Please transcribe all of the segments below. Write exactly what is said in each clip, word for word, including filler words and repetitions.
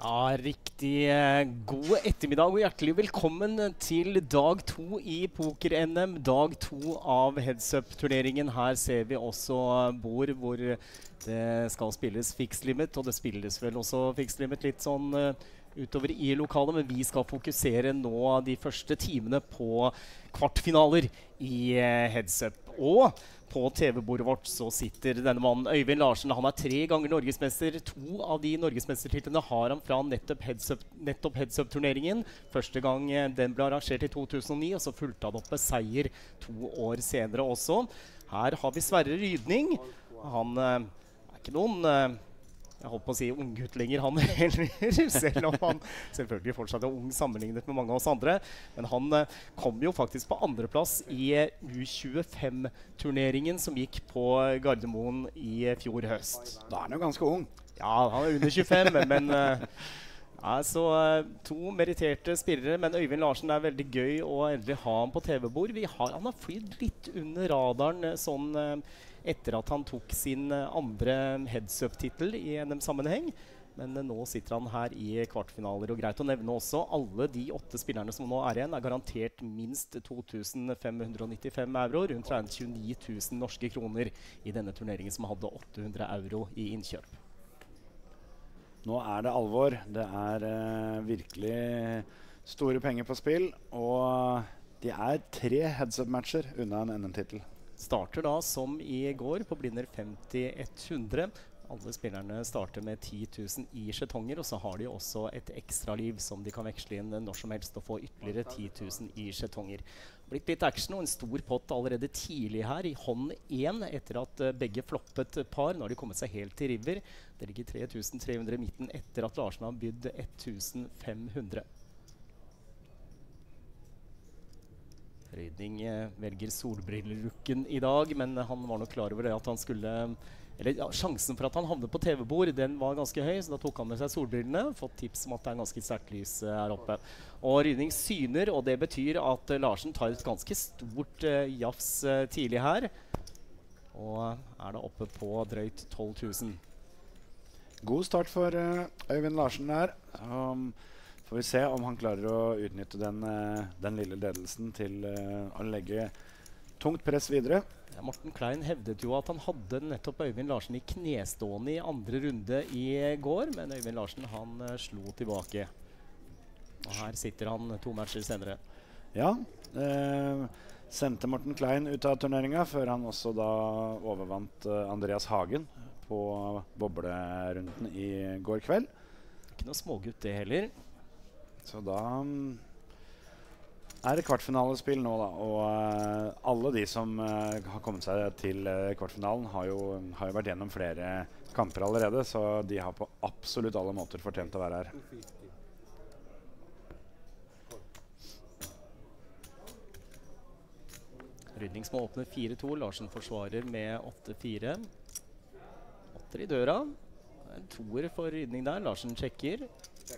Ja, riktig eh, god ettermiddag og hjertelig velkommen til dag to i Poker-N M. Dag to av Heads-Up-turneringen. Her ser vi også bord hvor det skal spilles Fixed Limit, og det spilles vel også Fixed Limit litt sånn uh, utover i lokalet, men vi skal fokusere nå de første timene på kvartfinaler i uh, Heads-Up. Og på T V-bordet vårt så sitter denne mannen, Øyvind Larsen. Han er tre ganger norgesmester. To av de norgesmestertitlene har han fra nettopp Heads-Up, nettopp Heads-Up-turneringen. Første gang eh, den ble arrangert i to tusen og ni, og så fulgte han opp med seier to år senere også. Her har vi Sverre Rydning. Han eh, er ikke noen... Eh, Jeg håper å si unggutt lenger, han heller, selv om han selvfølgelig fortsatt er ung sammenlignet med mange av oss andre. Men han eh, kom jo faktisk på andreplass i eh, U tjuefem-turneringen som gikk på Gardermoen i eh, fjor høst. Da er han jo ganske ung. Ja, han er under tjuefem, men eh, ja, så eh, to meritterte spillere. Men Øyvind Larsen er veldig gøy å endelig ha han på T V-bord. Vi har, han har flydd litt under radaren eh, sånn... Eh, etter at han tok sin andre heads-up-titel i N M-sammenheng. Men nå sitter han her i kvartfinaler. Og greit å nevne også, alle de åtte spillerne som nå er igjen, er garantert minst to tusen fem hundre nittifem euro, rundt tjueni tusen norske kroner i denne turneringen som hadde åtte hundre euro i innkjøp. Nå er det alvor. Det er uh, virkelig store penger på spill, og de er tre heads-up-matcher unna en N M-titel. Starter da som i går på Blinner femti hundre. Alle spillerne starter med ti tusen i skjetonger, og så har de også et ekstra liv som de kan veksle inn når som helst og få ytterligere ti tusen i skjetonger. Blitt litt action og en stor pott allerede tidlig her i hånd én etter at uh, begge floppet par. Nå har de kommet seg helt til river. Det ligger tre tusen tre hundre i midten etter at Larsen har bydd ett tusen fem hundre. Rydning eh, velger solbrillerukken i dag, men han var nok klar over det at han skulle... Eller ja, sjansen for at han havnet på T V-bord, den var ganske høy, så da tok han med seg solbrillene. Fått tips om at det er ganske sterkt lys eh, her oppe. Og Rydning syner, og det betyr at eh, Larsen tar et ganske stort eh, jafs eh, tidlig her. Og er da oppe på drøyt tolv tusen. God start for uh, Øyvind Larsen der. Um, Får vi se om han klarer å utnytte den, uh, den lille ledelsen til uh, å legge tungt press videre. Ja, Morten Klein hevdet jo at han hadde nettopp Øyvind Larsen i knestående i andre runde i går, men Øyvind Larsen han uh, slo tilbake. Og her sitter han to matcher senere. Ja, uh, sendte Morten Klein ut av turneringen før han også da overvant uh, Andreas Hagen på boblerunden i går kveld. Ikke noe smågutt det heller. Så da um, er det kvartfinalespill nå da, og uh, alle de som uh, har kommet seg til uh, kvartfinalen har jo, har jo vært gjennom flere kamper allerede, så de har på absolutt alle måter fortjent å være her. Rydning som åpner fire to, Larsen forsvarer med åtte fire. Åtter i døra. En toer for Rydning der, Larsen sjekker.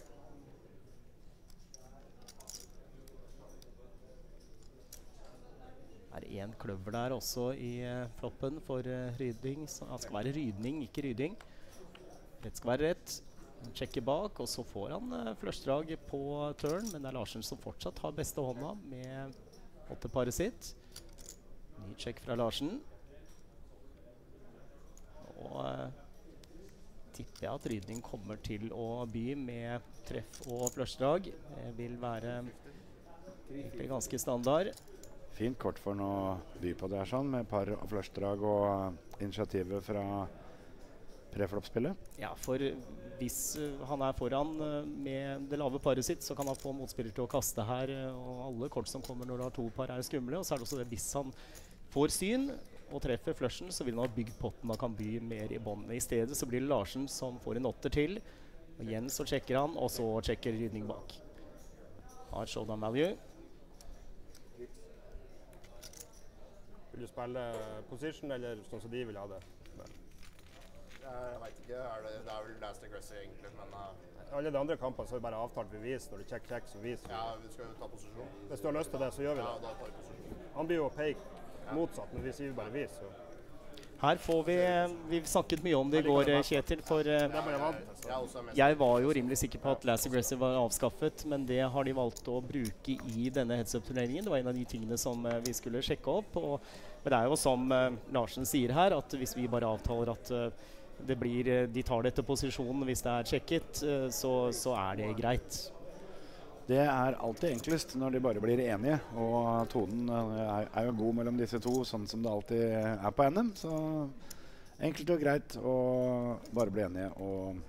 Det er en kløver der også i uh, floppen for uh, Rydning. Så det skal være Rydning, ikke Rydning. Rett skal være rett. Han sjekker bak, og så får han uh, flushdrag på turn, men det er Larsen som fortsatt har beste hånda med åtteparet sitt. Ny sjekk fra Larsen. Og uh, tipper jeg at Rydning kommer til å by med treff og flushdrag. Det vil være egentlig ganske standard. Fint kort for å by på det her sånn, med par av flushdrag og uh, initiativet fra prefloppspillet. Ja, for hvis uh, han er foran uh, med det lave paret sitt, så kan han få motspiller til å kaste her, uh, og alle kort som kommer når du har to par er skumle, og så er det også det hvis han får syn og treffer flushen, så vil han ha bygd potten og kan by mer i båndene. I stedet så blir det Larsen som får en åtter til, og igjen så sjekker han, og så sjekker Rydning bak. Har showdown value. Vil du spille position, eller sånn som de vil ha det? Jeg vet ikke, er det, det er vel last aggressive egentlig, men... Uh, Alle de andre kampene så er det bare avtalt bevis, når du check check så viser. Ja, vi skal jo ta posisjon. Hvis du har lyst til det, så gjør vi det. Ja, da tar vi posisjon. Han blir jo pek motsatt, men vi sier bare vis. Så. Her får vi Vi snakket mye om det i går, Kjetil, for eh, Det ble vant. Jeg er også mest jeg var jo rimelig sikker på at Last Aggressive var avskaffet, men det har de valgt å bruke i denne heads-up-turneringen. Det var en av de tingene som eh, vi skulle sjekke opp. Og, men det er jo som eh, Larsen sier her, at hvis vi bare avtaler at eh, det blir, eh, de tar det etter posisjonen hvis det er sjekket, eh, så, så er det greit. Det er alltid enklest når de bare blir enige, og tonen er, er jo god mellom disse to, sånn som det alltid er på N M. Så enkelt og greit å bare bli enige. Og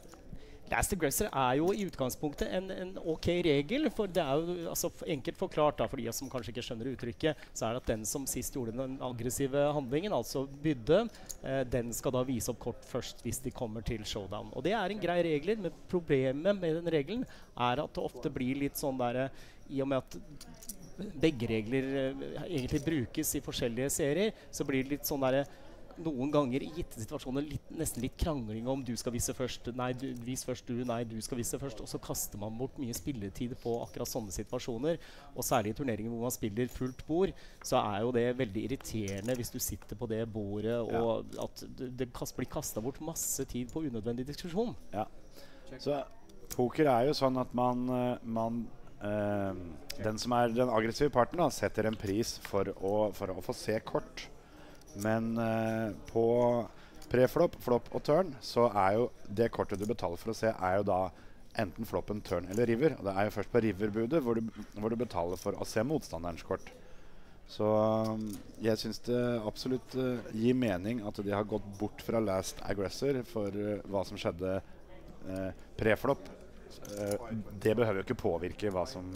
Last Aggressor er jo i utgangspunktet en, en ok regel, for det er jo altså, enkelt forklart da, for de som kanskje ikke skjønner uttrykket, så er det at den som sist gjorde den aggressive handlingen, altså bydde, eh, den skal da vise opp kort først hvis de kommer til showdown. Og det er en grei regler, men problemet med den regelen er at det ofte blir litt sånn der, i og med at begge regler eh, egentlig brukes i forskjellige serier, så blir det litt sånn der, noen ganger i gitte situasjoner litt, nesten litt krangling om du skal vise først, nei, du, vis først du, nei, du skal vise først, og så kaster man bort mye spilletid på akkurat sånne situasjoner, og særlig i turneringer hvor man spiller fullt bord, så er jo det veldig irriterende hvis du sitter på det bordet, og ja. at det, det kast, blir kastet bort masse tid på unødvendig diskusjon. Ja, så poker er jo sånn at man, man øh, den som er den aggressive parten da, setter en pris for å, for å få se kort. Men eh, på preflopp, flopp og turn så er jo det kortet du betaler for å se er jo da enten floppen, turn eller river. Og det er jo først på riverbudet hvor du, hvor du betaler for å se motstanderens kort. Så um, jeg synes det absolutt uh, gir mening at de har gått bort fra Last Aggressor for uh, hva som skjedde uh, preflopp. Uh, det behøver jo ikke påvirke hva som,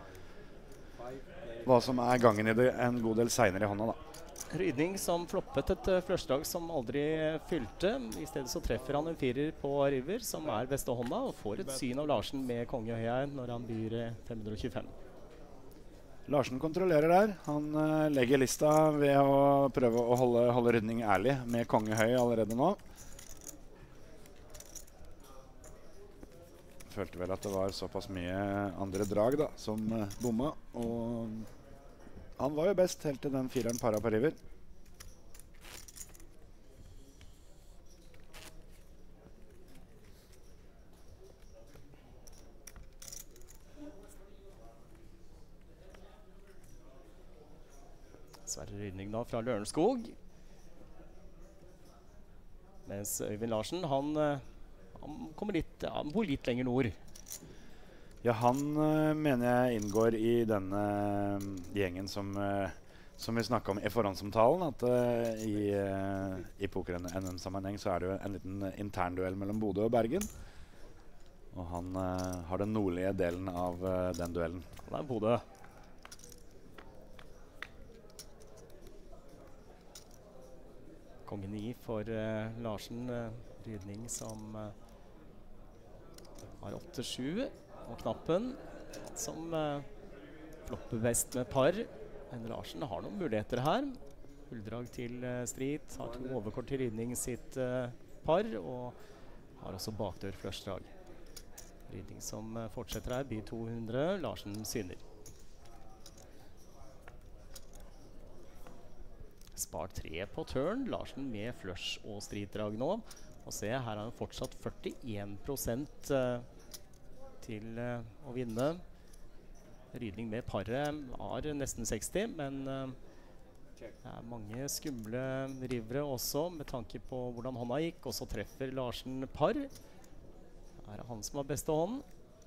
uh, hva som er gangen i det en god del senere i hånda da. Rydning som floppet et uh, flushdrag som aldri uh, fylte. I stedet så treffer han en firer på river, som er beste hånda, og får et syn av Larsen med konge høy når han byr uh, fem hundre og tjuefem. Larsen kontrollerer der. Han uh, legger lista ved å prøve å holde, holde Rydning ærlig med konge høy allerede nå. Følte vel at det var såpass mye andre drag da, som uh, bomma, og han var jo best helt til den fireren para på river. Sverre Rydning da fra Lørenskog. Mens Øyvind Larsen, han, han, kommer litt, han bor litt lenger nord. Ja, han uh, mener jeg inngår i denne uh, gjengen som, uh, som vi snakket om i forhåndsomtalen, at uh, i, uh, i poker-N M-sammenheng så er det jo en liten internduell mellom Bodø og Bergen. Og han uh, har den nordlige delen av uh, den duellen. Det er Bodø. Kongen ni for uh, Larsen, uh, Rydning som uh, har åtte sju. Og knappen som uh, flopper best med par. Men Larsen har noen muligheter her. Hulldrag til uh, Street, har to overkort til Rydning sitt uh, par, og har også bakdør flushdrag. Rydning som uh, fortsetter her, byr to hundre, Larsen syner. Spar tre på turn, Larsen med flush og Street-drag nå. Og se, her har han fortsatt førtien prosent uh, til uh, å vinne. Rydning med paret har nesten seksti, men uh, det er mange skumle rivere også, med tanke på hvordan hånda gikk, og så treffer Larsen par. Her er han som har beste hånd.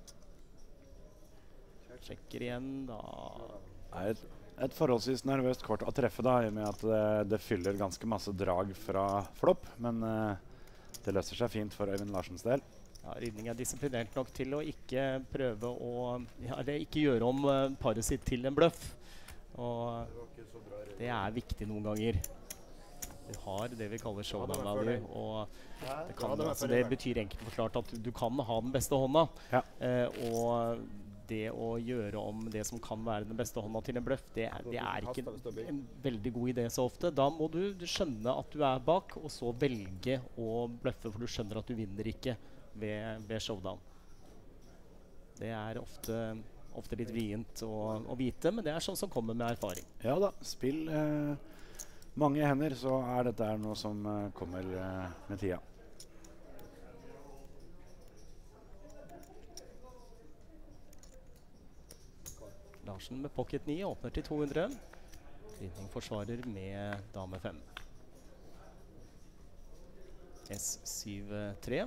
Sjekker igjen, da. Det er et, et forholdsvis nervøst kort å treffe da, i og med at det, det fyller ganske masse drag fra flopp, men uh, det løser seg fint for Øyvind Larsens del. Ja, Rydning er disiplinert nok til å ikke prøve å ja, eller ikke gjøre om uh, paret sitt til en bløff. Og det er viktig noen ganger. Vi har det vi kaller showdown value, og det, kan, altså, det betyr enkelt forklart at du, du kan ha den beste hånda. Ja. Uh, og det å gjøre om det som kan være den beste hånda til en bløff, det er, det er ikke en veldig god idé så ofte. Da må du, du skjønne at du er bak, og så velge å bløffe, for du skjønner at du vinner ikke. Ved, ved showdown. Det er ofte, ofte litt vrient å, å vite, men det er sånn som kommer med erfaring. Ja da, spill, eh, mange hender, så er dette er noe som uh, kommer uh, med tida. Larsen med pocket ni åpner til to hundre. Rydning forsvarer med dame fem. S syv tre.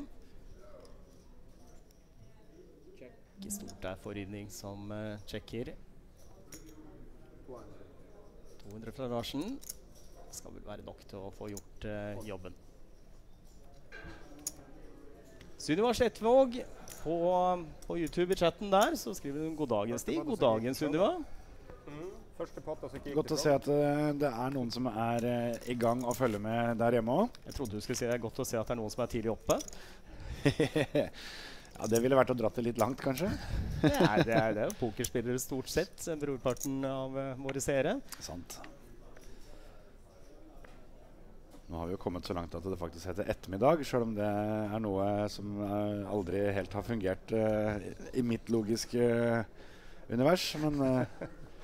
Ikke stort der for Rydning som uh, sjekker. to hundre fra Larsen. Skal vel være nok til å få gjort uh, jobben. Sunniva Slettvåg på, på YouTube i chatten der, så skriver hun god dagen, Stig. God dagen, Sunniva. Mm. Første potta som gikk Godt å se at uh, det er noen som er uh, i gang og følger med der hjemme også. Jeg trodde du skulle si det er godt å se at det er noen som er tidlig oppe. Ja, det ville vært å dratt det litt langt, kanskje. Det er det, er det. Pokerspillere stort sett, brorparten av uh, våre seere. Sant. Nå har vi jo kommet så langt at det faktisk heter ettermiddag, selv om det er noe som uh, aldri helt har fungert uh, i mitt logiske uh, univers, men uh,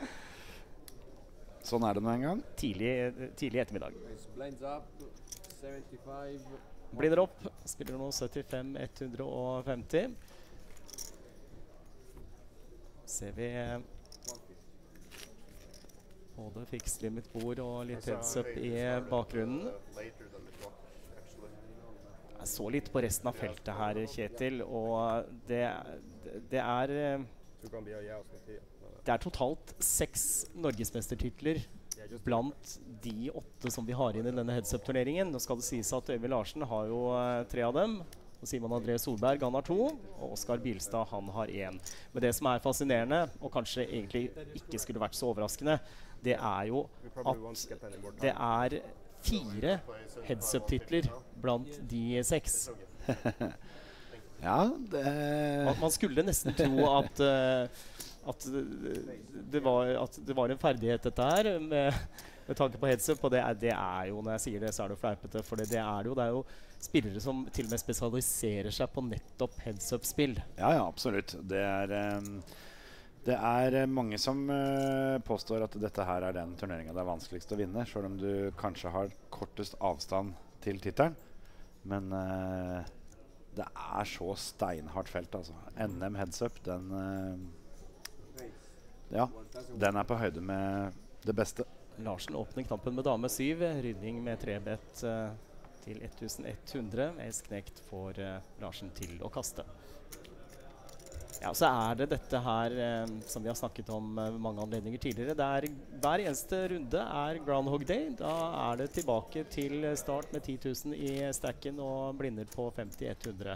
sånn er det nå en gang. Tidlig, tidlig ettermiddag. Blinder opp. Spiller nå syttifem ett hundre femti. Ser vi både fikslimmet bord og litt heads up i bakgrunnen. Jeg så litt på resten av feltet her, Kjetil, og det, det er det er totalt seks norgesmestertitler blant de åtte som vi har inn i denne heads-up-turneringen. Nå skal det sies at Øyvind Larsen har jo uh, tre av dem. Og Simon André Solberg, han har to. Og Oskar Bilstad, han har én. Men det som er fascinerende, og kanskje egentlig ikke skulle vært så overraskende, det er jo at det er fire heads-up-titler blant de seks. Ja, det... Man, man skulle nesten tro at... Uh, At det, var, at det var en ferdighet dette her med, med tanke på headset, og det er, det er jo, når jeg sier det, så er det fleipete, for det, det er det jo, det er jo spillere som til og med spesialiserer seg på nettopp heads-up-spill. Ja, ja, absolutt. Det er, um, det er mange som uh, påstår at dette her er den turneringen det er vanskeligst å vinne, selv om du kanskje har kortest avstand til tittelen. Men uh, det er så steinhardt felt, altså. N M heads-up, den... Uh, Ja, den er på høyde med det beste. Larsen åpner knappen med dame syv. Rydning med trebett uh, til ett hundre. S-knekt får uh, Larsen til å kaste. Ja, så er det dette her uh, som vi har snakket om uh, mange anledninger tidligere. Det er, hver eneste runde er Groundhog Day. Da er det tilbake til start med ti tusen i stacken og blinder på femti hundre.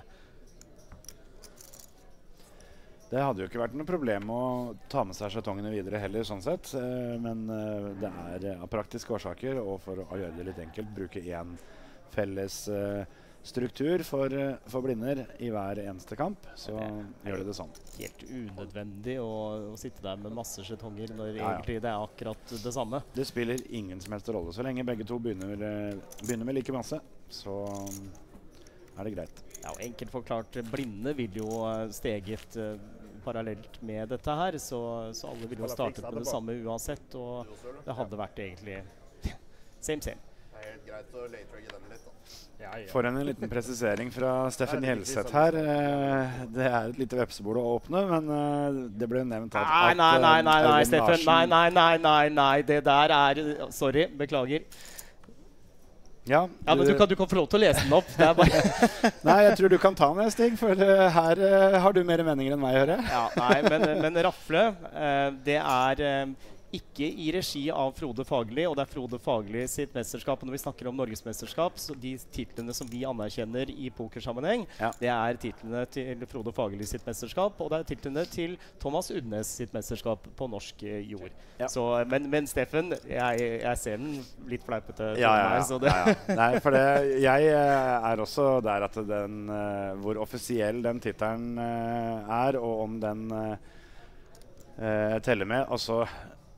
Det hadde jo ikke vært noe problem å ta med seg jetongene videre heller, sånn sett. Eh, men eh, det er eh, av praktiske årsaker, og for å gjøre det litt enkelt, bruke en felles eh, struktur for, eh, for blinder i hver eneste kamp, så gjør det det sånn. Helt unødvendig å, å sitte der med masse jetonger når Ja, ja. egentlig det er akkurat det samme. Det spiller ingen som helst rolle. Så lenge begge to begynner, eh, begynner med like masse, så er det greit. Ja, og enkelt forklart, blinde vil jo uh, steget uh, parallelt med dette her, så, så alle vil jo startet med det samme uansett, og det hadde vært egentlig same same. Det er helt greit å late-ragge dem litt, da. Ja, ja. For en liten presisering fra Steffen Gjelseth her. Eh, det er et lite vepsebord å åpne, men eh, det ble nevnt at, Nei, at nei, nei, nei, nei, Øyvind Steffen, Larsen- nei, nei, nei, nei, nei, det der er, sorry, beklager. Ja, Ja, men du kan, du kan få lov til å lese den opp, det er bare... Nei, jeg tror du kan ta den, Stig, for uh, her uh, har du mer meninger enn meg, hører jeg. Ja, nei, men, men Rafle, eh, det er eh, ikke i regi av Frode Fagerli, og det er Frode Fagerli sitt mesterskap. Og når vi snakker om Norgesmesterskap, så de titlene som vi anerkjenner i pokersammenheng, Ja. det er titlene til Frode Fagerli sitt mesterskap, og det er titlene til Thomas Udnes sitt mesterskap på norsk eh, jord. Ja. Så, men, men Steffen, jeg, jeg ser den litt fleipete. Ja, ja, her, så det, ja, ja. Nei, for det, jeg uh, er også der at den, uh, hvor offisiell den tittelen uh, er, og om den uh, uh, teller med. Og så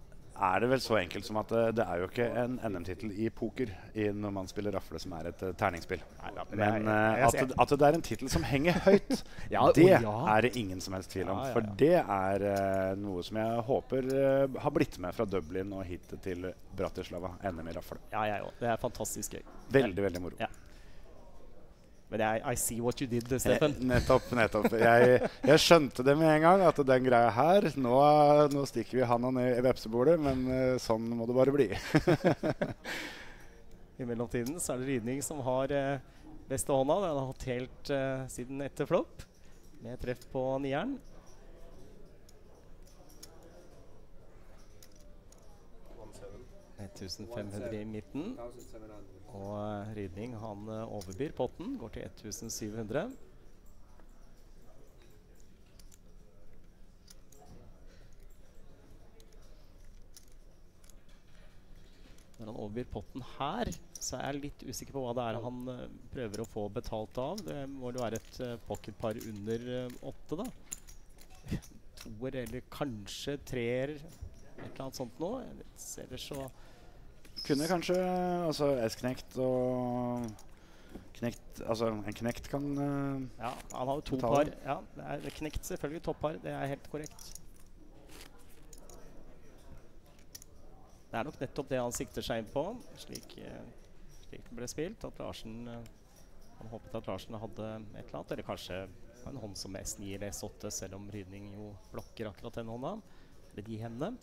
er det vel så enkelt som at det, det er jo ikke en N M-titel i poker i når man spiller rafle, som er et uh, terningsspill. Neida, men men jeg- uh, jeg- at, det- at det er en titel som henger høyt, Ja, og det ja. er det ingen som helst tvil om. Ja, ja, ja. For det er uh, noe som jeg håper uh, har blitt med fra Dublin og hit til Bratislava, N M i rafle. Ja, jeg òg. Det er fantastisk gøy. Veldig, veldig moro. Ja. Men jeg, I see what you did, Steffen. Eh, nettopp, nettopp. Jeg, jeg skjønte det med en gang, at den greia her, nå, nå stikker vi handa ned i vepsebordet, men uh, sånn må det bare bli. I mellomtiden så er det ridning som har eh, beste hånda. Den har hatt helt eh, siden etter flopp, med treff på nieren. femten hundre i midten. Og uh, ridning, han uh, overbyr potten, går til syttenhundre hundre. Når han overbyr potten her, så er jeg litt usikker på hva det er han uh, prøver å få betalt av. Det må jo være et uh, pocketpar under uh, åtte, da. Toer eller kanskje treer, et eller annet sånt nå. Ellers så Kunne kanskje altså S-knekt og knekt, altså en knekt kan uh, Ja, han har jo to betale. par. Ja, det er knekt selvfølgelig toppar, det er helt korrekt. Det er nok nettopp det han sikter seg inn på, slik, eh, slik det ble spilt. At Larsen, eh, han håpet at Larsen hadde et eller annet, eller kanskje en hånd som S ni eller S åtte, selv om ridning jo blokker akkurat den hånda, eller de hendene.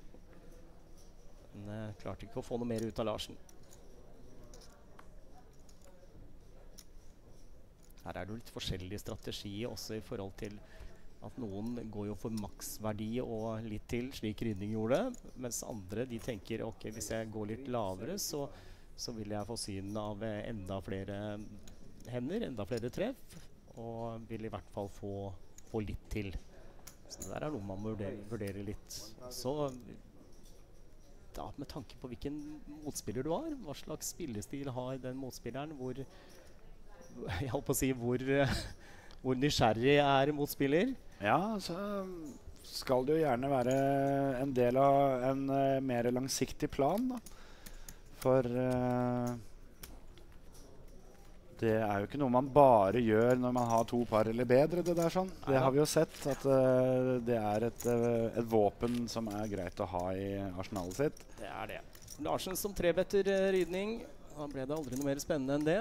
Men eh, klarte ikke å få noe mer ut av Larsen. Her er det jo litt forskjellig strategi også i forhold til at noen går jo for maksverdi og litt til, slik ridning gjorde, mens andre de tenker, ok, hvis jeg går litt lavere, så, så vil jeg få syn av eh, enda flere hender, enda flere treff, og vil i hvert fall få, få litt til. Så det der er noe man må vurdere, vurdere litt. Så da, med tanke på hvilken motspiller du har, hva slags spillestil har den motspilleren, hvor, jeg holdt på å si, hvor, hvor nysgjerrig er motspiller. Ja, så skal det jo gjerne være en del av en uh, mer langsiktig plan, da. For uh, det er jo ikke noe man bare gjør når man har to par eller bedre, det der sånn. Det har vi jo sett, at uh, det er et, uh, et våpen som er greit å ha i arsenalet sitt. Det er det. Larsen som trebetter uh, ridning. Da ble det aldri noe mer spennende enn det.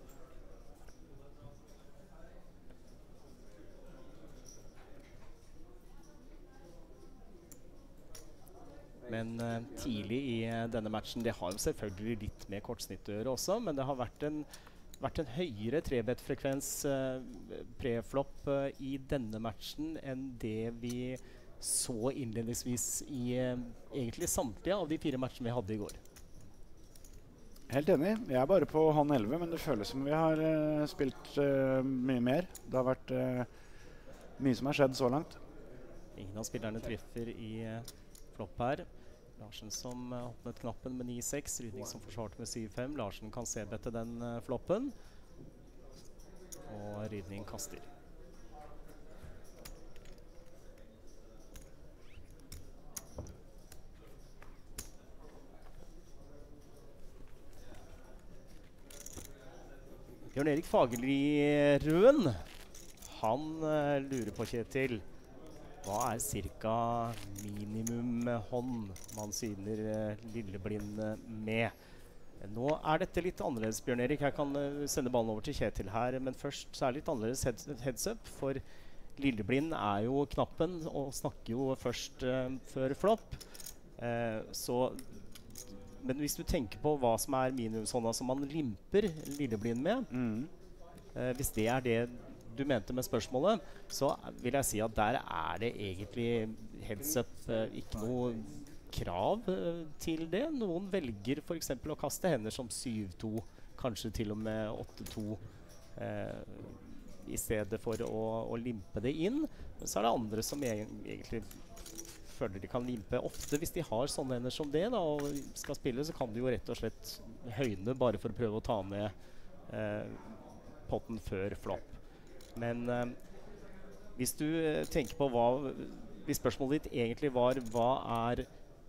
Men uh, tidlig i uh, denne matchen, det har jo selvfølgelig litt med kortsnitt å gjøre også, men det har vært en, vært en høyere trebet-frekvens uh, preflopp uh, i denne matchen enn det vi så innledningsvis i uh, egentlig samtlige av de fire matchene vi hadde i går. Helt enig. Jeg er bare på hånd elleve, men det føles som vi har uh, spilt uh, mye mer. Det har vært uh, mye som har skjedd så langt. Ingen av spillerne treffer i uh, flopp her. Larsen som uh, åpnet knappen med ni seks, Rydning som forsvarte med syv fem. Larsen kan se bette den uh, floppen. Og Rydning kaster. Bjørn Erik Fagerli Røen, han uh, lurer på, Kjetil, hva er cirka minimum hånd man syner uh, Lilleblind uh, med? Nå er dette litt annerledes, Bjørn Erik. Jeg kan uh, sende ballen over til Kjetil her, men først så er det litt annerledes heads, heads up, for Lilleblind er jo knappen og snakker jo først uh, før flopp. Uh, så Men hvis du tenker på hva som er minimumshånda som man limper Lilleblind med, Mm. eh, hvis det er det du mente med spørsmålet, så vil jeg si at der er det egentlig heads up, eh, ikke noe krav eh, til det. Noen velger for eksempel å kaste hender som syv to, kanskje til og med åtte to, eh, i stedet for å, å limpe det inn. Men så er det andre som eg egentlig føler de kan limpe ofte. Hvis de har sånne hender som det da, og skal spille, så kan de jo rett og slett høyne bare for å prøve å ta ned eh, potten før flopp. Men eh, hvis du eh, tenker på hva, hvis spørsmålet ditt egentlig var hva er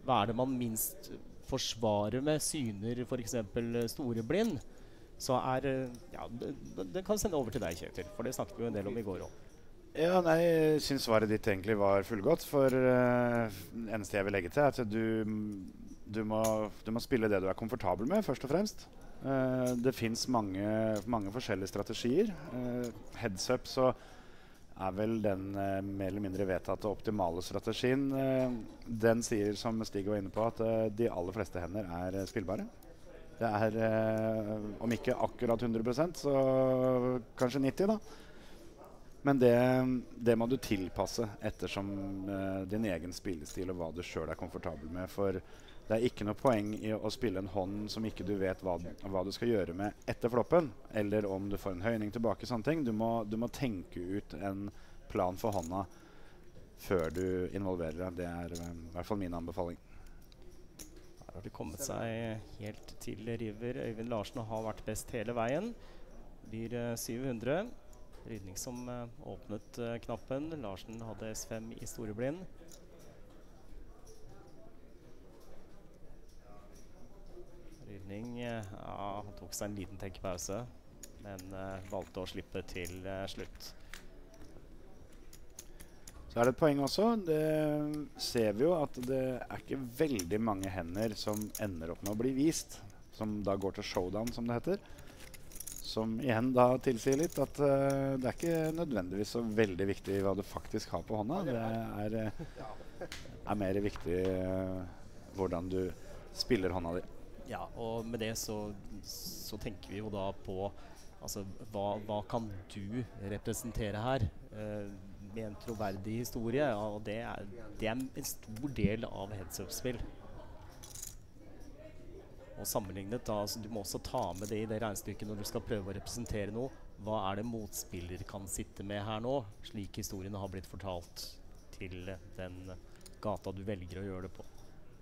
hva er det man minst forsvarer med syner, for eksempel storeblind, så er, ja, det, det kan sende over til deg, Kjetil, for det snakket vi jo en del om i går også. Ja, nei, jeg synes svaret ditt egentlig var fullgodt, for uh, eneste jeg vil legge til er at du, du, må, du må spille det du er komfortabel med, først og fremst. Uh, det finnes mange, mange forskjellige strategier. Uh, heads up så er vel den uh, mer eller mindre vedtatte optimale strategien. Uh, den sier, som Stig var inne på, at uh, de aller fleste hender er uh, spillbare. Det er, uh, om ikke akkurat hundre prosent, så kanskje nitti da. Men det, det må du tilpasse ettersom uh, din egen spillestil og hva du selv er komfortabel med. For det er ikke noe poeng i å spille en hånd som ikke du vet hva, hva du skal gjøre med etter floppen, eller om du får en høyning tilbake, sånne ting. Du må, du må tenke ut en plan for hånda før du involverer deg. Det er uh, i hvert fall min anbefaling. Her har det kommet seg helt til river. Øyvind Larsen har vært best hele veien. Blir uh, syv hundre. Rydning som uh, åpnet uh, knappen. Larsen hadde S fem i storeblind. Rydning uh, ja, han tok seg en liten tenkepause, men uh, valgte å slippe til uh, slutt. Så er det et poeng også. Det ser vi jo at det er ikke veldig mange hender som ender opp med å bli vist, som da går til showdown, som det heter. Som igjen da tilsier litt at uh, det er ikke nødvendigvis så veldig viktig hva du faktisk har på hånda. Det er, uh, er mer viktig uh, hvordan du spiller hånda di. Ja, og med det så, så tenker vi jo da på altså, hva, hva kan du representere her uh, med en troverdig historie? Ja, og det er, det er en stor del av heads-up-spill. Og sammenlignet da, altså, du må også ta med det i det regnestykket når du skal prøve å representere noe. Hva er det motspiller kan sitte med her nå, slik historiene har blitt fortalt til den gata du velger å gjøre det på.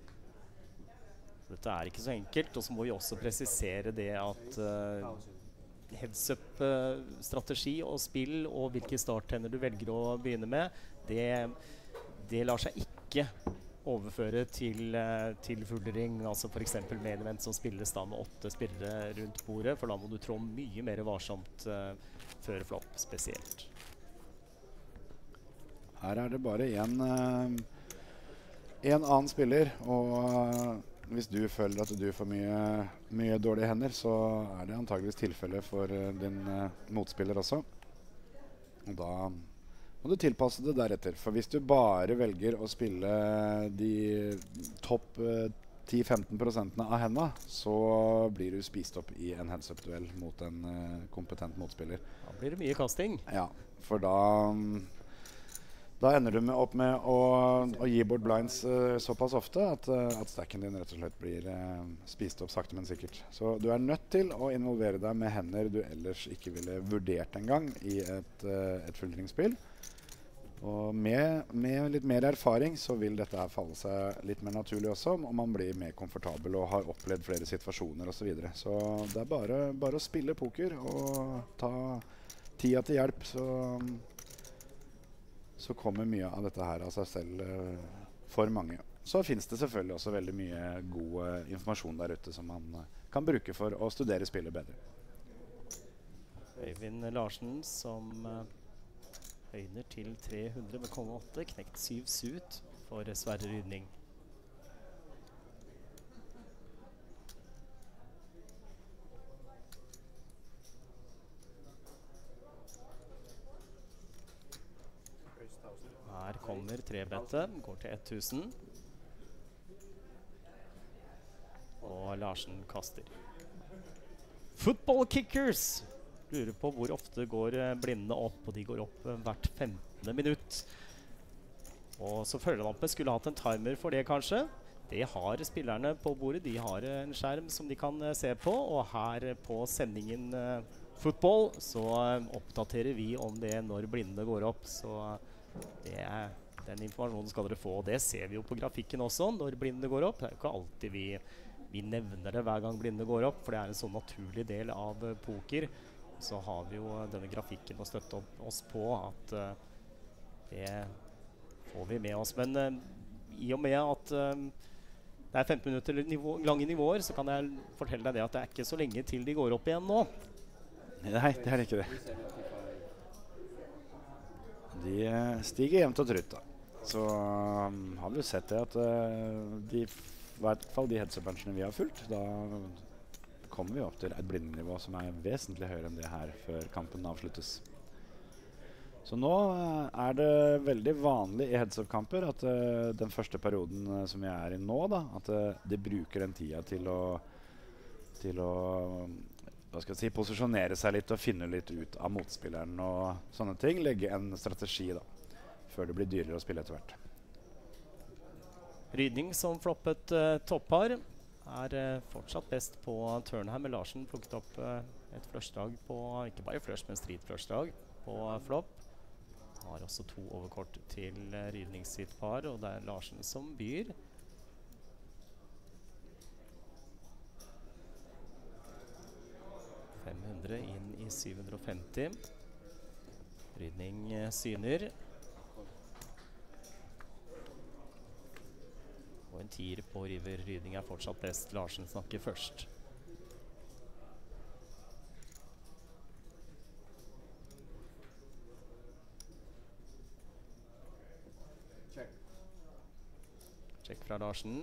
Dette er ikke så enkelt, og så må vi også presisere det at uh, heads-up-strategi uh, og spill og hvilke starthender du velger å begynne med, det, det lar seg ikke overføre til, uh, til full ring, altså for eksempel main event som spilles da med åtte spillere rundt bordet, for da må du trå mye mer varsomt uh, før flopp spesielt. Her er det bare en, uh, en annen spiller, og uh, hvis du føler at du får mye, mye dårlige hender, så er det antageligvis tilfelle for uh, din uh, motspiller også. Og da må du tilpasse det deretter. For hvis du bare velger å spille de topp uh, ti til femten prosentene av hendene, så blir du spist opp i en heads-up-duell mot en uh, kompetent motspiller. Da blir det mye kasting. Ja, for da... Um, Da ender du med opp med å, å gi bort blinds uh, såpass ofte at, uh, at stacken din rett og slett blir uh, spist opp sakte, men sikkert. Så du er nødt til å involvere deg med hender du ellers ikke ville vurdert en gang i et, uh, et fullringsspill. Og med, med litt mer erfaring så vil dette her falle seg litt mer naturlig også, og man blir mer komfortabel og har opplevd flere situasjoner og så videre. Så det er bare, bare å spille poker og ta tida til hjelp, så... så kommer mye av dette her av seg selv uh, for mange. Så finnes det selvfølgelig også veldig mye god uh, informasjon der ute som man uh, kan bruke for å studere spillet bedre. Øyvind Larsen som uh, høyner til tre hundre med komma åtte, knekt syv suit for Sverre Rydning. Her kommer trebrettet, går til tusen. Og Larsen kaster. Football kickers! Lurer på hvor ofte går blindene opp, og de går opp hvert femtende minutt. Og så følgelampen skulle hatt en timer for det kanskje. Det har spillerne på bordet, de har en skjerm som de kan se på, og her på sendingen uh, football så uh, oppdaterer vi om det når blindene går opp, så det er, den informasjonen skal dere få, og det ser vi jo på grafikken også når blindene går opp. Det er jo ikke alltid vi, vi nevner det hver gang blindene går opp, for det er en sånn naturlig del av uh, poker. Så har vi jo denne grafikken å støtte opp oss på at uh, det får vi med oss. Men uh, i og med at uh, det er femten minutter nivå, lange nivåer, så kan jeg fortelle deg det at det er ikke så lenge til de går opp igjen nå. Nei, det er ikke det. De uh, stiger jevnt og trutt da. Så um, har vi jo sett det at uh, de, i hvert fall de headsup-benchene vi har fulgt, da kommer vi opp til et blindenivå som er vesentlig høyere enn det her før kampen avsluttes. Så nå uh, er det veldig vanlig i headsup-kamper at uh, den første perioden uh, som vi er i nå, da, at uh, de bruker den tida til å, til å hva skal jeg si, posisjonere seg litt og finne litt ut av motspilleren og sånne ting. Legge en strategi da, før det blir dyrere å spille etter hvert. Rydning som floppet uh, toppar er uh, fortsatt best på turn her, med Larsen plukket opp uh, et flushdrag på, ikke bare flush, men street flushdrag på uh, flopp. Har også to overkort til uh, Rydning sitt par, og det er Larsen som byr. fem hundre inn i syv hundre og femti. Rydning uh, syner. Og en tier på river. Rydning er fortsatt best. Larsen snakker først. Check. Check fra Larsen.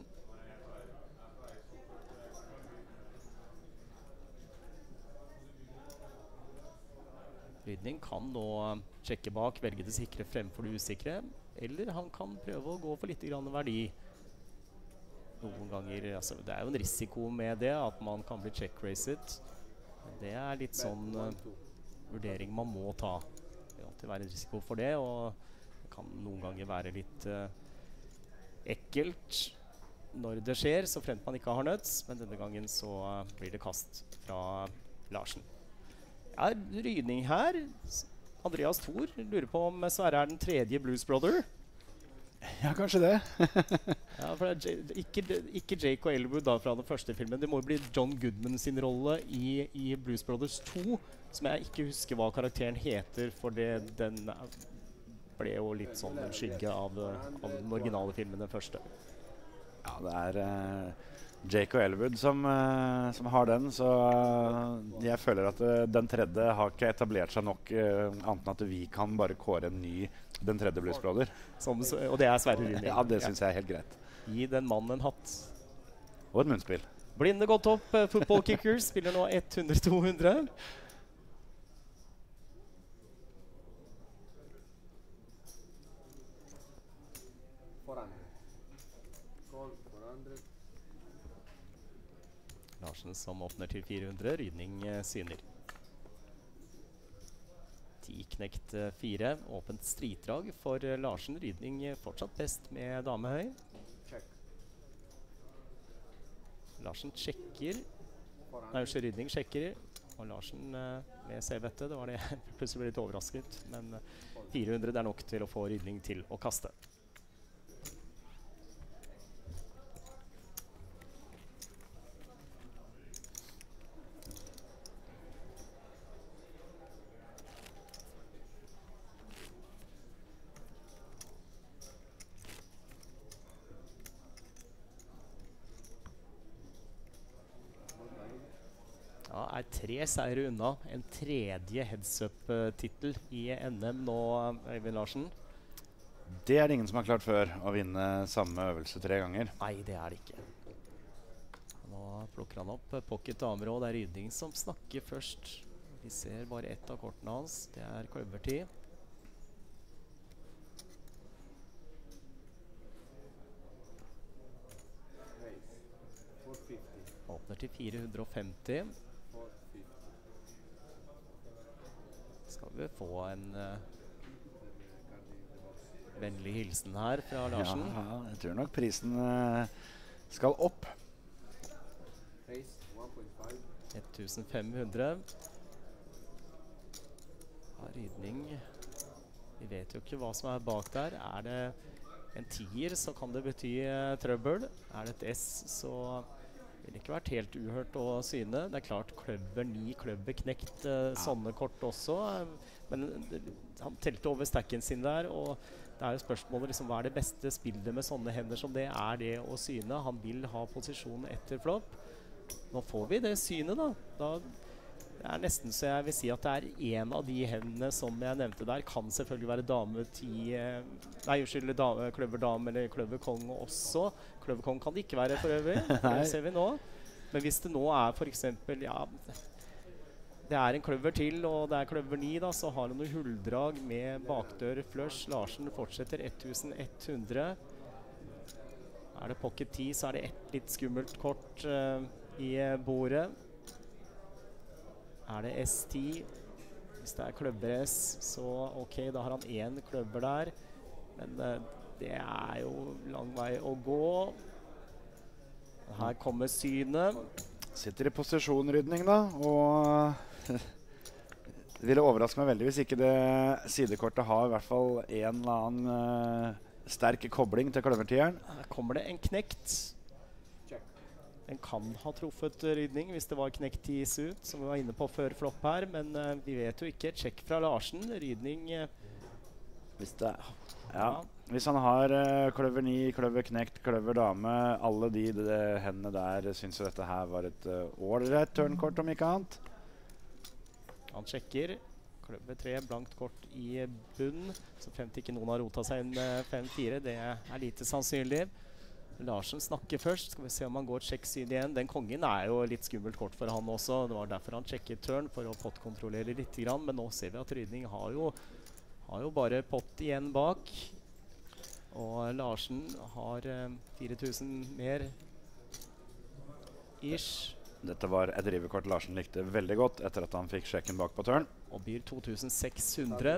Rydning kan nå sjekke bak, velge det sikre fremfor det usikre, eller han kan prøve å gå for litt grann verdi. Noen ganger, altså, det er jo en risiko med det, at man kan bli check-racet. Det er litt sånn uh, vurdering man må ta. Det vil alltid være en risiko for det, og det kan noen ganger være litt uh, ekkelt når det skjer, så fremt man ikke har nøds, men denne gangen så uh, blir det kast fra Larsen. Ja, Rydning her. Andreas Thor lurer på om Sverre er den tredje Blues Brother. Ja, kanskje det. Ja, for det er ikke, ikke Jake og Elwood da fra den første filmen. Det må jo bli John Goodman sin rolle i, i Blues Brothers to, som jeg ikke husker hva karakteren heter, for det, den ble jo litt sånn en skygge av, av den originale filmen, den første. Ja, det er uh, Jake og Elwood som, uh, som har den, så uh, jeg føler at uh, den tredje har ikke etablert seg nok, uh, annet enn at vi kan bare kåre en ny den tredje Blues Brother. Som, og det er Sverre Rydning. Ja, det synes jeg er helt greit. Gi den mannen en hatt. Og et munnspill. Blinde godt opp. Uh, football Kickers spiller nå hundre to hundre. Larsen som åpner til fire hundre. Rydning uh, syner. ti knekt uh, fire. Åpent stritdrag for uh, Larsen. Rydning uh, fortsatt best med damehøy. Check. Larsen sjekker. Nei, ikke Rydning sjekker. Og Larsen uh, med servette. Det var det jeg plutselig ble litt overrasket. Men uh, fire hundre det er nok til å få Rydning til å kaste. Ja, er tre seire unna. En tredje heads-up-tittel i N M nå, Øyvind Larsen. Det er det ingen som har klart før, å vinne samme øvelse tre ganger. Nei, det er det ikke. Nå plukker han opp pocket damer, og det er Rydning som snakker først. Vi ser bare ett av kortene hans. Det er kløvertid. Åpner til fire hundre og femti. Skal vi få en uh, vennlig hilsen her fra Larsen? Ja, ja, jeg tror nok prisen uh, skal opp. fem hundre. Ja, Rydning. Vi vet jo ikke hva som er bak der. Er det en tier, så kan det bety uh, trøbbel. Er det et S, så vil det ikke vært helt uhørt å syne. Det er klart kløver, ni kløver knekt, uh, sånne kort også. Uh, men uh, han telte over stacken sin der, og det er jo spørsmålet liksom, hva er det beste spillet med sånne hender som det er det å syne. Han vil ha posisjon etter flopp. Nå får vi det synet da. Da det er nesten så jeg vil si at det er en av de hendene som jeg nevnte der. Kan selvfølgelig være dame ti, eh, nei unnskyld, dame, kløver dame eller kløver kong også. Kløver kong kan det ikke være for øvrig, det ser vi nå. Men hvis det nå er for eksempel, ja, det er en kløver til, og det er kløver ni da, så har han noen hulldrag med bakdør flush. Larsen fortsetter eleven hundre. Er det pocket ti, så er det et litt skummelt kort uh, i bordet. Er det S ti, hvis det er kløver S, så ok, da har han en kløver der. Men uh, det er jo lang vei å gå. Her kommer synet. Sitter i posisjonrydning da, og det ville overraske meg veldig hvis ikke det sidekortet har i hvert fall en eller annen uh, sterk kobling til kløvertieren. Her kommer det en knekt. Den kan ha truffet rydning hvis det var knekt tis ut, som vi var inne på før flopp her, men uh, vi vet jo ikke. Check fra Larsen, rydning. Uh, hvis det er, ja. Hvis han har uh, kløver ni, kløver knekt, kløver dame, alle de, de, de hendene der, synes jo dette her var et ålreit uh, turnkort om ikke annet. Han sjekker. Kløver tre, blankt kort i bunn. Så frem til ikke noen har rota seg inn uh, fem fire, det er lite sannsynlig. Larsen snakker først. Skal vi se om han går check syd igjen. Den kongen er jo litt skummelt kort for han også. Det var derfor han sjekket turn, for å pottkontrollere litt grann. Men nå ser vi at rydning har jo, har jo bare pott igjen bak. Og Larsen har uh, fire tusen mer ish. Dette var et riverkort Larsen likte veldig godt etter at han fikk sjekken bak på turn. Og byr to tusen seks hundre.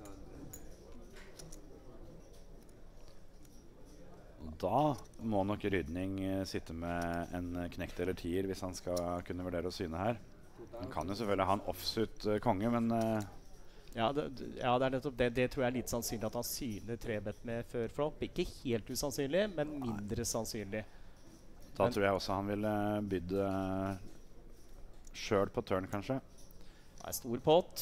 Da må nok rydning uh, sitte med en knekt eller tier hvis han skal kunne vurdere å syne her. Han kan jo selvfølgelig ha en offsuit uh, konge, men uh, ja, det, ja, det er nettopp det. Det tror jeg er litt sannsynlig at han syner trebet med før flopp. Ikke helt usannsynlig, men mindre sannsynlig. Da men, tror jeg også han ville bydd uh, selv på turn, kanskje. Det er stor pott.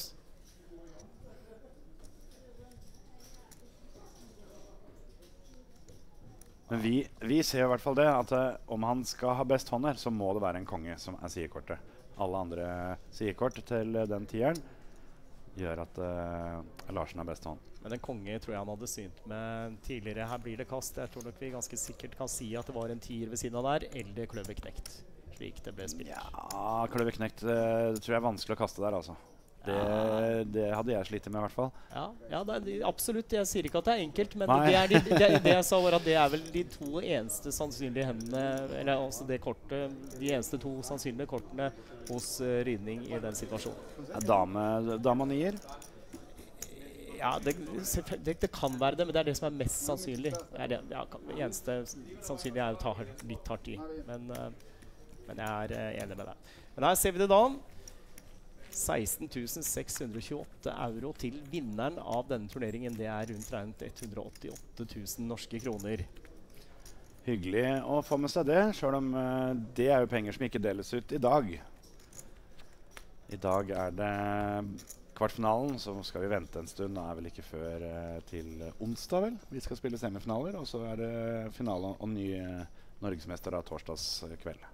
Men vi, vi ser i hvert fall det, at uh, om han skal ha best hånd her, så må det være en konge som er sidekortet. Alle andre sidekort til uh, den tieren gjør at uh, Larsen har best hånd. Men den konge tror jeg han hadde synt med tidligere. Her blir det kast. Jeg tror nok vi ganske sikkert kan si at det var en tier ved siden av der, eller kløverknekt, slik det ble spilt. Ja, kløverknekt, uh, det tror jeg er vanskelig å kaste der, altså. Det, ja. det hadde jeg slitt med i hvert fall. Ja, ja det er, absolutt. Jeg sier ikke at det er enkelt, men Nei. det, er de, det, det jeg sa var at det er vel de to eneste sannsynlige hendene, eller altså det kortet, de eneste to sannsynlige kortene hos uh, rydning i den situasjonen. Ja, dame, dame og nier? Ja, det, det, det kan være det, men det er det som er mest sannsynlig. Det er det, ja, det eneste sannsynlig er å ta litt hardt i, men, uh, men jeg er uh, enig med deg. Men her ser vi det da. seksten tusen seks hundre tjueåtte euro til vinneren av denne turneringen. Det er rundt regnet ett hundre åttiåtte tusen norske kroner. Hyggelig å få med seg det, selv om uh, det er jo penger som ikke deles ut i dag. I dag er det kvartfinalen, så skal vi vente en stund. Det er vel ikke før uh, til onsdag, vel? Vi skal spille semifinaler, og så er det finale og ny uh, norgesmester av torsdags uh, kveld.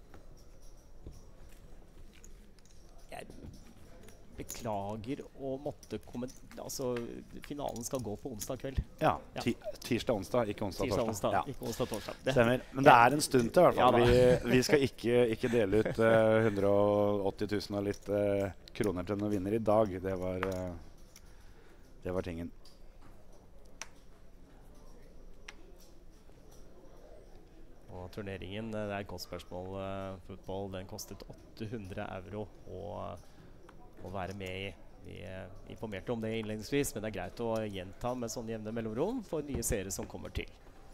Beklager å måtte kommentere. Altså, finalen skal gå på onsdag kveld. Ja, Ja. ti tirsdag, onsdag, ikke onsdag, Tirsdag, torsdag. onsdag, Ja. ikke onsdag, torsdag. Det, Stemmer. Men det er en stund til i hvert fall. Ja, vi, vi skal ikke, ikke dele ut uh, hundre åtti tusen og litt uh, kroner til noen vinner i dag. Det var, uh, det var tingen. og turneringen, det er et godt spørsmål. Uh, fotball, den kostet åtte hundre euro å, å være med i. Vi uh, informerte om det innledningsvis, men det er greit å gjenta med sånne jevne mellomrom for nye seere som kommer til.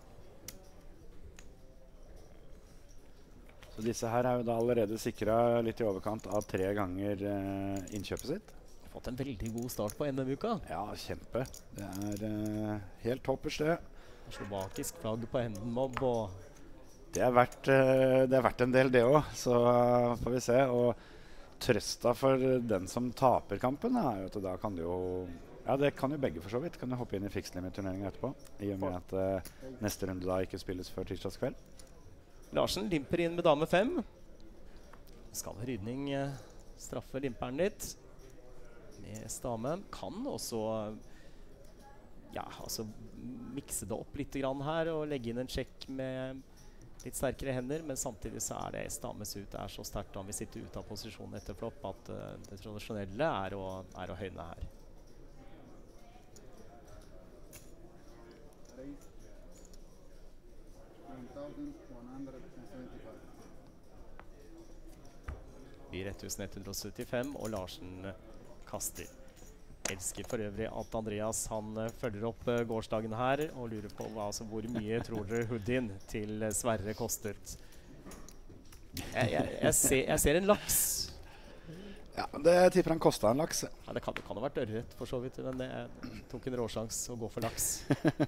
Så disse her er jo da allerede sikret litt i overkant av tre ganger uh, innkjøpet sitt. Fått en veldig god start på N M-uka. Ja, kjempe. Det er uh, helt toppers det. Slovakisk flagg på enden mobb, og Det er verdt, uh, det er verdt en del det også, så uh, får vi se. Og trøsta for den som taper kampen er jo at da kan det jo Ja, det kan jo begge for så vidt. Kan jo hoppe inn i fixed limit-turneringen etterpå. I og med at uh, neste runde da ikke spilles før tirsdagskveld. Larsen limper inn med dame fem. Skal Rydning uh, straffe limperen litt. Med stame. Kan også ja, altså mikse det opp litt grann her og legge inn en sjekk med litt sterkere hender, men samtidig så er det stames ut er så sterkt da han vil sitte ut av posisjonen etter flopp at uh, det tradisjonelle er å, er å høyne her. Blir ett tusen ett hundre og syttifem, og Larsen kaster. Elsker for øvrig at Andreas han uh, følger opp uh, gårsdagen her og lurer på hva, altså, hvor mye tror dere hoodien til uh, Sverre kostet. Jeg, jeg, jeg, ser, jeg ser en laks. Ja, det tipper han kostet en laks. Ja, det kan, det kan ha vært ørret for så vidt, men jeg tok en råsjans å gå for laks.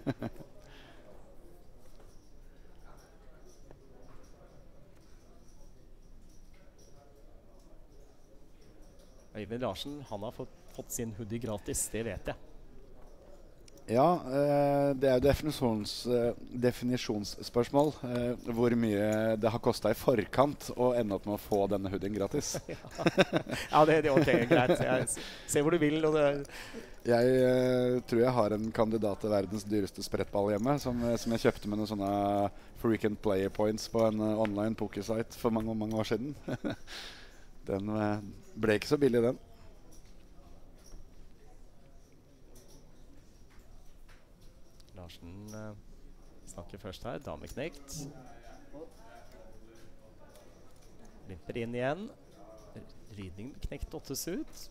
Øyvind Larsen, han har fått, fått sin hoodie gratis, det vet jeg. Ja, eh, det er jo definisjons, eh, definisjonsspørsmål. Eh, hvor mye det har kostet i forkant å ende opp med å få denne hoodien gratis. Ja, det er ok, greit. Jeg ser hvor du vil. Og det jeg eh, tror jeg har en kandidat til verdens dyreste sprettball hjemme, som, som jeg kjøpte med noen sånne frequent player points på en uh, online pokersite for mange, mange år siden. Den uh, ble ikke så billig, den. Larsen uh, snakker først her. Dameknekt. Limper inn igjen. Rydning knekt åttes ut.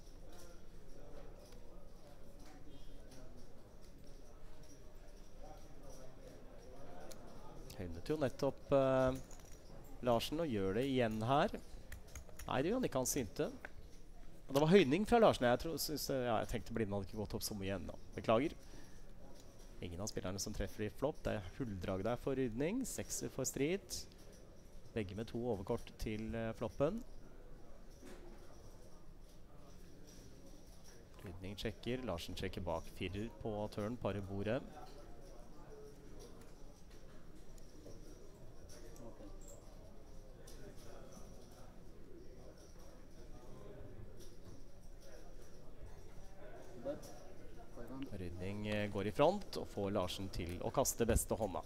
Høynet jo nettopp uh, Larsen og gjør det igjen her. Nei, det gjør han ikke, han synte. Og det var høyning fra Larsen. Jeg, tror, synes, ja, jeg tenkte Blinden hadde ikke gått opp så mye ennå. Beklager. Ingen av spillerne som treffer i flopp. Det er hulldrag der for Rydning. Sekser for Strid. Begge med to overkort til uh, floppen. Rydning sjekker. Larsen sjekker bak firer på turn, parer bordet. Rydning eh, går i front og får Larsen til å kaste beste hånda.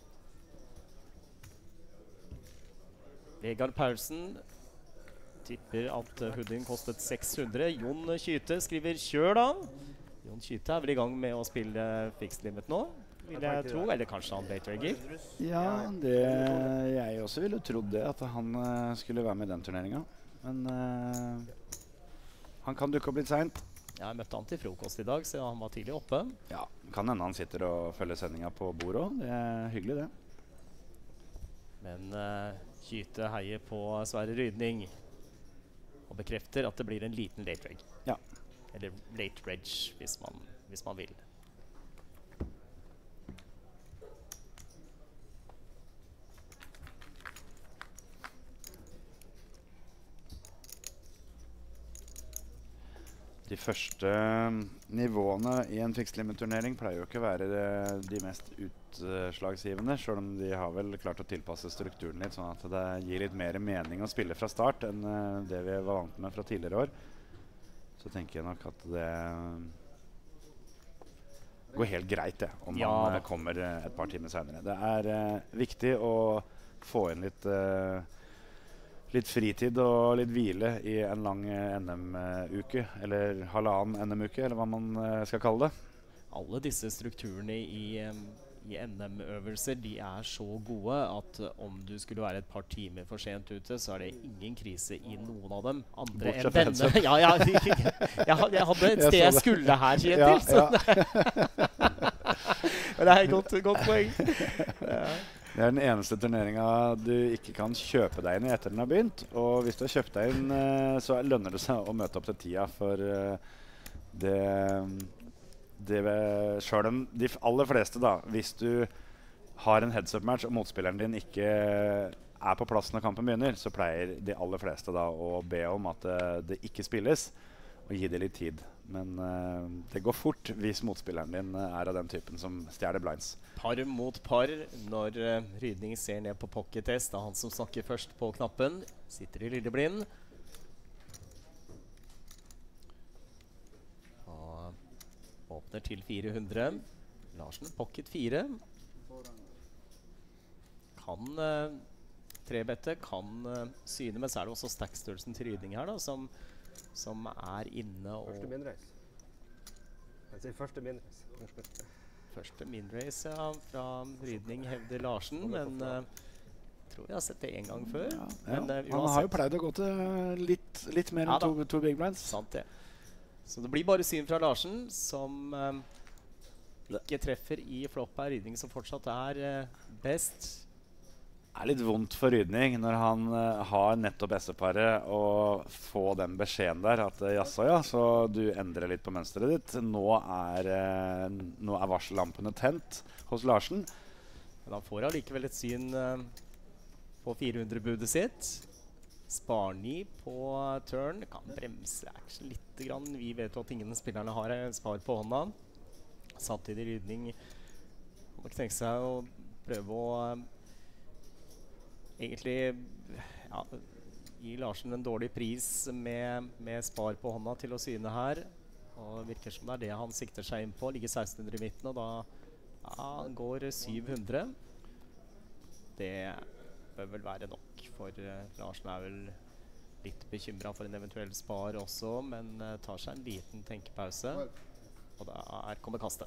Vegard Paulsen tipper at uh, hoodien kostet seks hundre. Jon Kyte skriver kjør da. Jon Kyte er vel i gang med å spille fixed limit nå, vil jeg tro. Eller kanskje han late-regger. Ja, det, jeg også ville trodd det, at han uh, skulle være med i den turneringen. Men uh, han kan dukke opp litt sent. Jeg møtte han til frokost i dag, så han var tidlig oppe. Ja, kan hende han sitter og følger sendingen på bordet også. Det er hyggelig, det. Men uh, Kyte heier på Sverre Rydning og bekrefter at det blir en liten late reg. Ja. Eller late reg, hvis man, hvis man vil. De første nivåene i en fixed limit-turnering pleier jo ikke å være de, de mest utslagsgivende, selv om de har vel klart å tilpasse strukturen litt, sånn at det gir litt mer mening å spille fra start enn uh, det vi var vant med fra tidligere år. Så tenker jeg nok at det går helt greit, det, om Ja, man uh, da. kommer uh, et par timer senere. Det er uh, viktig å få inn litt uh, litt fritid og litt hvile i en lang uh, N M-uke, eller halvannen N M-uke, eller hva man uh, skal kalle det. Alle disse strukturene i, um, i N M-øvelser, de er så gode at uh, om du skulle være et par timer for sent ute, så er det ingen krise i noen av dem. Andre Bortsett enn fra denne. headset. Ja, ja, jeg, had- jeg hadde et Jeg sted så jeg det. skulle her, Kjetil. Ja, så ja. Men det er et godt, godt poeng. Ja. Det er den eneste turneringen du ikke kan kjøpe deg inn i etter den har begynt. Og hvis du har kjøpt deg inn, uh, så lønner det seg å møte opp til tida, for uh, det, det selv om de aller fleste da, hvis du har en heads-up-match og motspilleren din ikke er på plass når kampen begynner, så pleier de aller fleste da å be om at uh, det ikke spilles, og gi det litt tid. Men uh, det går fort hvis motspilleren din uh, er av den typen som stjeler blinds. Par mot par når uh, Rydning ser ned på pocket test. Det er han som snakker først på knappen. Sitter i lilleblind. Og åpner til fire hundre. Larsen pocket fire. Kan uh, trebette, kan uh, syne, men så er det også stack-størrelsen til Rydning her da, som som er inne og... Første minreis. Jeg sier første minreis. Første minreis, ja, fra Rydning hevder Larsen, men uh, jeg tror jeg har sett det en gang før. Ja, men, ja. Uh, Han har jo pleid å gå til litt, litt mer enn ja, to, to big blinds. Sant det. Så det blir bare syn fra Larsen, som uh, ikke treffer i flopp her. Rydning som fortsatt er uh, best. Det er litt vondt for Rydning når han uh, har nettopp S-paret og få den beskjeden der at uh, jaså ja, så du endrer litt på mønsteret ditt. Nå er, uh, nå er varsellampene tent hos Larsen. Men han får allikevel et syn uh, på fire hundre-budet sitt. Spar ni på uh, turn. Kan bremse action litt grann. Vi vet jo at ingen spillerne har uh, spar på hånda. Samtidig Rydning må ikke tenke seg å prøve å uh, egentlig ja, gi Larsen en dårlig pris med, med spar på hånda til å syne her. Og det virker som det er det han sikter seg inn på. Ligger seksten hundre i midten, og da ja, går syv hundre. Det bør vel være nok, for uh, Larsen er vel litt bekymret for en eventuell spar også, men uh, tar seg en liten tenkepause. Og da er kommer kastet.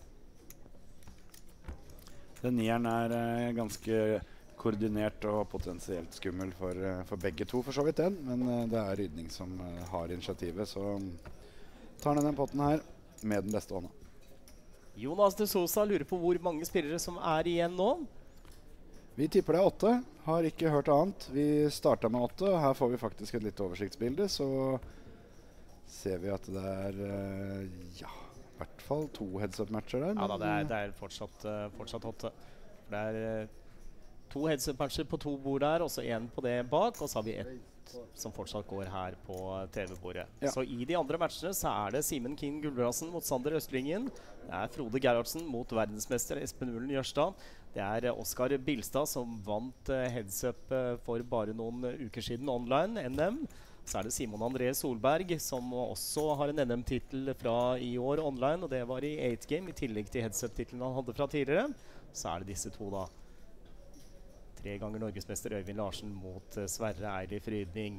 Den nieren er uh, ganske koordinert og potensielt skummel for, uh, for begge to, for så vidt den. Men uh, det er Rydning som uh, har initiativet, så um, tar den den potten her med den beste hånda. Jonas de Sosa lurer på hvor mange spillere som er igjen nå. Vi tipper det er åtte. Har ikke hørt annet. Vi startet med åtte, og her får vi faktisk et litt oversiktsbilde. Så ser vi at det er uh, ja, i hvert fall to heads-up-matcher der. Ja da, det er, det er fortsatt, uh, fortsatt åtte. Det er uh, to heads-up-matcher på to bord der, og så en på det bak, og så har vi ett som fortsatt går her på T V-bordet. Ja. Så i de andre matchene så er det Simen King Gulbrandsen mot Sander Østlingen. Det er Frode Gerhardsen mot verdensmester Espen Ulen Jørstad. Det er uh, Oskar Bilstad som vant uh, heads-up uh, for bare noen uh, uker siden online, N M. Så er det Simon André Solberg som også har en N M-titel fra i år online, og det var i eight game, i tillegg til heads-up-titelen han hadde fra tidligere. Så er det disse to da. Tre ganger norgesmester Øyvind Larsen mot uh, Sverre Eilif Rydning.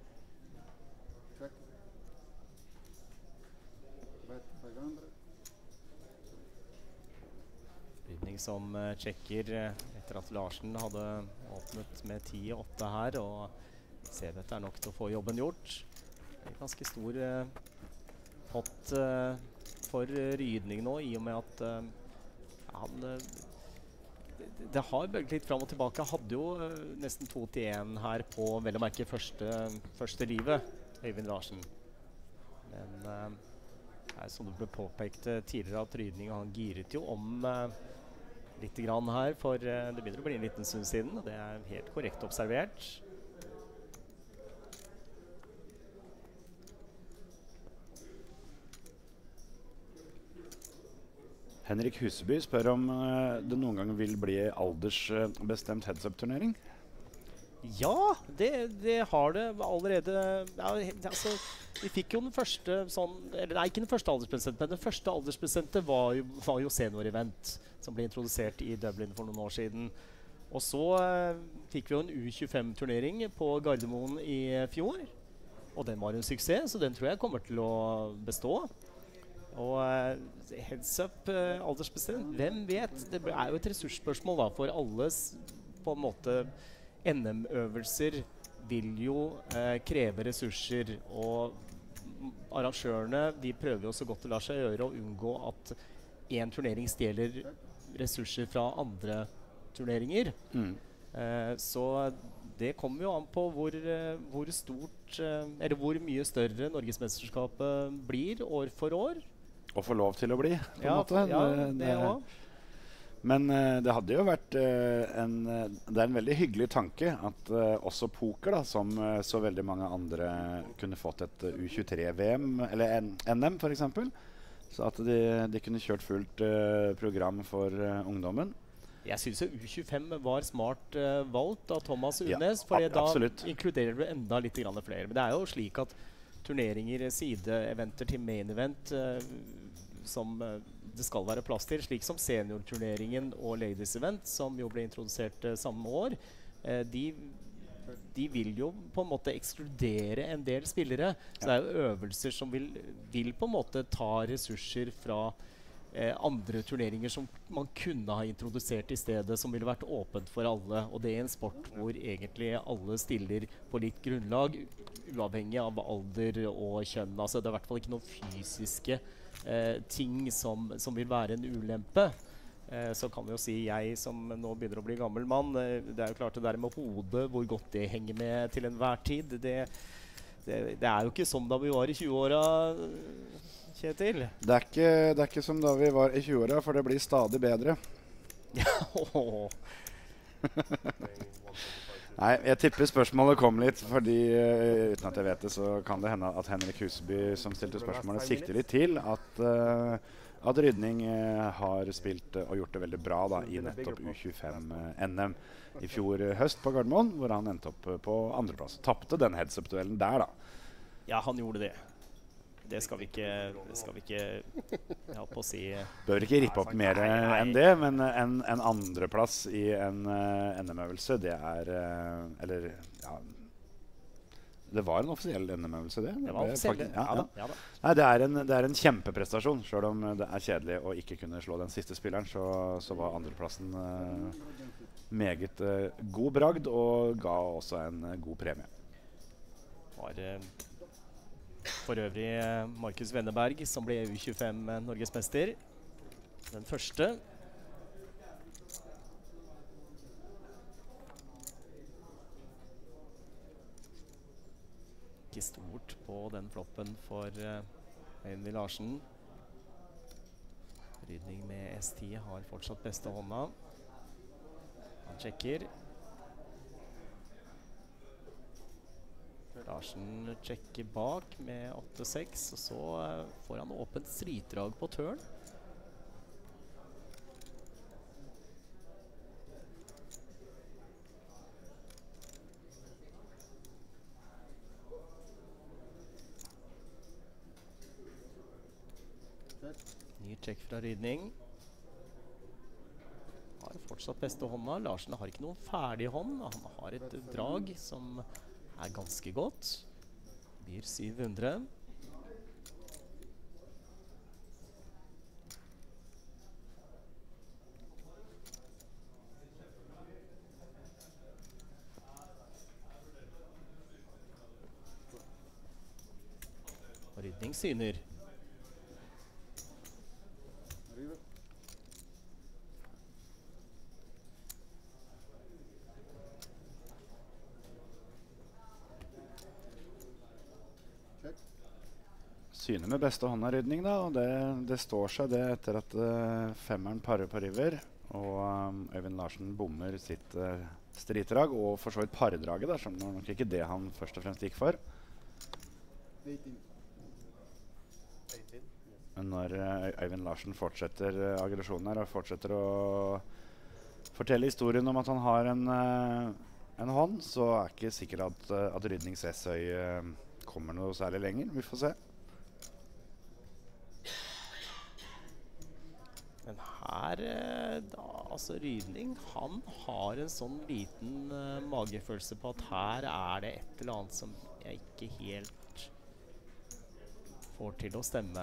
Rydning som uh, sjekker uh, etter at Larsen hadde åpnet med ti åtte her, og C V er nok til å få jobben gjort. Det er ganske stor uh, pott uh, for uh, Rydning nå, i og med at uh, han... Uh, Det har bøget litt fram og tilbake. Hadde jo uh, nesten to til én her på, vel å merke, første, første livet, Øyvind Larsen. Men uh, det er som det ble påpekt uh, tidligere at Rydning, han giret jo om uh, litt grann her, for uh, det begynner å bli en liten stund siden, og det er helt korrekt observert. Henrik Huseby spør om uh, det noen gang vil bli aldersbestemt heads-up-turnering. Ja, det, det har det allerede. Ja, altså, vi fikk jo den første sånn, eller nei, ikke den første aldersbestemte, men den første aldersbestemte var jo, var jo senior-event, som ble introdusert i Dublin for noen år siden. Og så uh, fikk vi jo en U tjuefem-turnering på Gardermoen i fjor, og den var en suksess, så den tror jeg kommer til å bestå. Og uh, heads up uh, aldersbestemt, hvem vet? Det er jo et ressursspørsmål da, for alle på en måte. N M-øvelser vil jo uh, kreve ressurser, og arrangørene de prøver jo så godt det lar seg gjøre å unngå at en turnering stjeler ressurser fra andre turneringer. Mm. Uh, så det kommer jo an på hvor, uh, hvor stort, uh, eller hvor mye større Norgesmesterskapet blir år for år. Og få lov til å bli, på en Ja, måte. ja, det, det det, også. Men uh, det hadde jo vært uh, en uh, Det er en veldig hyggelig tanke at uh, også poker, da, som uh, så veldig mange andre kunne fått et uh, U tjuetre-V M, eller en N M for eksempel. Så at de, de kunne kjørt fullt uh, program for uh, ungdommen. Jeg synes jo U tjuefem var smart uh, valgt av Thomas Ja, Unes, for ab- da absolutt. inkluderer du enda litt grann flere. Men det er jo slik at turneringer, side-eventer til main event, uh, som uh, det skal være plass til, slik som seniorturneringen og ladies event, som jo ble introdusert uh, samme år, uh, de, de vil jo på en måte ekskludere en del spillere. Så det er jo øvelser som vil, vil på en måte ta ressurser fra Eh, andre turneringer som man kunne ha introdusert i stedet, som ville vært åpent for alle. Og det er en sport hvor egentlig alle stiller på litt grunnlag, uavhengig av alder og kjønn. Altså, det er i hvert fall ikke noen fysiske eh, ting som, som vil være en ulempe. Eh, så kan vi jo si, jeg som nå begynner å bli gammel mann, eh, det er jo klart det der med hodet, hvor godt det henger med til enhver tid, det, det, det er jo ikke som da vi var i tjue-åra, Kjetil. Det er, ikke, det er ikke som da vi var i tjue-åra, for det blir stadig bedre. Nei, jeg tipper spørsmålet kom litt, fordi uh, uten at jeg vet det, så kan det hende at Henrik Huseby, som stilte spørsmålet, sikter litt til at, uh, at Rydning uh, har spilt uh, og gjort det veldig bra da, i nettopp U tjuefem-N M i fjor uh, høst på Gardermoen, hvor han endte opp uh, på andreplass. Tappte den heads-up-duellen der, da. Ja, han gjorde det. Det skal vi ikke, det skal vi ikke jeg holdt på å si. Bør ikke rippe opp mer enn det, men en, en andreplass i en uh, N M-øvelse, det er uh, Eller, ja Det var en offisiell N M-øvelse, det. Det var offisiell, ja, ja, ja. Da, ja da. Nei, det er, en, det er en kjempeprestasjon. Selv om det er kjedelig å ikke kunne slå den siste spilleren, så, så var andreplassen uh, meget uh, god bragd, og ga også en uh, god premie. Var uh, for øvrig uh, Markus Wenneberg, som ble U tjuefem uh, Norgesmester. Den første. Ikke stort på den floppen for uh, Øyvind Larsen. Rydning med S ti har fortsatt beste hånda. Han sjekker. Larsen sjekker bak med åtte seks, og så uh, får han åpent stridrag på turn. Ny check fra Rydning. Har fortsatt beste hånda. Larsen har ikke noen ferdig hånd. Han har et drag som er ganske godt. Byr syv hundre. Og Rydning syner. Syner med beste hånda Rydning, da, og det, det står seg det etter at uh, femmeren parer på river, og um, Øyvind Larsen bommer sitt uh, stridrag, og for så vidt pardraget, da, som var nok ikke det han først og fremst gikk for. Men når uh, Øyvind Larsen fortsetter uh, aggresjonen her, og fortsetter å fortelle historien om at han har en, uh, en hånd, så er det ikke sikkert at, uh, at Rydnings S-øy uh, kommer noe særlig lenger. Vi får se. Men her, da, altså Rydning, han har en sånn liten uh, magefølelse på at her er det et eller annet som jeg ikke helt får til å stemme.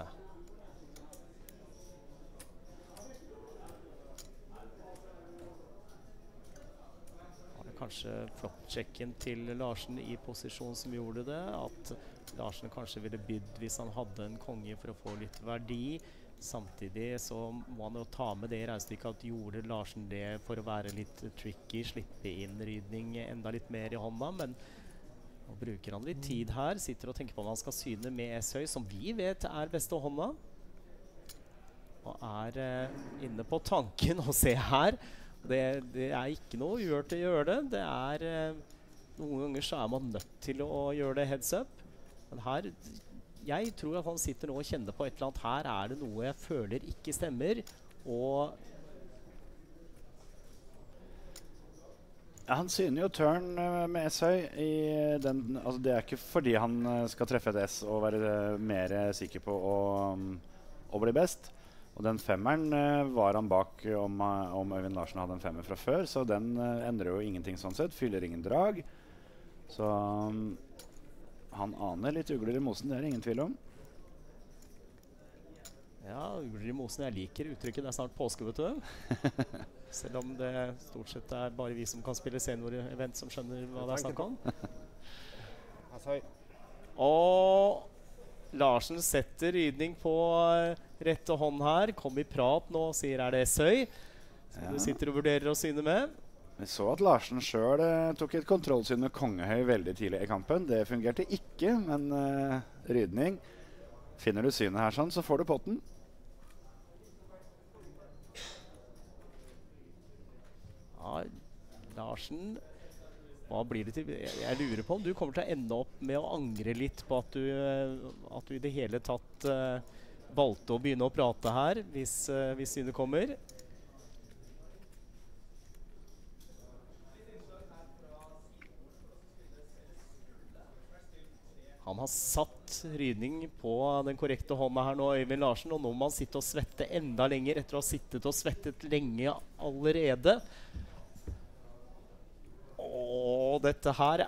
Var det kanskje floppchecken til Larsen i posisjon som gjorde det? At Larsen kanskje ville bydd hvis han hadde en konge for å få litt verdi. Samtidig så må han jo ta med det i regnestykket at gjorde Larsen det for å være litt tricky, slippe inn Rydning enda litt mer i hånda, men nå bruker han litt tid her, sitter og tenker på om han skal syne med S-høy, som vi vet er beste hånda. Og er eh, inne på tanken å se her. Det, det er ikke noe ugjort å gjøre det. Det er eh, noen ganger så er man nødt til å gjøre det heads up. Men her, jeg tror at han sitter nå og kjenner på et eller annet. Her er det noe jeg føler ikke stemmer. Og ja, han syner jo turn uh, med S-høy i den, altså det er ikke fordi han uh, skal treffe et S og være uh, mer sikker på å, um, å bli best. Og den femmeren uh, var han bak om, uh, om Øyvind Larsen hadde en femmer fra før, så den uh, endrer jo ingenting sånn sett, fyller ingen drag. Så um, han aner litt ugler i mosen, det er ingen tvil om. ja, ugler i mosen, jeg liker uttrykket, det er snart påske, vet du. Selv om det stort sett er bare vi som kan spille senior-event som skjønner hva det er snakk om. Og Larsen setter Rydning på rette hånd her. Kom i prat nå og sier er det S-høy. Så du sitter og vurderer å syne med. Vi så at Larsen selv eh, tok et kontrollsyn med kongehøy veldig tidlig i kampen. Det fungerte ikke, men eh, Rydning, finner du synet her sånn, så får du potten. Ja, Larsen, hva blir det til? Jeg, jeg lurer på om du kommer til å ende opp med å angre litt på at du, at du i det hele tatt uh, valgte å begynne å prate her, hvis, uh, hvis synet kommer. Han har satt Rydning på den korrekte hånda her nå, Øyvind Larsen, og nå må han sitte og svette enda lenger etter å ha sittet og svettet lenge allerede. Åh, dette her,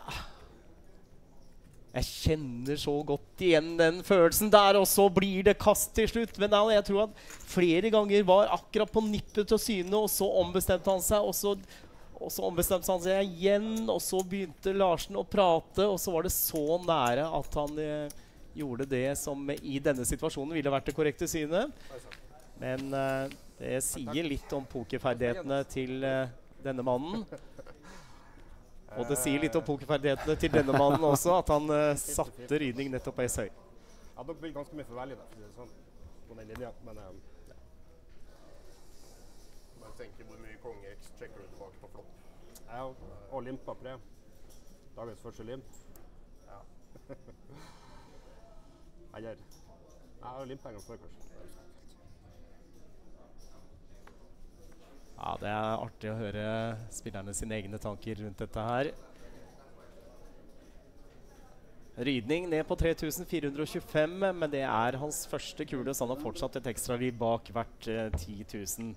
jeg kjenner så godt igjen den følelsen der, og så blir det kast til slutt. Men da, jeg tror at flere ganger var akkurat på nippet til å syne, og så ombestemte han seg, og så, og så ombestemte han seg igjen, og så begynte Larsen å prate, og så var det så nære at han eh, gjorde det som i denne situasjonen ville vært det korrekte synet. Men eh, det sier litt om pokerferdighetene til eh, denne mannen. Og det sier litt om pokerferdighetene til denne mannen også, at han uh, satte Rydning nettopp på S-høy. Ja, dere blir ganske mye for veldig der, sånn, på den linja, men um, ja. Bare tenker hvor mye konge-X checker du tilbake på flopp. Ja, og limpa pre. Dagens første limp. Ja. Eller, ja, limpa en gang før, kanskje. Ja, det er artig å høre spillerne sine egne tanker rundt dette her. Rydning ned på tre tusen fire hundre og tjuefem, men det er hans første kule, så han har fortsatt et ekstra liv bak hvert eh, ti tusen.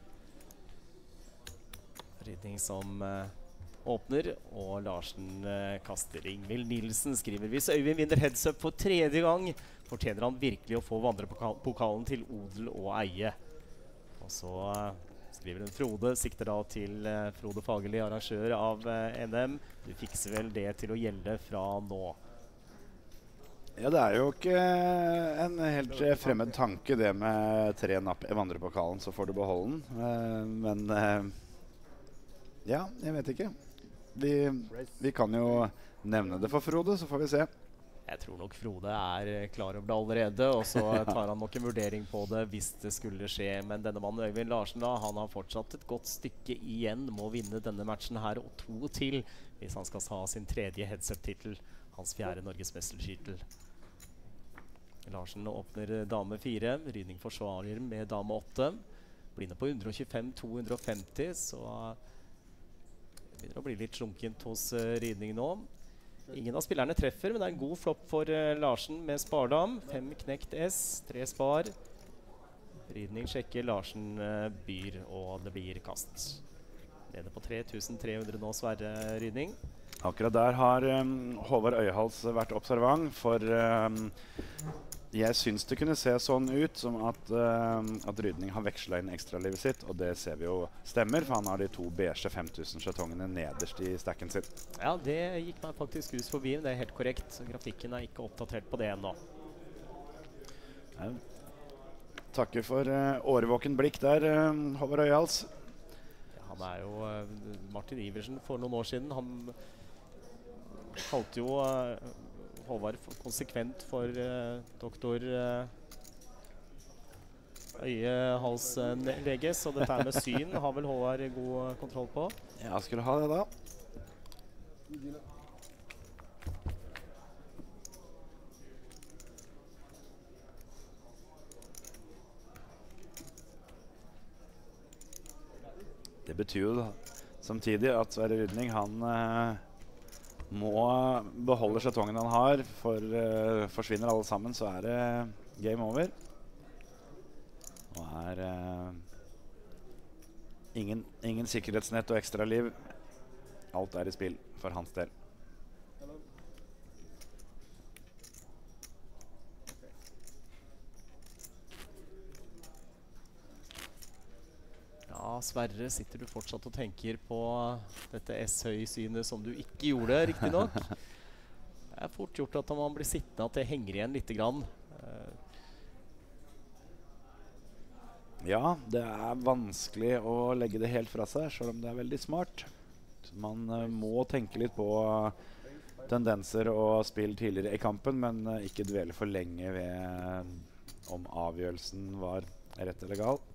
Rydning som eh, åpner, og Larsen eh, kaster. Ingvild Nilsen skriver, hvis Øyvind vinner heads up for tredje gang, fortjener han virkelig å få vandrepokalen til odel og eie. Og så eh, skriver hun Frode, sikter da til eh, Frode Fagerli, arrangør av eh, N M. Du fikser vel det til å gjelde fra nå? Ja, det er jo ikke en helt eh, fremmed tanke det med tre napp i vandrepokalen, så får du beholde den. Eh, men eh, ja, jeg vet ikke. Vi, vi kan jo nevne det for Frode, så får vi se. Jeg tror nok Frode er eh, klar over det allerede, og så tar han nok en vurdering på det hvis det skulle skje. Men denne mannen Øyvind Larsen da, han har fortsatt et godt stykke igjen, må vinne denne matchen her og to til hvis han skal ha sin tredje headset-titel, hans fjerde Norgesmestertittel. Larsen åpner dame fire, Rydning forsvarer med dame åtte. Blir ned på hundre og tjuefem to hundre og femti, så det begynner å bli litt slunkent hos uh, Rydning nå. Ingen av spillerne treffer, men det er en god flopp for uh, Larsen med spardam. Fem knekt S, tre spar. Rydning sjekker, Larsen uh, byr, og det blir kast. Nede på tre tusen tre hundre nå, Sverre Rydning. Akkurat der har um, Håvard Øyhals vært observant, for um, jeg syns det kunne se sånn ut som at, um, at Rydning har vekslet inn ekstralivet sitt, og det ser vi jo stemmer, for han har de to beige fem tusen sjetongene nederst i stacken sin. Ja, det gikk meg faktisk hus forbi, det er helt korrekt. Grafikken er ikke oppdatert på det ennå. Ja. Takker for uh, årvåken blikk der, uh, Håvard Øyhals. Ja, han er jo uh, Martin Iversen for noen år siden. Han kalte jo uh, Håvard for konsekvent for uh, doktor uh, øye-hals-lege, så dette er med syn har vel Håvard god kontroll på. Ja, skulle ha det da. Det betyr jo da, samtidig at Sverre Rydning, han eh, må beholde skjetongen han har, for eh, forsvinner alle sammen, så er det game over. Og er eh, ingen, ingen sikkerhetsnett og ekstra liv. Alt er i spill for hans del. Ja, Sverre, sitter du fortsatt og tenker på dette S-høy-synet som du ikke gjorde, riktig nok? Det er fort gjort at man blir sittende, at det henger igjen litt grann. Ja, det er vanskelig å legge det helt fra seg, selv om det er veldig smart. Så man uh, må tenke litt på uh, tendenser og spill tidligere i kampen, men uh, ikke dvele for lenge ved uh, om avgjørelsen var rett eller gal.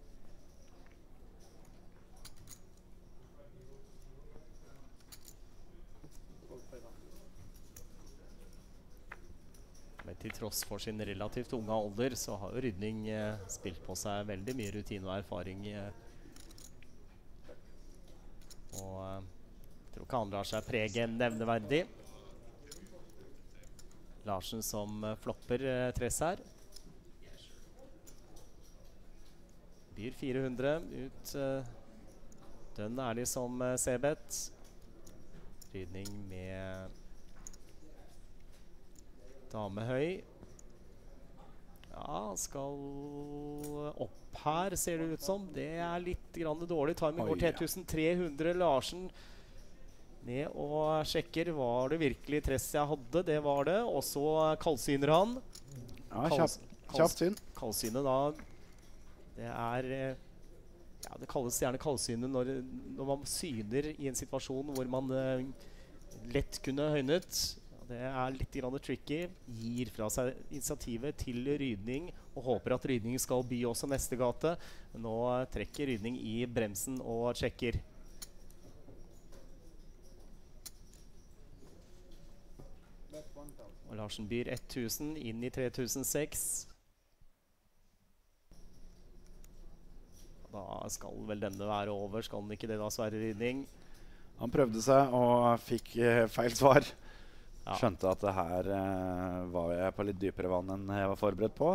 Men til tross for sin relativt unge alder, så har jo Rydning eh, spilt på seg veldig mye rutine og erfaring. Eh. Og eh, jeg tror ikke han lar seg prege nevneverdig. Larsen som eh, flopper eh, tress her. Byr fire hundre ut. Eh, dønn ærlig som eh, C-bet. Rydning med dame høy. Ja, skal opp her, ser det ut som. Det er litt grann dårlig. Timing går til elleve tre hundre. Larsen ned og sjekker. Var det virkelig tress jeg hadde? Det var det. Og så kaldsyner han. Ja, kjapt, kjapt syn. Kaldsynet da, det er... Ja, det kalles gjerne kaldsynet når, når man syner i en situasjon hvor man uh, lett kunne høynet. Det er litt grann tricky. Gir fra seg initiativet til Rydning og håper at Rydning skal by også neste gate. Nå trekker Rydning i bremsen og sjekker. Og Larsen byr tusen inn i tre tusen seks. Da skal vel denne være over. Skal den ikke det da, Sverre Rydning? Han prøvde seg og fikk eh, feil svar. Ja. Skjønte at det her eh, var jeg på litt dypere vann enn jeg var forberedt på.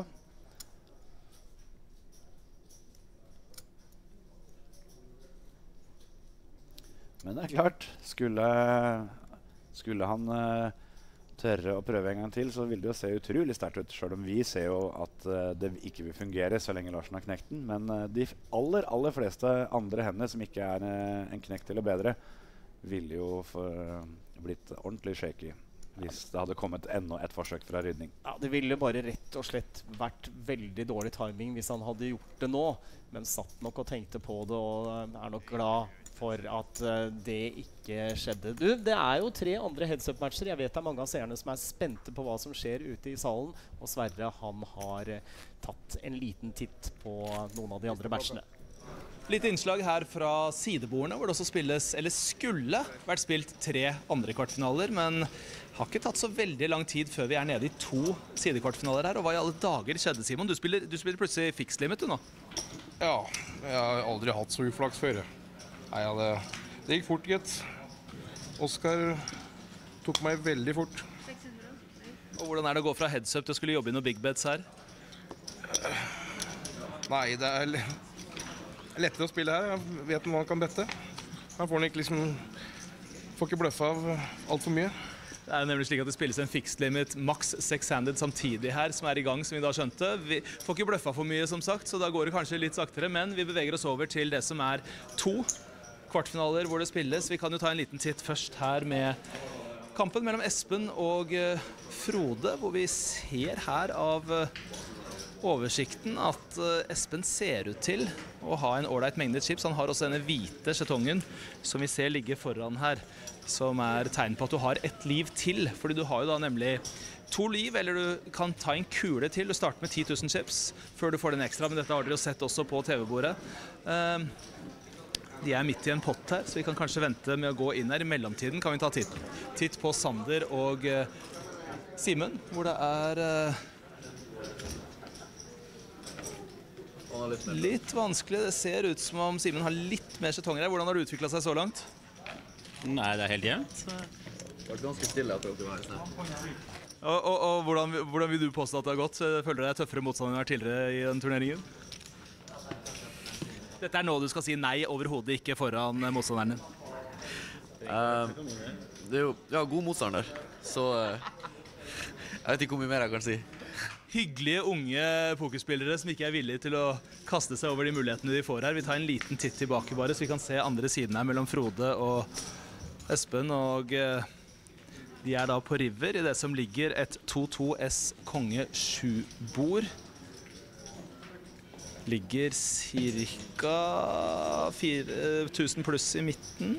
Men det er klart, skulle, skulle han eh, tørre å prøve en gang til, så vil det jo se utrolig sterkt ut, selv om vi ser jo at eh, det ikke vil fungere så lenge Larsen har knekt den. Men eh, de aller, aller fleste andre hender som ikke er eh, en knekt eller bedre, ville jo for, uh, blitt ordentlig shaky hvis det hadde kommet enda et forsøk fra Rydning. Ja, det ville bare rett og slett vært veldig dårlig timing hvis han hadde gjort det nå, men satt nok og tenkte på det og er nok glad for at uh, det ikke skjedde. Du, det er jo tre andre heads-up-matcher. Jeg vet det er mange av seerne som er spente på hva som skjer ute i salen, og Sverre, han har uh, tatt en liten titt på noen av de andre matchene. Litt innslag her fra sidebordene, hvor det også spilles, eller skulle vært spilt tre andre kvartfinaler, men har ikke tatt så veldig lang tid før vi er nede i to sidekvartfinaler her. Og hva i alle dager skjedde, Simon? Du spiller, du spiller plutselig fixed limit, du nå? Ja, jeg har aldri hatt så uflaks før. Nei, ja, det, det gikk fort, gitt. Oskar tok meg veldig fort. Og hvordan er det å gå fra heads up til å skulle jobbe i noen big bets her? Nei, det er lettere å spille her. Jeg vet hva han kan bette. Han får ikke liksom får ikke bløffe av alt for mye. Det er nemlig slik at det spilles en fixed limit maks six-handed samtidig her, som er i gang, som vi da skjønte. Vi får ikke bløffa for mye, som sagt, så da går det kanskje litt saktere, men vi beveger oss over til det som er to kvartfinaler hvor det spilles. Vi kan jo ta en liten titt først her med kampen mellom Espen og uh, Frode, hvor vi ser her av uh, oversikten at uh, Espen ser ut til å ha en ålreit mengde chips. Han har også denne hvite skjetongen som vi ser ligge foran her, som er tegn på at du har ett liv til, fordi du har jo da nemlig to liv, eller du kan ta en kule til. Du starter med ti tusen chips før du får den ekstra, men dette har dere jo sett også på T V-bordet. Uh, de er midt i en pott her, så vi kan kanskje vente med å gå inn her. I mellomtiden kan vi ta titt, titt på Sander og uh, Simen, hvor det er uh, litt vanskelig. Det ser ut som om Simen har litt mer skjetonger her. Hvordan har det utviklet seg så langt? Nei, det er helt jevnt. Det var ganske stille at dere var i sted. Og, og, og hvordan, hvordan vil du påstå at det har gått? Føler du deg tøffere motstander enn tidligere i den turneringen? Dette er nå du skal si nei overhodet ikke foran motstanderen din. Uh, det er jo ja, god motstander, så uh, jeg vet ikke hvor mye mer jeg kan si. Hyggelige unge pokerspillere som ikke er villige til å kaste seg over de mulighetene de får her. Vi tar en liten titt tilbake bare, så vi kan se andre siden her mellom Frode og Espen. Og uh, de er da på river i det som ligger et to to S konge sju bord. Ligger cirka fire tusen pluss i midten.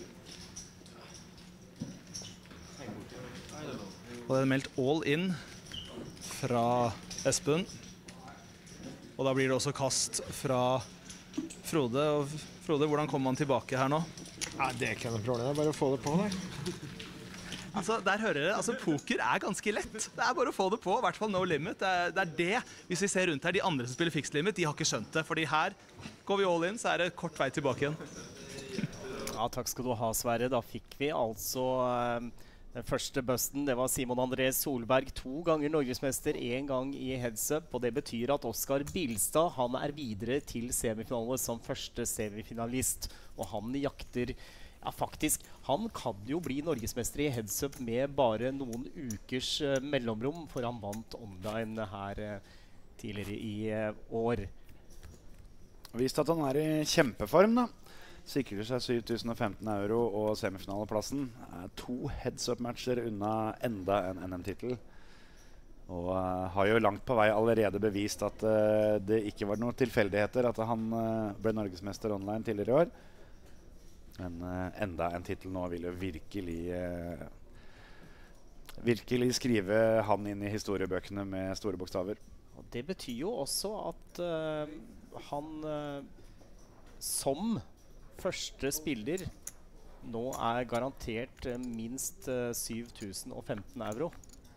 Og det er meldt all in fra Espen. Og da blir det også kast fra Frode. Og Frode, hvordan kommer man tilbake her nå? Ja, det er ikke noe problem, det er bare å få det på der. Altså, der hører dere, altså poker er ganske lett. Det er bare å få det på, i hvert fall no limit. Det er, det er det, hvis vi ser rundt her, de andre som spiller fixed limit, de har ikke skjønt det. Fordi her går vi all in, så er det kort vei tilbake igjen. Ja, takk skal du ha, Sverre. Da fikk vi altså um, den første busten. Det var Simon André Solberg, to ganger norgesmester, en gang i heads-up. Og det betyr at Oskar Bilstad, han er videre til semifinale som første semifinalist. Og han jakter... Ja, faktisk, han kan jo bli norgesmester i heads-up med bare noen ukers uh, mellomrom, for han vant online her uh, tidligere i uh, år. Vist at han er i kjempeform da. Sikrer seg syv tusen og femten euro og semifinaleplassen. Er to heads-up-matcher unna enda en N M-titel. Og uh, har jo langt på vei allerede bevist at uh, det ikke var noen tilfeldigheter at han uh, ble norgesmester online tidligere i år. Men uh, enda en titel nå vil jo virkelig uh, virkelig skrive han inn i historiebøkene med store bokstaver. Og det betyr jo også at uh, han uh, som første spiller nå er garantert uh, minst uh, syv tusen og femten euro.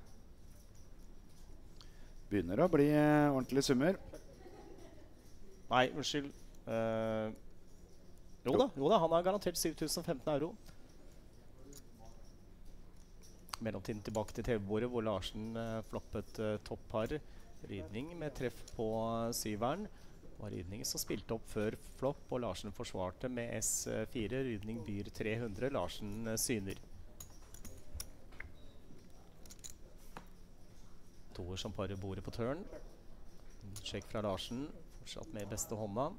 Begynner å bli uh, ordentlige summer. Nei, unnskyld. Uh, Jo da, jo da, han har garantert syv tusen og femten euro. Mellomtiden tilbake til T V-bordet, hvor Larsen uh, floppet uh, toppar. Rydning med treff på uh, syveren. Det var Rydning som spilte opp før flopp, og Larsen forsvarte med S fire. Rydning byr tre hundre, Larsen uh, syner. Toer som parer bordet på turn. Sjekk fra Larsen, fortsatt med beste hånda.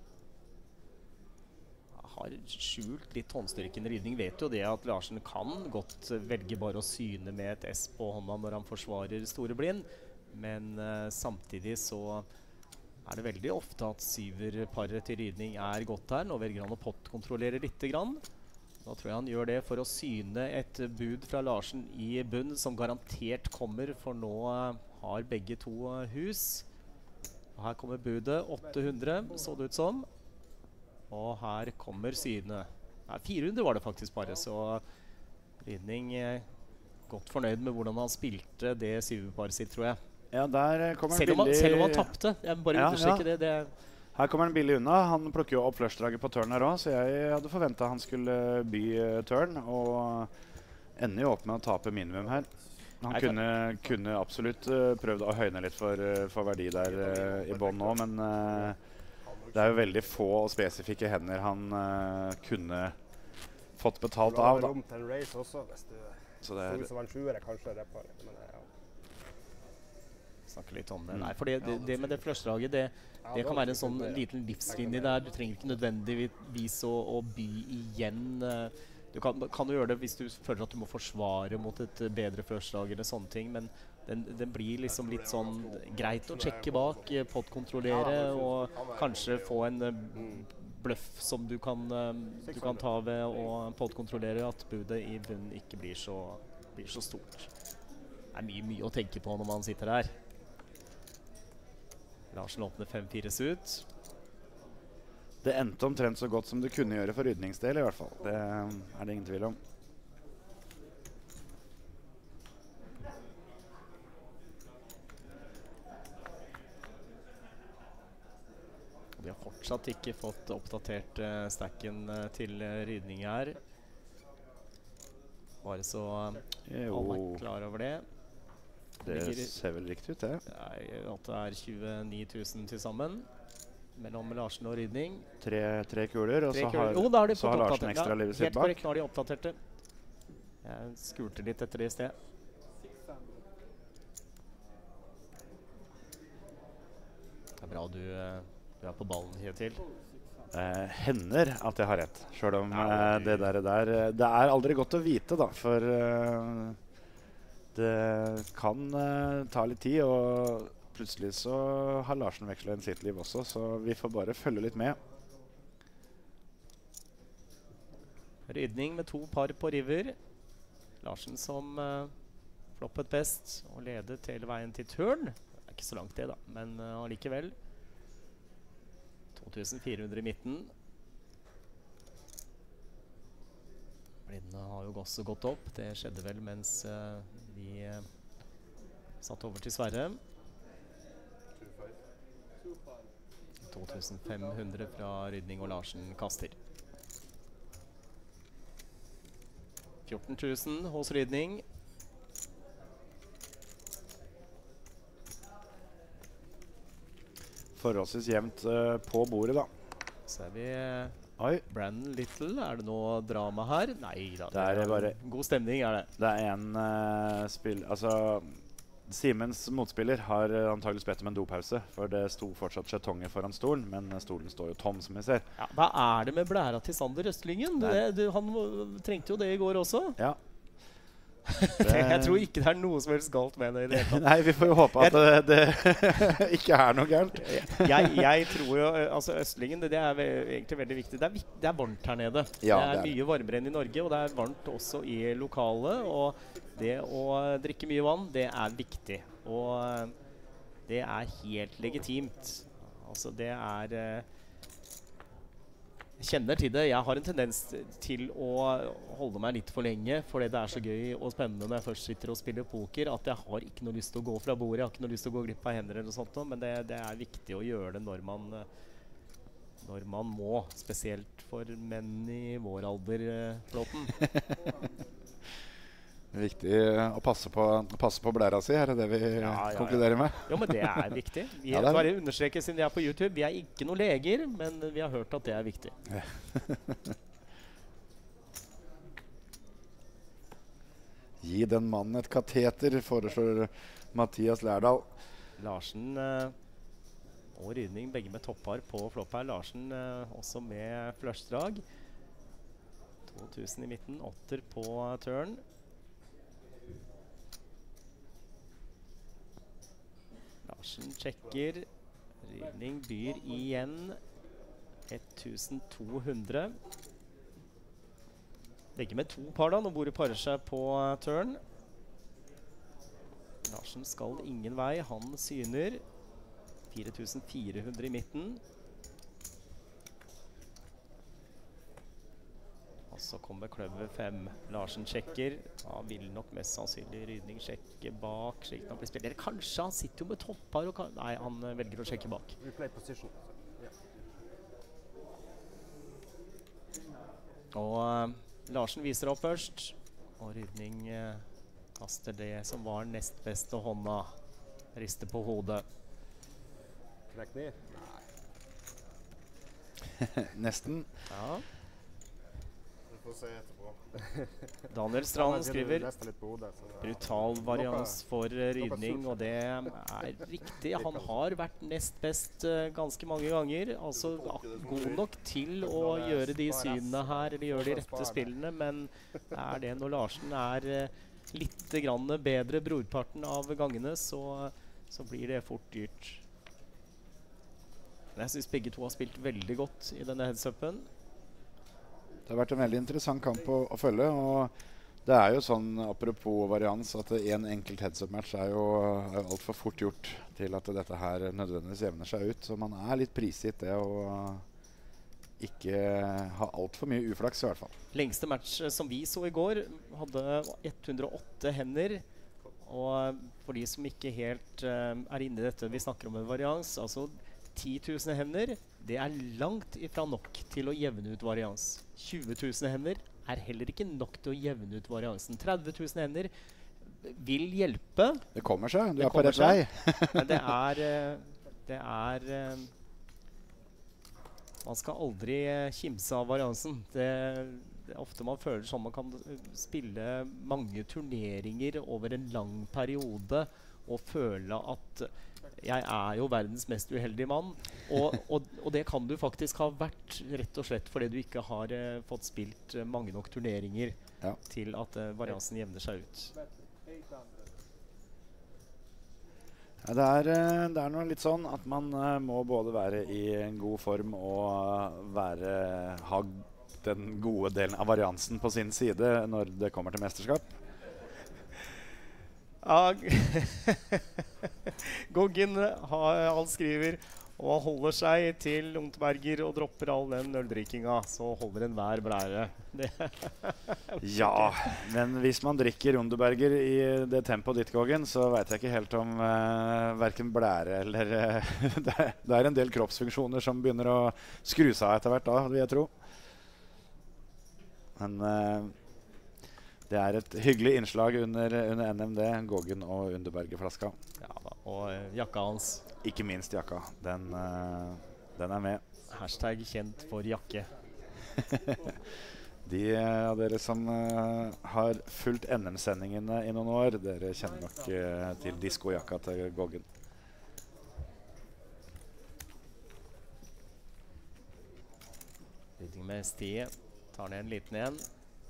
Har skjult litt håndstyrken. Rydning vet jo det at Larsen kan godt velge bare å syne med et S på hånda når han forsvarer store blind. Men uh, samtidig så er det veldig ofte at syverparet til Rydning er godt her. Nå velger han å pottkontrollere litt grann. Da tror jeg han gjør det for å syne et bud fra Larsen i bunn, som garantert kommer, for nå uh, har begge to uh, hus. Og her kommer budet åtte hundre, så det ut som. Og her kommer syne. Nei, fire hundre var det faktisk bare, så Rydning eh, godt fornøyd med hvordan han spilte det syverparet sitt, tror jeg. Ja, der kommer han selv, om han, billig... selv om han tappte. Jeg må bare ja, understreke ja. det. det. Her kommer han billig unna. Han plukker jo opp flushdraget på turn her også, så jeg hadde forventet han skulle by uh, turn, og ender jo opp med å tape minimum her. Han kunne, kunne absolutt uh, prøvd å høyne litt for, uh, for verdi der uh, i bånn nå, men... Uh, det er jo veldig få og spesifikke hender han uh, kunne fått betalt av. Da. Rom til en race også, hvis du så det er som en sjuer er kanskje repar. Men ja. Snakke litt om det. Nei, for det, det, det med det flushdraget, det, det kan være en sånn liten livslinje der. Du trenger ikke nødvendigvis å, å by igjen. Du kan, kan du gjøre det hvis du føler at du må forsvare mot et bedre flushdrag eller sånne ting, men Den, den blir liksom litt sånn greit å sjekke bak, pottkontrollere og kanskje få en uh, bløff som du kan, uh, du kan ta ved å pottkontrollere at budet i bunnen ikke blir så, blir så stort. Det er mye, mye å tenke på når man sitter her. Larsen åpner fem fire ut. Det endte omtrent så godt som det kunne gjøre for rydningsdel i hvert fall. Det er det ingen tvil om. De har fortsatt ikke fått oppdatert uh, stacken uh, til uh, rydning her. Bare så uh, alle er klar over det. Det ser vel riktig ut, det. Det er at det er tjueni tusen til sammen mellom Larsen og rydning. Tre, tre kuler, og tre så kuler. har, oh, da har, de så har Larsen ja, ekstra livet sitt helt bak. Korrekt, nå har de oppdatert det. Jeg skurte litt etter det i sted. Det er bra du, du er på ballen helt til. Eh, hender at jeg har rett, selv om ja, eh, det der, der det er aldri godt å vite da, for eh, det kan eh, ta litt tid, og plutselig så har Larsen vekslet en sitt liv også, så vi får bare følge litt med. Rydning med to par på river. Larsen som uh, floppet best og ledet hele veien til turn. Det er ikke så langt det da, men uh, allikevel. to tusen fire hundre i midten. Blindene har jo også gått opp. Det skjedde vel mens uh, vi uh, satt over til Sverre. to tusen fem hundre fra Rydning og Larsen kaster. fjorten tusen hos Rydning. Forholdsvis jevnt uh, på bordet da. Så er vi uh, Oi. Brandon Little. Er det noe drama her? Nei da. Det er bare god stemning er det. Det er en uh, spill... Altså, Simens motspiller har uh, antageligvis bedt om en dopause, for det sto fortsatt skjetonger foran stolen, men uh, stolen står jo tom, som vi ser. Ja, hva er det med blæra til Sander Østlingen? Det, du, han trengte jo det i går også. Ja. det, jeg tror ikke det er noe som helst galt med det i det hele tatt. Nei, vi får jo håpe at det, det ikke er noe gærent. jeg, jeg tror jo, altså Østlingen, det, det er ve egentlig veldig viktig. Det er, vik det er varmt her nede. Ja, det er det er. mye varmere enn i Norge, og det er varmt også i lokalet, og det å drikke mye vann, det er viktig. Og det er helt legitimt. Altså, det er... Jeg kjenner til det. Jeg har en tendens til å holde meg litt for lenge, fordi det er så gøy og spennende når jeg først sitter og spiller poker, at jeg har ikke noe lyst til å gå fra bordet, jeg har ikke noe lyst til å gå glipp av hender eller noe sånt, men det, det er viktig å gjøre det når man, når man må, spesielt for menn i vår alder, Flåten. Viktig å passe på, passe på blæra si, er det det vi ja, ja, konkluderer med? Jo, men det er viktig. Vi ja, det er bare understreker siden vi er på YouTube. Vi er ikke noen leger, men vi har hørt at det er viktig. Ja. Gi den mannen et kateter, foreslår Mathias Lærdal. Larsen uh, og Rydning, begge med toppar på flopp her. Larsen uh, også med flushdrag. to tusen i midten, åtter på turn. Larsen sjekker. Rydning byr igjen tusen to hundre. Begge med to par da, når bordet parer seg på uh, turn. Larsen skal ingen vei, han syner. fire tusen fire hundre i midten. Og så kommer kløver fem. Larsen sjekker. Da vil nok mest sannsynlig Rydning sjekke bak. Slik han blir spilt. Eller kanskje han sitter jo med toppar og kan... Nei, han uh, velger å sjekke bak. Replay position. Yeah. Og uh, Larsen viser opp først. Og Rydning uh, kaster det som var nest beste hånda. Rister på hodet. Trekk ned. Nesten. Ja. Vi får se etterpå. Daniel Strand skriver litt på hodet, så brutal varians for uh, Rydning, og det er riktig. Han har vært nest best uh, ganske mange ganger. Altså god nok til å gjøre de synene her, eller gjøre de rette spillene, men er det når Larsen er uh, litt grann bedre brorparten av gangene, så, så blir det fort dyrt. Men jeg synes begge to har spilt veldig godt i denne heads-upen. Det har vært en veldig interessant kamp å, å følge, og Det er jo sånn, apropos varians, at en enkelt heads-up-match er jo, er jo alt for fort gjort til at dette her nødvendigvis jevner seg ut. Så man er litt prisgitt det å ikke ha alt for mye uflaks i hvert fall. Lengste match eh, som vi så i går, hadde hundre og åtte hender. Og for de som ikke helt eh, er inne i dette vi snakker om en varians, altså ti tusen hender, det er langt ifra nok til å jevne ut varians. tjue tusen hender er heller ikke nok til å jevne ut variansen. tretti tusen hender vil hjelpe. Det kommer seg, du Det er på rett kommer vei. Men det er eh, Det er eh, Man skal aldri eh, kimse av variansen. Det, det er ofte man føler som man kan eh, spille mange turneringer over en lang periode og føle at jeg er jo verdens mest uheldige mann. Og, og, og det kan du faktisk ha vært rett og slett fordi du ikke har eh, fått spilt eh, mange nok turneringer Ja. til at eh, variansen jevner seg ut. Ja, det, er, eh, det er noe litt sånn at man eh, må både være i en god form og eh, være, ha den gode delen av variansen på sin side når det kommer til mesterskap. Ja, Goggen har, han skriver og holder seg til Unterberger og dropper all den øldrikkinga, så holder en hver blære. Det Ja, men hvis man drikker Underberger i det tempoet ditt, Goggen, så vet jeg ikke helt om uh, hverken blære eller uh, det, er, det er en del kroppsfunksjoner som begynner å skru seg av etter hvert da, vil jeg tro. Men uh, det er et hyggelig innslag under, under N M D, Goggen og Underberger-flaska. Ja da, og eh, jakka hans. Ikke minst jakka. Den, uh, den er med. Hashtag kjent for jakke. De av dere som uh, har fulgt N M-sendingene i noen år, dere kjenner nok uh, til diskojakka til Goggen. Rydding med stie. Tar ned en liten en.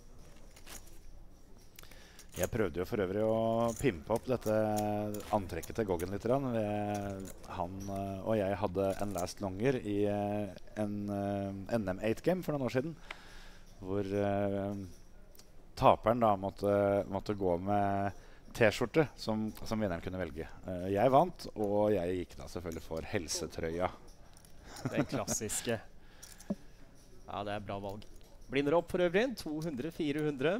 Jeg prøvde jo for øvrig å pimpe opp dette antrekket til Goggen litt. Rann. Han uh, og jeg hadde en last longer i uh, en uh, N M åtte game for noen år siden. Hvor uh, taperen da måtte, måtte gå med T-skjorte som, som vinneren kunne velge. Uh, jeg vant, og jeg gikk da selvfølgelig for helsetrøya. Den klassiske. Ja, det er bra valg. Blinder opp for øvrig. to hundre fire hundre.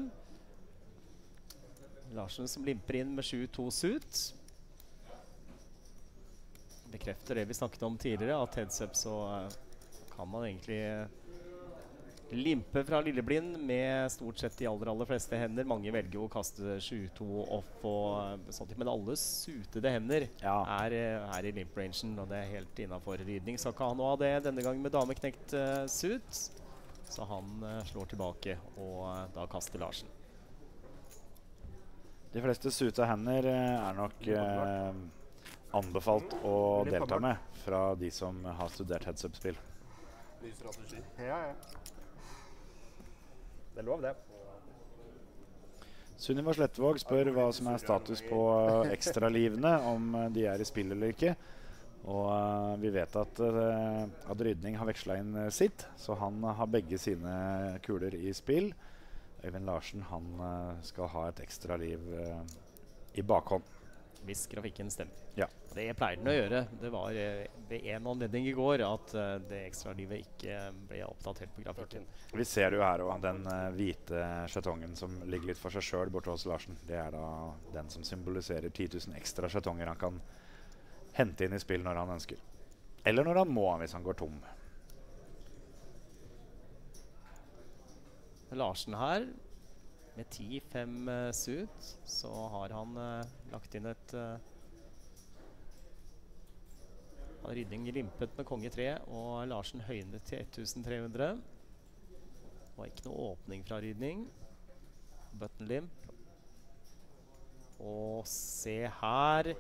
Larsen som limper inn med sju to suit. Bekrefter det vi snakket om tidligere, at heads up så uh, kan man egentlig uh, limpe fra lilleblind med stort sett de aller, aller fleste hender. Mange velger å kaste sju to off og uh, sånt, men alle suitede hender Ja. er, uh, er i limp-rangen, og det er helt innenfor ridning. Så kan han ha det denne gangen med dameknekt uh, suit, så han uh, slår tilbake, og uh, da kaster Larsen. De fleste suita hender eh, er nok eh, anbefalt å delta med fra de som har studert heads-up-spill. Ny strategi. Ja, ja. Det er lov, det. Sunniva Slettvåg spør hva som er status på uh, ekstralivene, om uh, de er i spill eller ikke. Og uh, vi vet at, uh, at Rydning har veksla inn uh, sitt, så han uh, har begge sine kuler i spill. Øyvind Larsen han uh, skal ha et ekstra liv uh, i bakhånd. Hvis grafikken stemmer. Ja. Det pleier den å gjøre. Det var eh, ved en anledning i går at eh, det ekstra livet ikke ble oppdatert på grafikken. Vi ser det jo her også, den uh, hvite skjetongen som ligger litt for seg selv borte hos Larsen. Det er da den som symboliserer ti tusen ekstra skjetonger han kan hente inn i spill når han ønsker. Eller når han må, hvis han går tom. Larsen her, med ti fem uh, suit, så har han uh, lagt inn et uh, han har Rydning limpet med konge tre, og Larsen høynet til tretten hundre. Det var ikke noe åpning fra Rydning. Button limp. Og se her.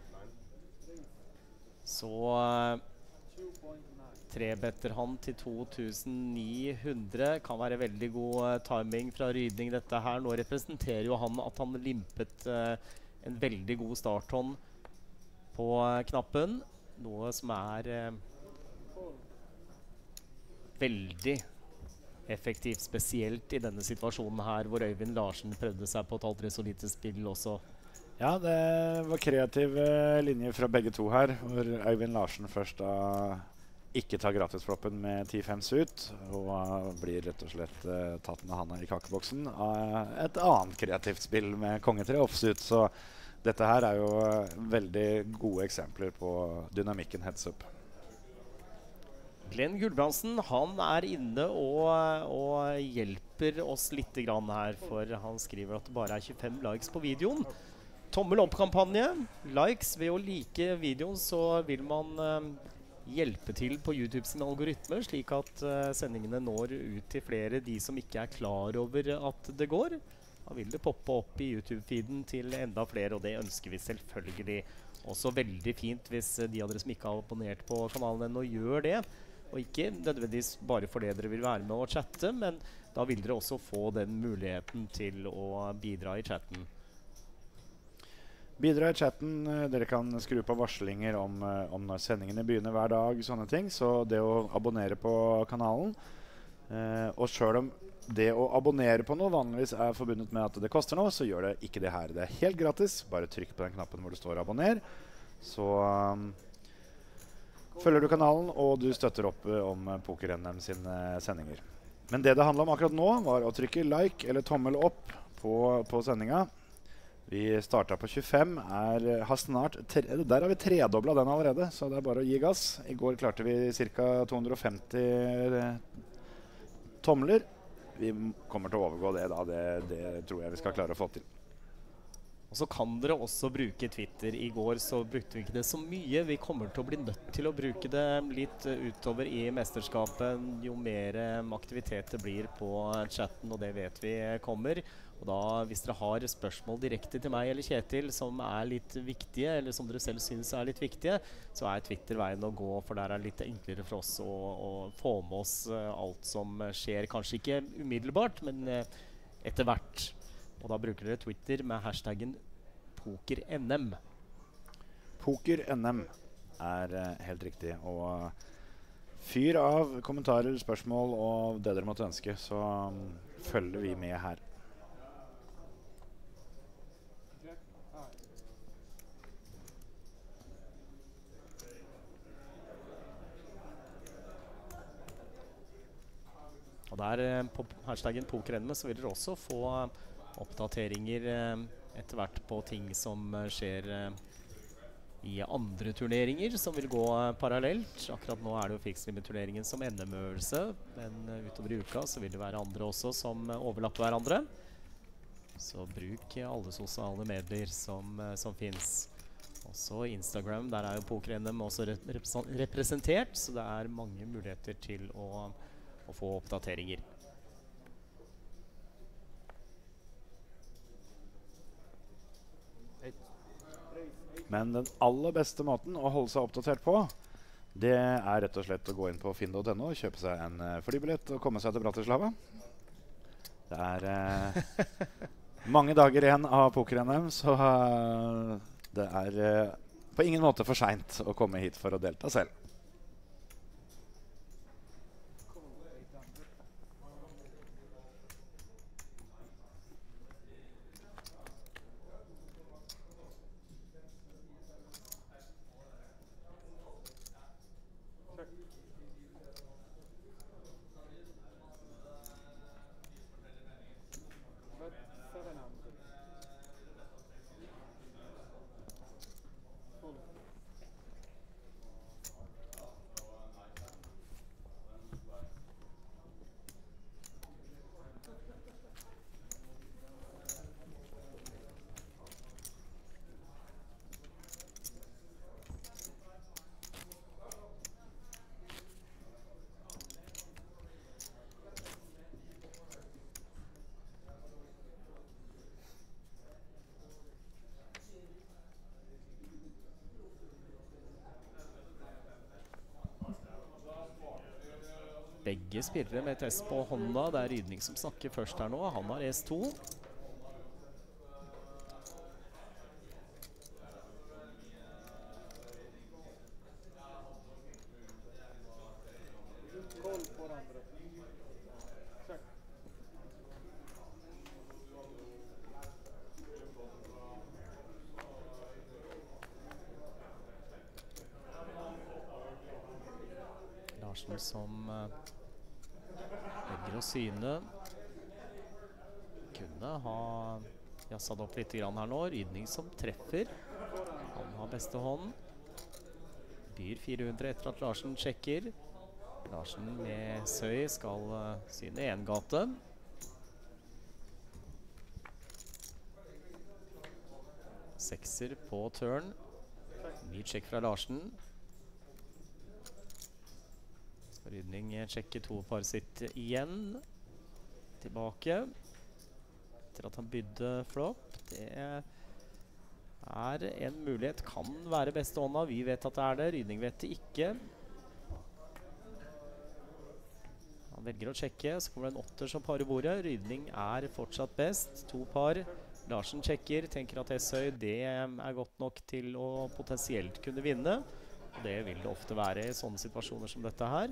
Så uh, trebetter han til to tusen ni hundre. Kan være veldig god uh, timing fra Rydning dette her. Nå representerer jo han at han limpet uh, en veldig god starthånd på uh, knappen. Noe som er uh, veldig effektivt, spesielt i denne situasjonen her, hvor Øyvind Larsen prøvde seg på et aldri så lite spill også. Ja, det var kreative linjer fra begge to her, hvor Øyvind Larsen først da ikke tar gratisfloppen med ti fem ut, og uh, blir rett og slett uh, tatt med handa i kakeboksen av et annet kreativt spill med kongetre offsuit, så dette her er jo uh, veldig gode eksempler på dynamikken heads up. Glenn Gulbrandsen, han er inne og, og hjelper oss litt grann her, for han skriver at det bare er tjuefem likes på videoen. Tommel opp-kampanje. Likes ved å like videoen, så vil man uh, hjelpe til på YouTube sin algoritme, slik at uh, sendingene når ut til flere, de som ikke er klar over at det går. Da vil det poppe opp i YouTube-feeden til enda flere, og det ønsker vi selvfølgelig. Også veldig fint hvis de av dere som ikke har abonnert på kanalen ennå gjør det. Og ikke nødvendigvis bare fordi dere vil være med og chatte, men da vil dere også få den muligheten til å bidra i chatten. Bidra i chatten, dere kan skru på varslinger om, om når sendingene begynner hver dag, sånne ting. Så det å abonnere på kanalen, eh, og selv om det å abonnere på noe vanligvis er forbundet med at det koster noe, så gjør det ikke det her. Det er helt gratis, bare trykk på den knappen hvor det står abonner. Så um, følger du kanalen, og du støtter opp uh, om Poker-N M sine sendinger. Men det det handler om akkurat nå var å trykke like eller tommel opp på, på sendinga. Vi startet på tjuefem, er, har snart tre, der har vi tredoblet den allerede, så det er bare å gi gass. I går klarte vi ca. to hundre og femti tomler. Vi kommer til å overgå det da, det, det tror jeg vi skal klare å få til. Og så kan dere også bruke Twitter. I går så brukte vi ikke det så mye. Vi kommer til å bli nødt til å bruke det litt utover i mesterskapet. Jo mer aktivitet det blir på chatten, og det vet vi kommer. Og da, hvis dere har spørsmål direkte til meg eller Kjetil som er litt viktige, eller som dere selv synes er litt viktige, så er Twitter veien å gå, for der er det litt enklere for oss å, å få med oss alt som skjer. Kanskje ikke umiddelbart, men etter hvert. Og da bruker dere Twitter med hashtaggen PokerNM. PokerNM er uh, helt riktig. Og uh, fyr av kommentarer, spørsmål og det dere måtte ønske, så um, følger vi med her. Og der uh, på hashtaggen PokerNM så vil dere også få uh, oppdateringer eh, etter hvert på ting som eh, skjer eh, i andre turneringer som vil gå eh, parallelt. Akkurat nå er det jo Fixlimit-turneringen som N M-øvelse, men eh, utover i uka så vil det være andre også som eh, overlapper hverandre. Så bruk eh, alle sosiale medier som, eh, som finnes. Også Instagram, der er jo PokerNM også rep representert, så det er mange muligheter til å, å få oppdateringer. Men den aller beste måten å holde seg oppdatert på, det er rett og slett å gå inn på finn punktum no, kjøpe seg en uh, flybillett og komme seg til Bratislava. Det er uh, mange dager igjen av Poker-N M, så uh, det er uh, på ingen måte for sent å komme hit for å delta selv. Begge spillere med et S på hånda. Det er Rydning som snakker først her nå. Han har S to. Larsen som uh, velger å syne. Kunne ha jasset opp litt grann her nå. Rydning som treffer. Han har beste hånd. Byr fire hundre etter at Larsen sjekker. Larsen med søy skal uh, syne en gate. Sekser på turn. Ny sjekk fra Larsen. Skal Rydning sjekke to par sitt igjen. Tilbake. Etter at han bydde flop. Det er en mulighet. Kan være beste hånda. Vi vet at det er det. Rydning vet det ikke. Han velger å sjekke. Så kommer det en åtter som par i bordet. Rydning er fortsatt best. To par. Larsen sjekker, tenker at S-Høy det er godt nok til å potensielt kunne vinne. Det vil det ofte være i sånne situasjoner som dette her.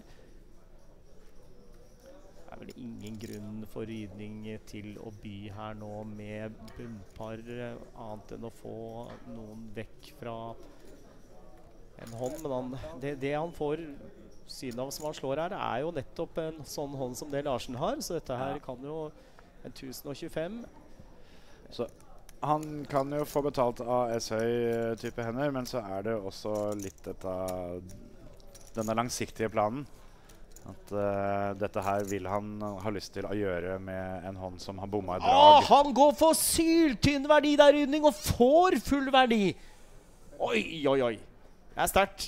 Det er vel ingen grunn for Rydning til å by her nå med bunnpar, annet enn å få noen vekk fra en hånd. Men han, det, det han får syn av som han slår her, det er jo nettopp en sånn hånd som det Larsen har. Så dette her kan jo en tusen og tjuefem. Så han kan jo få betalt av S-Høy-type hender, men så er det også litt dette, denne langsiktige planen. At uh, dette her vil han ha lyst til å gjøre med en hånd som har bommet et drag. Åh, han går for syltynn verdi der, Rydning, og får full verdi. Oi, oi, oi. Det er sterkt.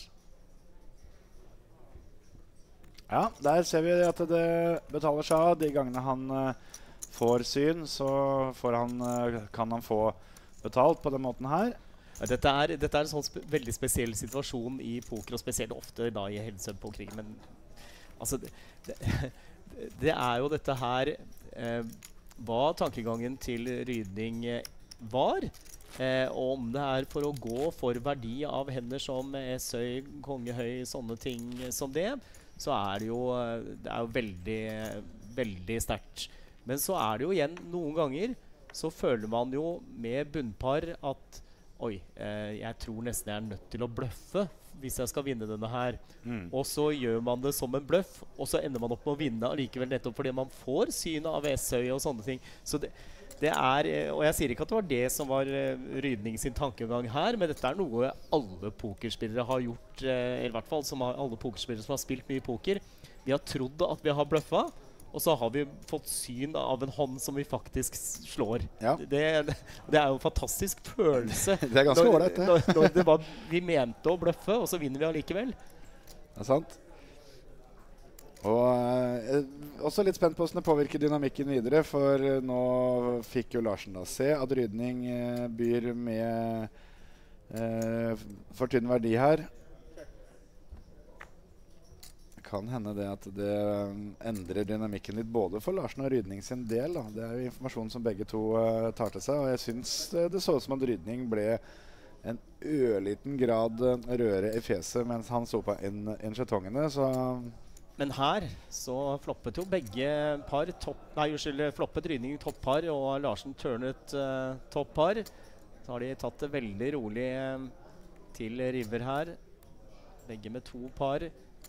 Ja, der ser vi at det betaler seg av. De gangene han uh, får syn, så får han, kan han få betalt på den måten her. Ja, dette, er, dette er en sånn spe veldig spesiell situasjon i poker, og spesielt ofte da i heads-up-pokering. Men altså, det, det, det er jo dette her eh, hva tankegangen til Rydning var. Eh, og om det er for å gå for verdi av hender som S-Høy, kongehøy, sånne ting som det, så er det jo, det er jo veldig, veldig sterkt. Men så er det jo igjen, noen ganger, så føler man jo med bunnpar at oi, eh, jeg tror nesten jeg er nødt til å bløffe hvis jeg skal vinne denne her. Mm. Og så gjør man det som en bløff, og så ender man opp med å vinne allikevel nettopp fordi man får syn av S-Høy og sånne ting. Så det, det er, og jeg sier ikke at det var det som var uh, Rydning sin tankegang her, men dette er noe alle pokerspillere har gjort, uh, i hvert fall som har, alle pokerspillere som har spilt mye poker. Vi har trodd at vi har bløffa, og så har vi fått syn av en hånd som vi faktisk slår. Ja. Det, det, det er jo en fantastisk følelse. Det er ganske ålreit, det. Når, når det var, vi mente å bløffe, og så vinner vi allikevel. Det er sant. Og eh, også litt spent på hvordan det påvirker dynamikken videre, for eh, nå fikk jo Larsen da se at Rydning eh, byr med eh, for tynn verdi her. Kan hende det at det endrer dynamikken litt både for Larsen og Rydning sin del. Da. Det er jo informasjon som begge to uh, tar til seg, og jeg synes det, det så ut som at Rydning ble en ørliten grad røre i fjeset mens han så på inn, inn skjetongene, så... Men her så floppet jo begge par topp... Nei, unnskyld, floppet Rydning toppar, og Larsen turnet uh, toppar. Så har de tatt det veldig rolig uh, til river her. Begge med to par.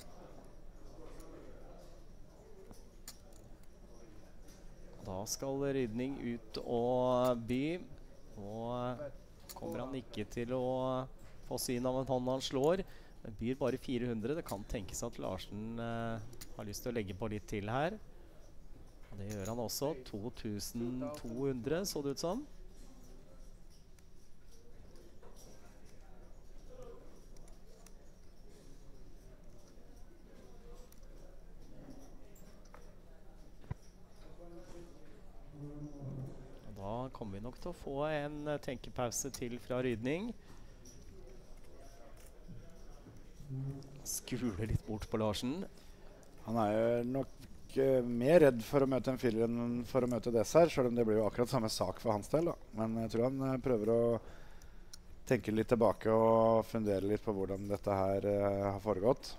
Da skal Rydning ut og by, og kommer han ikke til å få syn av en hånd han slår. Den byr bare fire hundre. Det kan tenkes at Larsen eh, har lyst til å legge på litt til her. Og det gjør han også. to tusen to hundre så det ut som. Da kommer vi nok til å få en uh, tenkepause til fra Rydning. Skuler litt bort på Larsen. Han er jo nok uh, mer redd for å møte en firer enn for å møte dessert, selv om det blir jo akkurat samme sak for hans del. Da. Men jeg tror han uh, prøver å tenke litt tilbake og fundere litt på hvordan dette her uh, har foregått.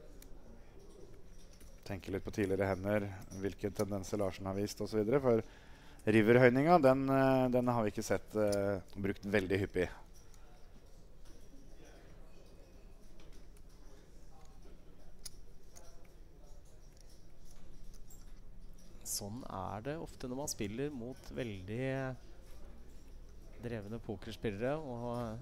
Tenke litt på tidligere hender, hvilke tendenser Larsen har vist og så videre, for riverhøyninga, den, den har vi ikke sett uh, brukt veldig hyppig. sånn er det ofte når man spiller mot veldig drevne pokerspillere, og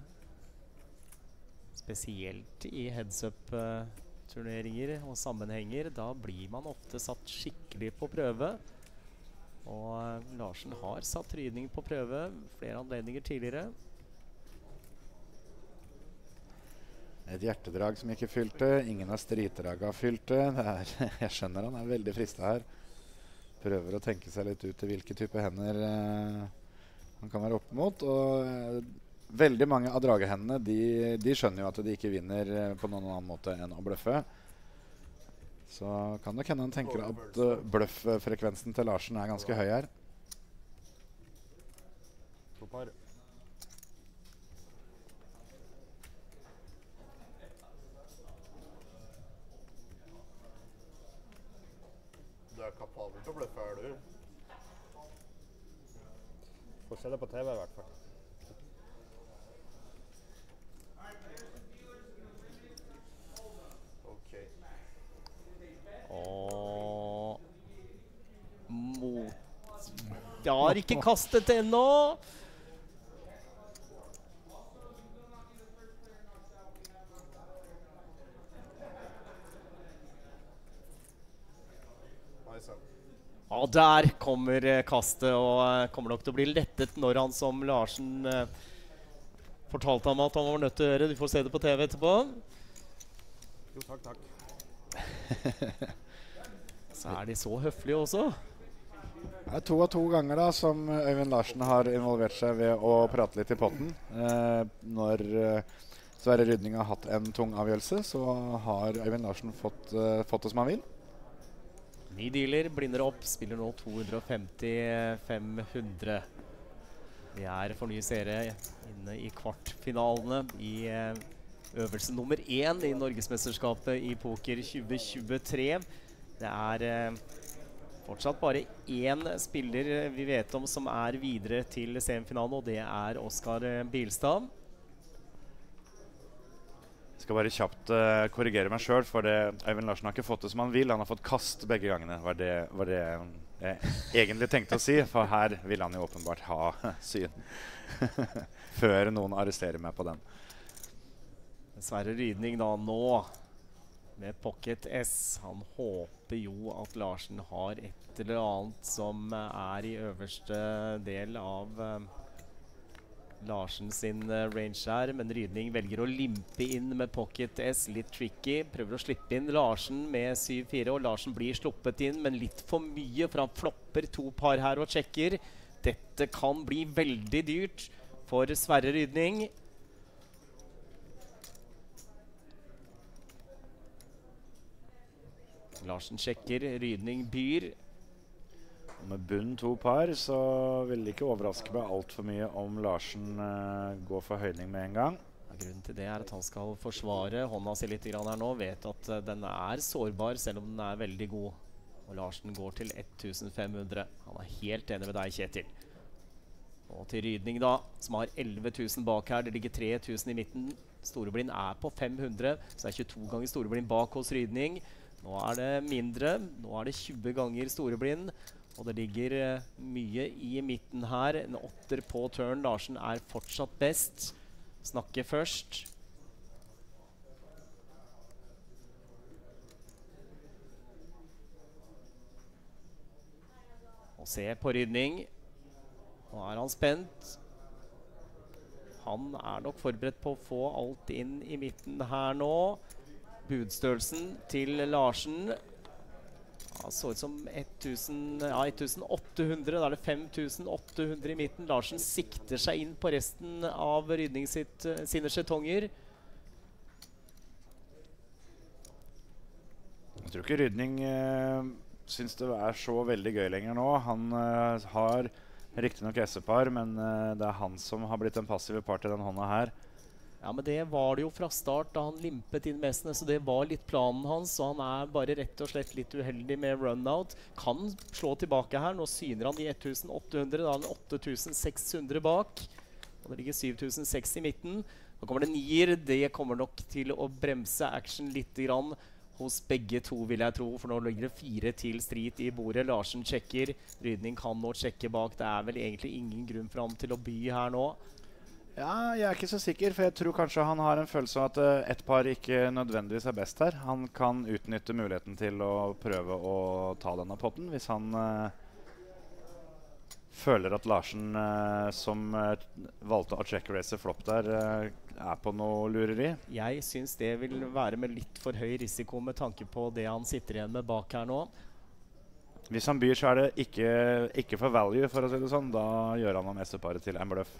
spesielt i heads-up-turneringer og sammenhenger. Da blir man ofte satt skikkelig på prøve. Og Larsen har satt Rydning på prøve flere anledninger tidligere. Et hjertedrag som ikke fylte. Ingen av striterdragene fylte. Det er, jeg skjønner han er veldig fristet her. Prøver å tenke seg litt ut til hvilke type hender eh, han kan være opp mot. Og eh, veldig mange av dragehendene de, de skjønner jo at de ikke vinner eh, på noen annen måte enn å bløffe. Så kan nok hende han tenker at uh, bløfffrekvensen til Larsen er ganske høy her. To par. Du er kapabel til å bløffe, er du? Får se det på T V i hvert fall. Ok. Og mot... Jeg har ikke kastet ennå! Ja, der kommer eh, kastet, og eh, kommer nok til å bli lettet når han, som Larsen eh, fortalte ham at han var nødt til å gjøre. Du får se det på T V etterpå. Jo, takk, takk. Så er de så høflige også. Det er to av to ganger da som Øyvind Larsen har involvert seg ved å prate litt i potten. Eh, når eh, Sverre Rydning har hatt en tung avgjørelse, så har Øyvind Larsen fått, eh, fått det som han vil. Ni dealer, blinder opp, spiller nå to hundre femti fem hundre. Vi er for nye seere inne i kvartfinalene i eh, øvelse nummer én i Norgesmesterskapet i poker tjue tjuetre. Det er eh, fortsatt bare én spiller vi vet om som er videre til semifinalen, og det er Oskar Bilstad. Jeg skal bare kjapt uh, korrigere meg selv, for det, Øyvind Larsen har ikke fått det som han vil. Han har fått kast begge gangene, var det, var det jeg egentlig tenkte å si. For her vil han jo åpenbart ha syn. Før noen arresterer meg på den. Sverre Rydning da nå med Pocket S. Han håper jo at Larsen har et eller annet som er i øverste del av uh, Larsen sin uh, range her, men Rydning velger å limpe inn med Pocket S, litt tricky, prøver å slippe inn Larsen med syv fire, og Larsen blir sluppet inn, men litt for mye, for han flopper to par her og sjekker. Dette kan bli veldig dyrt for Sverre Rydning. Larsen sjekker, Rydning byr. Med bunn to par så vil det ikke overraske meg alt for mye om Larsen uh, går for høyning med en gang. Ja, grunnen til det er at han skal forsvare hånda si litt grann her nå, vet at uh, den er sårbar selv om den er veldig god. Og Larsen går til femten hundre. Han er helt enig med deg, Kjetil. Og til Rydning da, som har elleve tusen bak her. Det ligger tre tusen i midten. Storeblind er på fem hundre, så det er tjueto ganger storeblind bak hos Rydning. Nå er det mindre. Nå er det tjue ganger storeblind. Og det ligger uh, mye i midten her. En åtter på turn. Larsen er fortsatt best. Snakker først. Og se på Rydning. Nå er han spent. Han er nok forberedt på å få alt inn i midten her nå. Budstørrelsen til Larsen. Ja, så ut som elleve åtte hundre, da er det fem tusen åtte hundre i midten. Larsen sikter seg inn på resten av Rydning sitt, sine skjetonger. Jeg tror ikke Rydning uh, synes det er så veldig gøy lenger nå. Han uh, har riktig nok S-par, men uh, det er han som har blitt en passiv part i den hånda her. Ja, men det var det jo fra start da han limpet inn mestene, så det var litt planen hans, og han er bare rett og slett litt uheldig med runout. Kan slå tilbake her, nå syner han de elleve åtte hundre, da er han åtte tusen seks hundre bak, og det ligger syv tusen seks i midten. Nå kommer det nier, det kommer nok til å bremse action litt grann, hos begge to, vil jeg tro, for nå ligger det fire til strid i bordet. Larsen sjekker, Rydning kan nå sjekke bak. Det er vel egentlig ingen grunn for ham til å by her nå. Ja, jeg er ikke så sikker, for jeg tror kanskje han har en følelse av at uh, et par ikke nødvendigvis er best her. Han kan utnytte muligheten til å prøve å ta denne potten, hvis han uh, føler at Larsen, uh, som uh, valgte å check-race flop der, uh, er på noe lureri. Jeg synes det vil være med litt for høy risiko med tanke på det han sitter igjen med bak her nå. Hvis han byr, så er det ikke, ikke for value, for å si det sånn. Da gjør han om S E-paret til en bluff.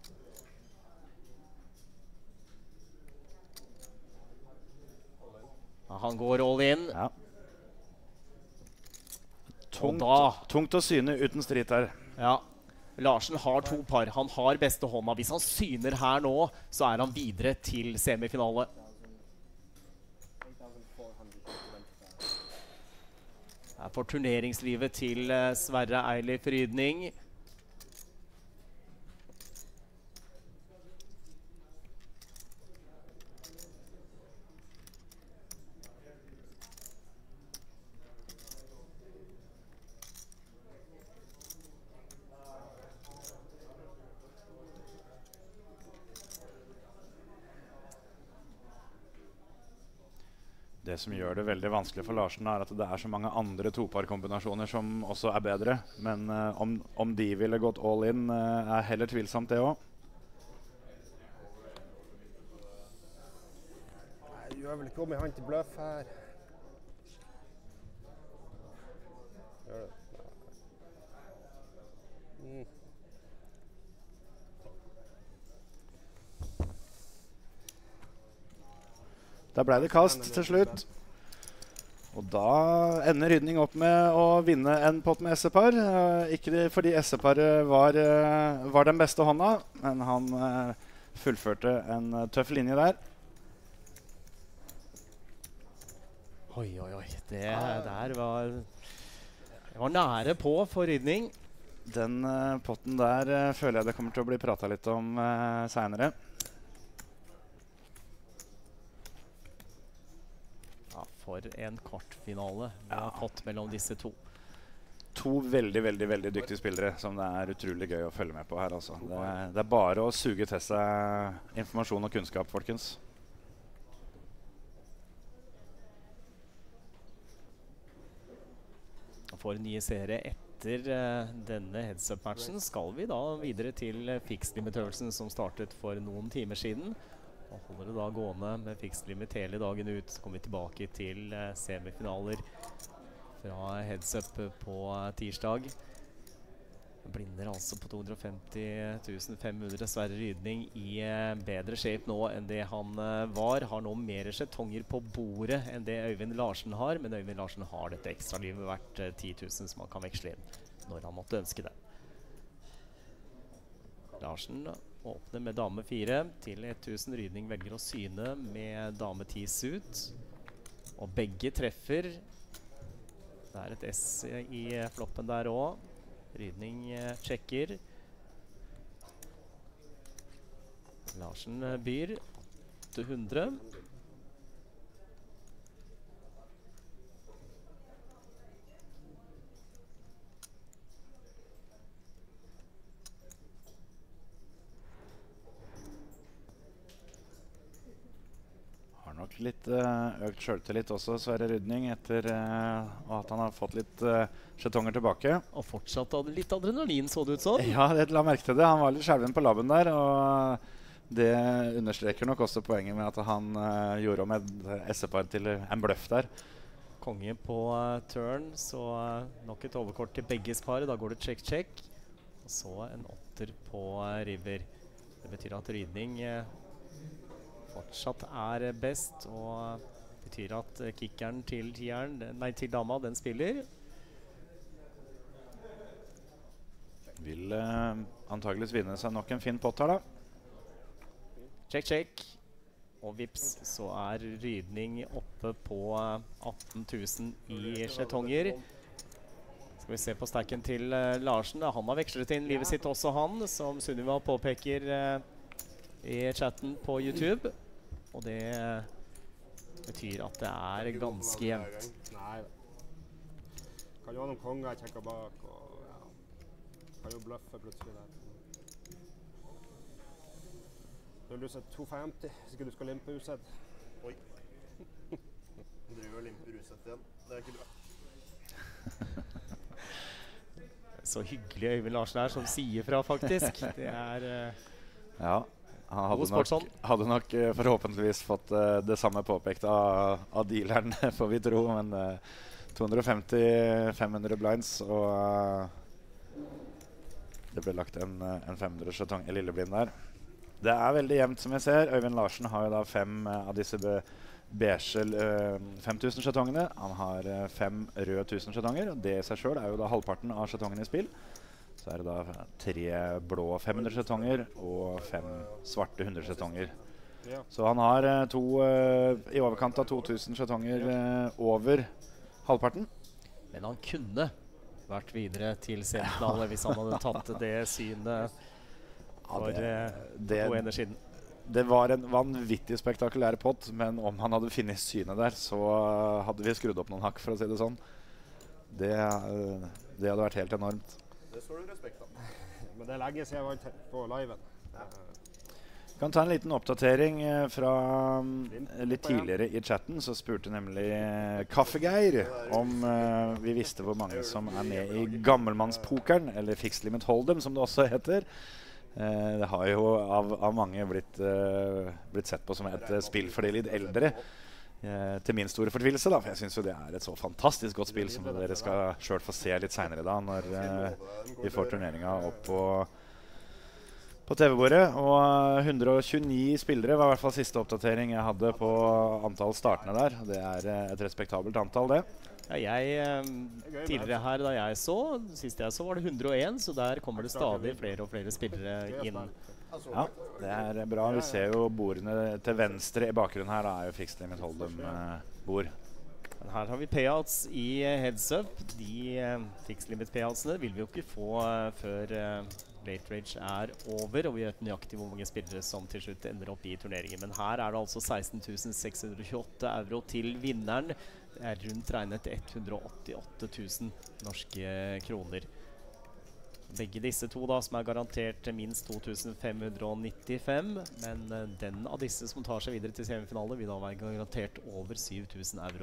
Han går all in. Ja. Tungt, da, tungt å syne uten strid her. Ja. Larsen har to par. Han har beste hånda. Hvis han syner her nå, så er han videre til semifinale. Det er for turneringslivet til uh, Sverre Eilif Rydning. Det som gjør det veldig vanskelig for Larsen, er at det er så mange andre toparkombinasjoner som også er bedre. Men uh, om, om de ville gått all in, uh, er heller tvilsomt det også. Nei, du har vel ikke kommet han til bluff her. Gjør det. Mm. Da ble det kast til slutt. Og da ender Rydning opp med å vinne en pott med S E-par. Uh, ikke det, fordi S E-paret var, uh, var den beste hånda, men han uh, fullførte en uh, tøff linje der. Oi, oi, oi. Det der var, det var nære på for Rydning. Den uh, potten der uh, føler jeg det kommer til å bli pratet litt om uh, senere. For en kvartfinale vi har fått mellom disse to. To veldig, veldig, veldig dyktige spillere som det er utrolig gøy å følge med på her. Altså. Det, det er bare å suge til seg informasjon og kunnskap, folkens. For nye seere etter uh, denne heads-up-matchen skal vi da videre til uh, Fixed Limit-øvelsen som startet for noen timer siden. Og holder det da gående med Fixed Limit hele dagen ut. Så kommer vi tilbake til uh, semifinaler fra heads-up på uh, tirsdag. Blinder altså på to hundre og femti tusen fem hundre. Sverre Rydning i uh, bedre shape nå enn det han uh, var. Har nå mer skjetonger på bordet enn det Øyvind Larsen har. Men Øyvind Larsen har dette ekstralivet vært uh, ti tusen som han kan veksle inn når han måtte ønske det. Larsen åpner med dame fire til tusen. Rydning velger å syne med dame ti suit. Og begge treffer. Det er et S i floppen der også. Rydning eh, sjekker. Larsen eh, byr åtte hundre. Nok litt uh, økt selvtillit også, Sverre Rydning, etter uh, at han har fått litt uh, skjetonger tilbake. Og fortsatt hadde litt adrenalin, så det ut sånn. Ja, jeg la merke til det. Han var litt skjelven på labben der, og det understreker nok også poenget med at han uh, gjorde om et S E-par til en bluff der. Konge på uh, turn, så uh, nok et overkort til begges par. Da går det check-check. Og så en åtter på uh, river. Det betyr at Rydning uh, fortsatt er best, og betyr at uh, kickeren til tieren, nei, til dama, den spiller. Vil uh, antageligvis vinne seg nok en fin pott her da. Check, check. Og vips, så er Rydning oppe på uh, atten tusen i skjetonger. Skal vi se på stacken til uh, Larsen. Han har vekslet inn livet sitt også, han, som Sunniva påpeker uh, i chatten på YouTube. Og det betyr at det er ganske jevnt. Nei. Kan jo ha noen konger jeg kjekker bak, og ja. Kan jo bløffe plutselig der. Du har lyst til to femti, hvis ikke du skal limpe usett. Oi. Du driver og limper usett igjen. Det er ikke bra. Så hyggelig Øyvind Larsen her som sier fra, faktisk. Det er uh, Ja, han hadde god nok, sportsånd. hadde nok uh, forhåpentligvis fått uh, det samme påpekt av, av dealeren, får vi tro. Men uh, to hundre og femti fem hundre blinds, og uh, det ble lagt en, en fem hundre sjetong i lilleblind der. Det er veldig jevnt, som jeg ser. Øyvind Larsen har jo da fem uh, av disse be beige uh, fem tusen sjetongene. Han har uh, fem røde tusen sjetonger, og det i seg selv er jo da halvparten av sjetongene i spill. Så er det da tre blå fem hundre sjetonger og fem svarte hundre sjetonger. Ja. Så han har uh, to uh, i overkant av to tusen sjetonger uh, over halvparten. Men han kunne vært videre til semifinale hvis han hadde tatt det synet for Ja, uh, det, to ener siden. det var en vanvittig spektakulær pott, men om han hadde funnet synet der, så uh, hadde vi skrudd opp noen hakk, for å si det sånn. Det, uh, det hadde vært helt enormt. Det står du respekt av. Men det er lenge siden jeg var te- på liven. Vi kan ta en liten oppdatering uh, fra um, litt tidligere i chatten. Så spurte nemlig uh, Kaffegeir om uh, vi visste hvor mange som er med i gammelmannspokeren, eller Fixed Limit Hold'em, som det også heter. Uh, det har jo av, av mange blitt, uh, blitt sett på som et uh, spill for de litt eldre. Uh, til min store fortvilelse, da, for jeg synes jo det er et så fantastisk godt spill som dere skal selv få se litt senere da, når uh, vi får turneringen opp på, på T V-bordet. Og uh, hundre og tjueni spillere var i hvert fall siste oppdatering jeg hadde på antall startene der. Det er uh, et respektabelt antall, det. Ja, jeg, eh, tidligere her da jeg så, sist jeg så var det hundre og en, så der kommer det stadig flere og flere spillere inn. Ja, det er bra. Vi ser jo bordene til venstre i bakgrunnen her, da er jo Fixed Limit Hold'em-bord. Men her har vi payouts i uh, heads up. De uh, fixed limit payoutsene vil vi jo ikke få uh, før uh, Late Rage er over, og vi vet nøyaktig hvor mange spillere som til slutt ender opp i turneringen. Men her er det altså seksten tusen seks hundre og tjueåtte euro til vinneren. Det er rundt regnet ett hundre og åttiåtte tusen norske kroner. Begge disse to da, som er garantert minst to tusen fem hundre og nittifem, men uh, den av disse som tar seg videre til semifinale vil da være garantert over syv tusen euro.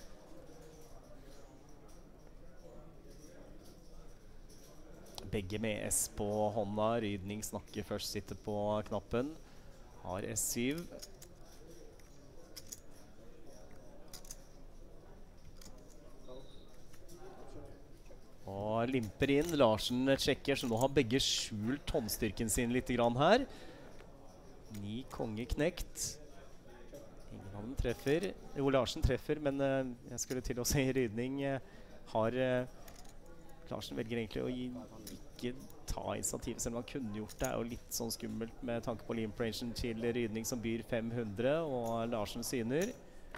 Begge med S på hånda. Rydning snakker først, sitter på knappen. Har S syv. Og limper inn. Larsen sjekker, så nå har begge skjult håndstyrken sin litt grann her. Ni konge knekt. Ingen av dem treffer. Jo, Larsen treffer, men uh, jeg skulle til å si Rydning uh, har... Uh, Larsen velger egentlig å gi, ikke ta initiativ, selv om han kunne gjort det. Det er jo litt sånn skummelt med tanke på limp-rangen til Rydning som byr fem hundre, og Larsen syner.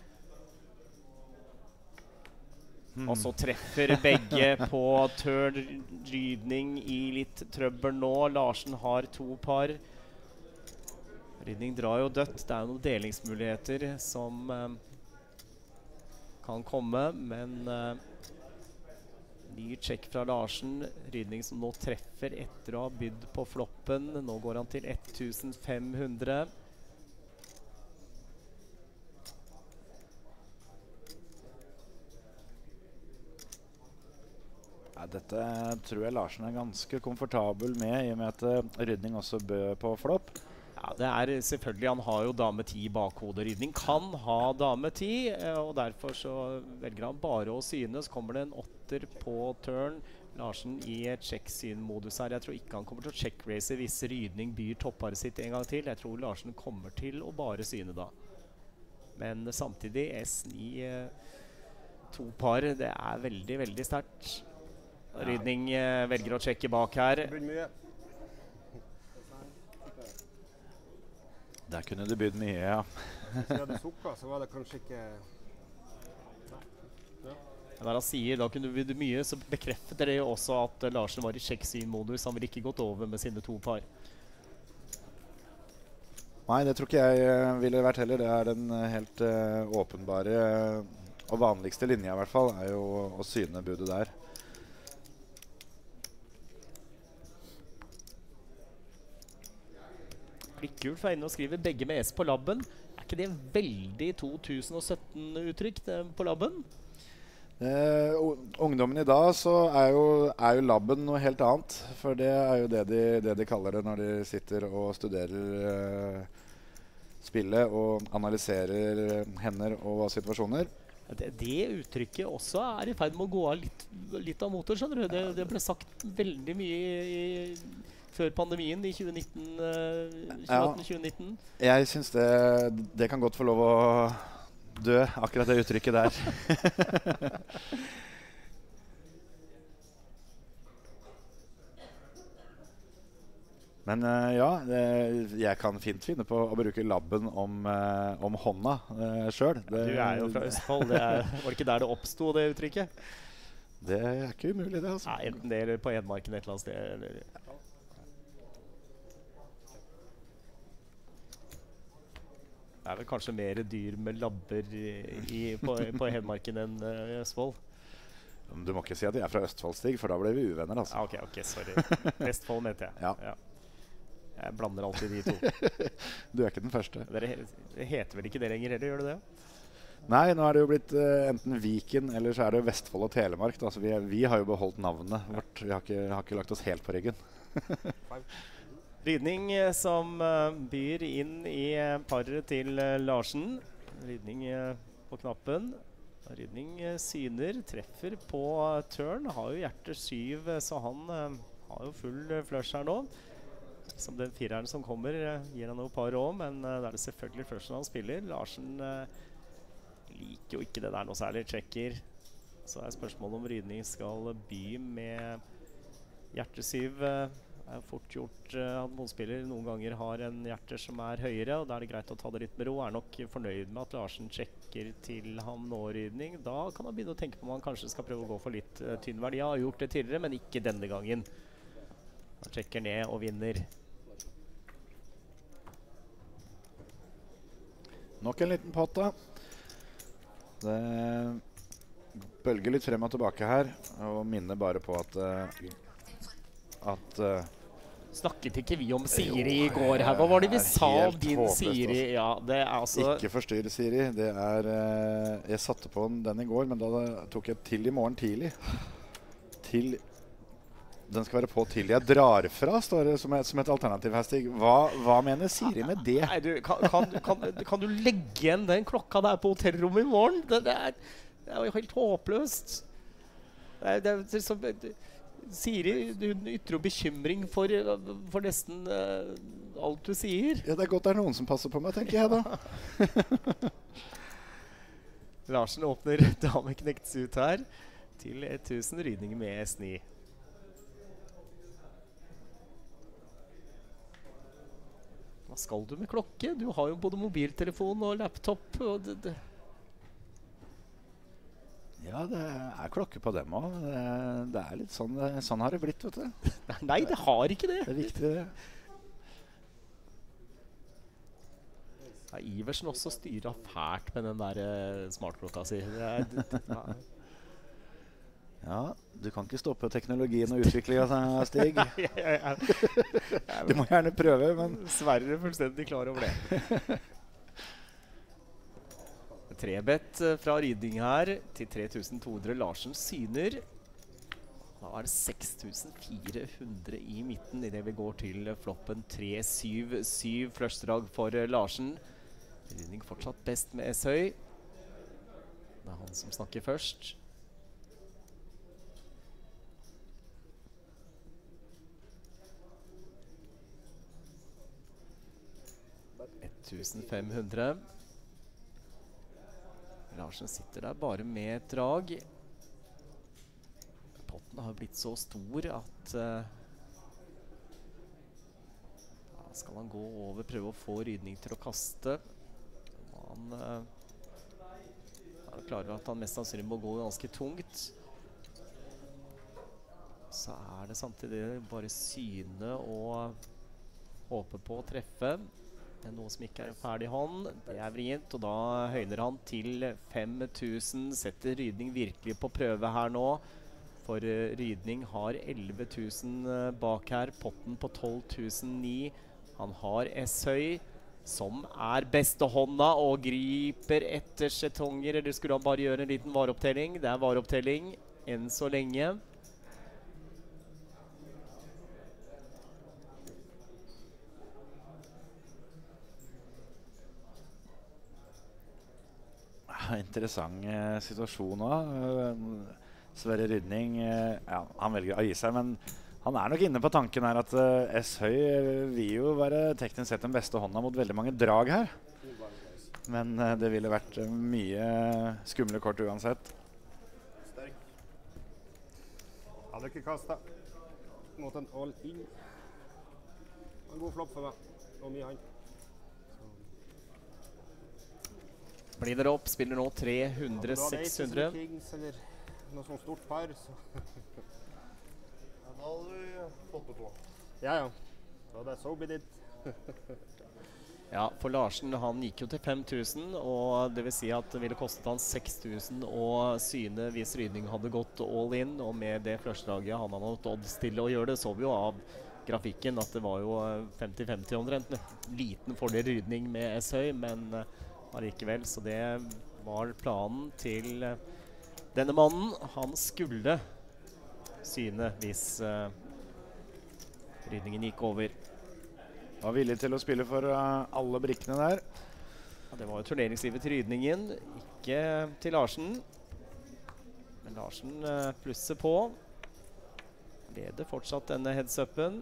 Og så treffer begge på turn. Rydning i litt trøbbel nå. Larsen har to par. Rydning drar jo dødt. Det er jo noen delingsmuligheter som um, kan komme, men uh, ny check fra Larsen. Rydning som nå treffer etter å ha bydd på floppen. Nå går han til ett tusen fem hundre. Ja, dette tror jeg Larsen er ganske komfortabel med, i og med at uh, Rydning også bød på flopp. Ja, det er selvfølgelig, han har jo dame ti i bakhodet. Rydning kan ha dame ti, eh, og derfor så velger han bare å syne. Så kommer det en åtter på turn. Larsen i check-syn-modus her. Jeg tror ikke han kommer til å check-race hvis Rydning byr topparet sitt en gang til. Jeg tror Larsen kommer til å bare syne da. Men samtidig, S ni, eh, to par, det er veldig, veldig sterkt. Rydning eh, velger å sjekke bak her. Det blir mye. Der kunne det bydd mye, ja. Hvis jeg hadde sukka, så var det kanskje ikke... Der han sier, da kunne du bydd mye, så bekrefter det jo også at uh, Larsen var i check-syn-modus. Han ville ikke gått over med sine to par. Nei, det tror ikke jeg eh, ville vært heller. Det er den eh, helt eh, åpenbare eh, og vanligste linja i hvert fall, er jo å syne budet der. Kult for inne og skriver begge med S på labben. Er ikke det veldig to tusen og sytten-uttrykk på labben? Eh, ungdommen i dag så er jo, er jo labben noe helt annet. For det er jo det de, det de kaller det når de sitter og studerer eh, spillet og analyserer hender og situasjoner. Det, det uttrykket også er i ferd med å gå av litt, litt av motor, skjønner du. Det, det ble sagt veldig mye i, før pandemien i tjue nitten, tjue atten tjue nitten. Ja, jeg synes det, det kan godt få lov å dø, akkurat det uttrykket der. Men uh, ja, det, jeg kan fint finne på å bruke labben om, uh, om hånda uh, selv. Det, du er jo fra Østfold, det er, var det ikke der det oppstod det uttrykket? Det er ikke umulig det, altså. Nei, enten det eller på Edmarken et eller annet sted. Eller. Det er vel kanskje mer dyr med labber i, på, på Hedmarken enn uh, i Østfold. Du må ikke si at jeg er fra Østfold, Stig, for da ble vi uvenner, altså. Ah, ok, ok, sorry. Vestfold mente jeg. Ja. Ja. Jeg blander alltid de to. Du er ikke den første. Dere he heter vel ikke det lenger heller, gjør det det? Nei, nå er det jo blitt uh, enten Viken, eller så er det Vestfold og Telemark. Altså, vi, er, vi har jo beholdt navnet vårt. Vi har ikke, har ikke lagt oss helt på ryggen. Rydning som uh, byr inn i uh, paret til uh, Larsen. Rydning uh, på knappen. Rydning uh, syner, treffer på uh, turn. Har jo hjertet syv, uh, så han uh, har jo full uh, flush her nå. Som den fireren som kommer, uh, gir han jo par òg, men uh, det er det selvfølgelig flushen han spiller. Larsen uh, liker jo ikke det der noe særlig. Checker. Så er spørsmålet om Rydning skal by med hjertesyv. Uh, Det er fort gjort uh, at motspiller noen ganger har en hjerter som er høyere, og da er det greit å ta det litt med ro. Er nok fornøyd med at Larsen sjekker til ham nå, Rydning. Da kan han begynne å tenke på om han kanskje skal prøve å gå for litt uh, tynn verdi. Han har gjort det tidligere, men ikke denne gangen. Han sjekker ned og vinner. Nok en liten pott da. Det bølger litt frem og tilbake her, og minner bare på at uh, at uh, Snakket ikke vi om Siri i går her? Hva var det vi sa om din håpløst, Siri? altså. Ja, det er altså... Ikke forstyrre Siri. Det er, uh, jeg satte på den i går, men da tok jeg til i morgen tidlig. Til, den skal være på til jeg drar fra, står det som et, som et alternativ her, Stig. Hva, hva mener Siri med det? Nei, du, kan, kan, kan, kan du legge igjen den klokka der på hotellrommet i morgen? Det, det, er, det er jo helt håpløst. Det er, det er liksom... Siri, hun ytrer jo bekymring for, for nesten uh, alt du sier. Ja, det er godt det er noen som passer på meg, tenker jeg da. Larsen åpner dameknekts ut her til tusen rydninger med S ni. Hva skal du med klokke? Du har jo både mobiltelefon og laptop. Og det, det. Ja, det er klokke på dem også. Det, det er litt sånn, sånn har det blitt, vet du. Nei, det har ikke det. Det er viktig det. Ja, Iversen også styrer fælt med den der uh, smartklokka si. Det er, det, ja. Ja, du kan ikke stoppe teknologien og utviklingen, Stig. Du må gjerne prøve, men... Sverre er fullstendig klar over det. Trebet fra Rydning her til tre tusen to hundre. Larsen syner. Da er det seks tusen fire hundre i midten i det vi går til floppen tre syv syv. Flushdrag for Larsen. Rydning fortsatt best med S-høy. Det er han som snakker først. ett tusen fem hundre. Larsen sitter der bare med et drag. Potten har blitt så stor at uh, ja, skal han gå over, prøve å få Rydning til å kaste. Han uh, er klar at han mest sannsynlig må gå ganske tungt. Så er det samtidig bare syne og håpe på å treffe. Det er noe som ikke er en ferdig hånd. Det er vrient, og da høyner han til fem tusen. Setter Rydning virkelig på prøve her nå. For uh, Rydning har elleve tusen uh, bak her. Potten på tolv tusen ni. Han har S-høy, som er beste hånda, og griper etter skjetonger. Eller skulle han bare gjøre en liten vareopptelling? Det er vareopptelling enn så lenge. Interessant eh, situasjon også. Sverre Rydning, eh, ja, han velger å gi seg, men han er nok inne på tanken her at eh, S-høy vil jo være teknisk sett den beste hånda mot veldig mange drag her. Men eh, det ville vært eh, mye skumle kort uansett. Sterk. Hadde ikke kastet mot en all-in. En god flopp for meg. Og mye han. Blir dere opp, spiller nå tre hundre seks hundre. Kings eller noe sånt stort par, så... Ja, da hadde du fått på to. Ja, ja. Da hadde jeg so be it. Ja, for Larsen, han gikk jo til fem tusen, og det vil si at det ville kostet han seks tusen å syne hvis Rydning hadde gått all in, og med det førstelaget han hadde hatt odds til å gjøre det, så vi jo av grafikken at det var jo femti femti omtrent. Liten fordel Rydning med S-høy, men allikevel, så det var planen til uh, denne mannen. Han skulle syne hvis uh, Rydningen gikk over. Var villig til å spille for uh, alle brikkene der. Ja, det var jo turneringslivet til Rydningen, ikke til Larsen. Men Larsen uh, plusser på. Leder fortsatt denne heads-upen.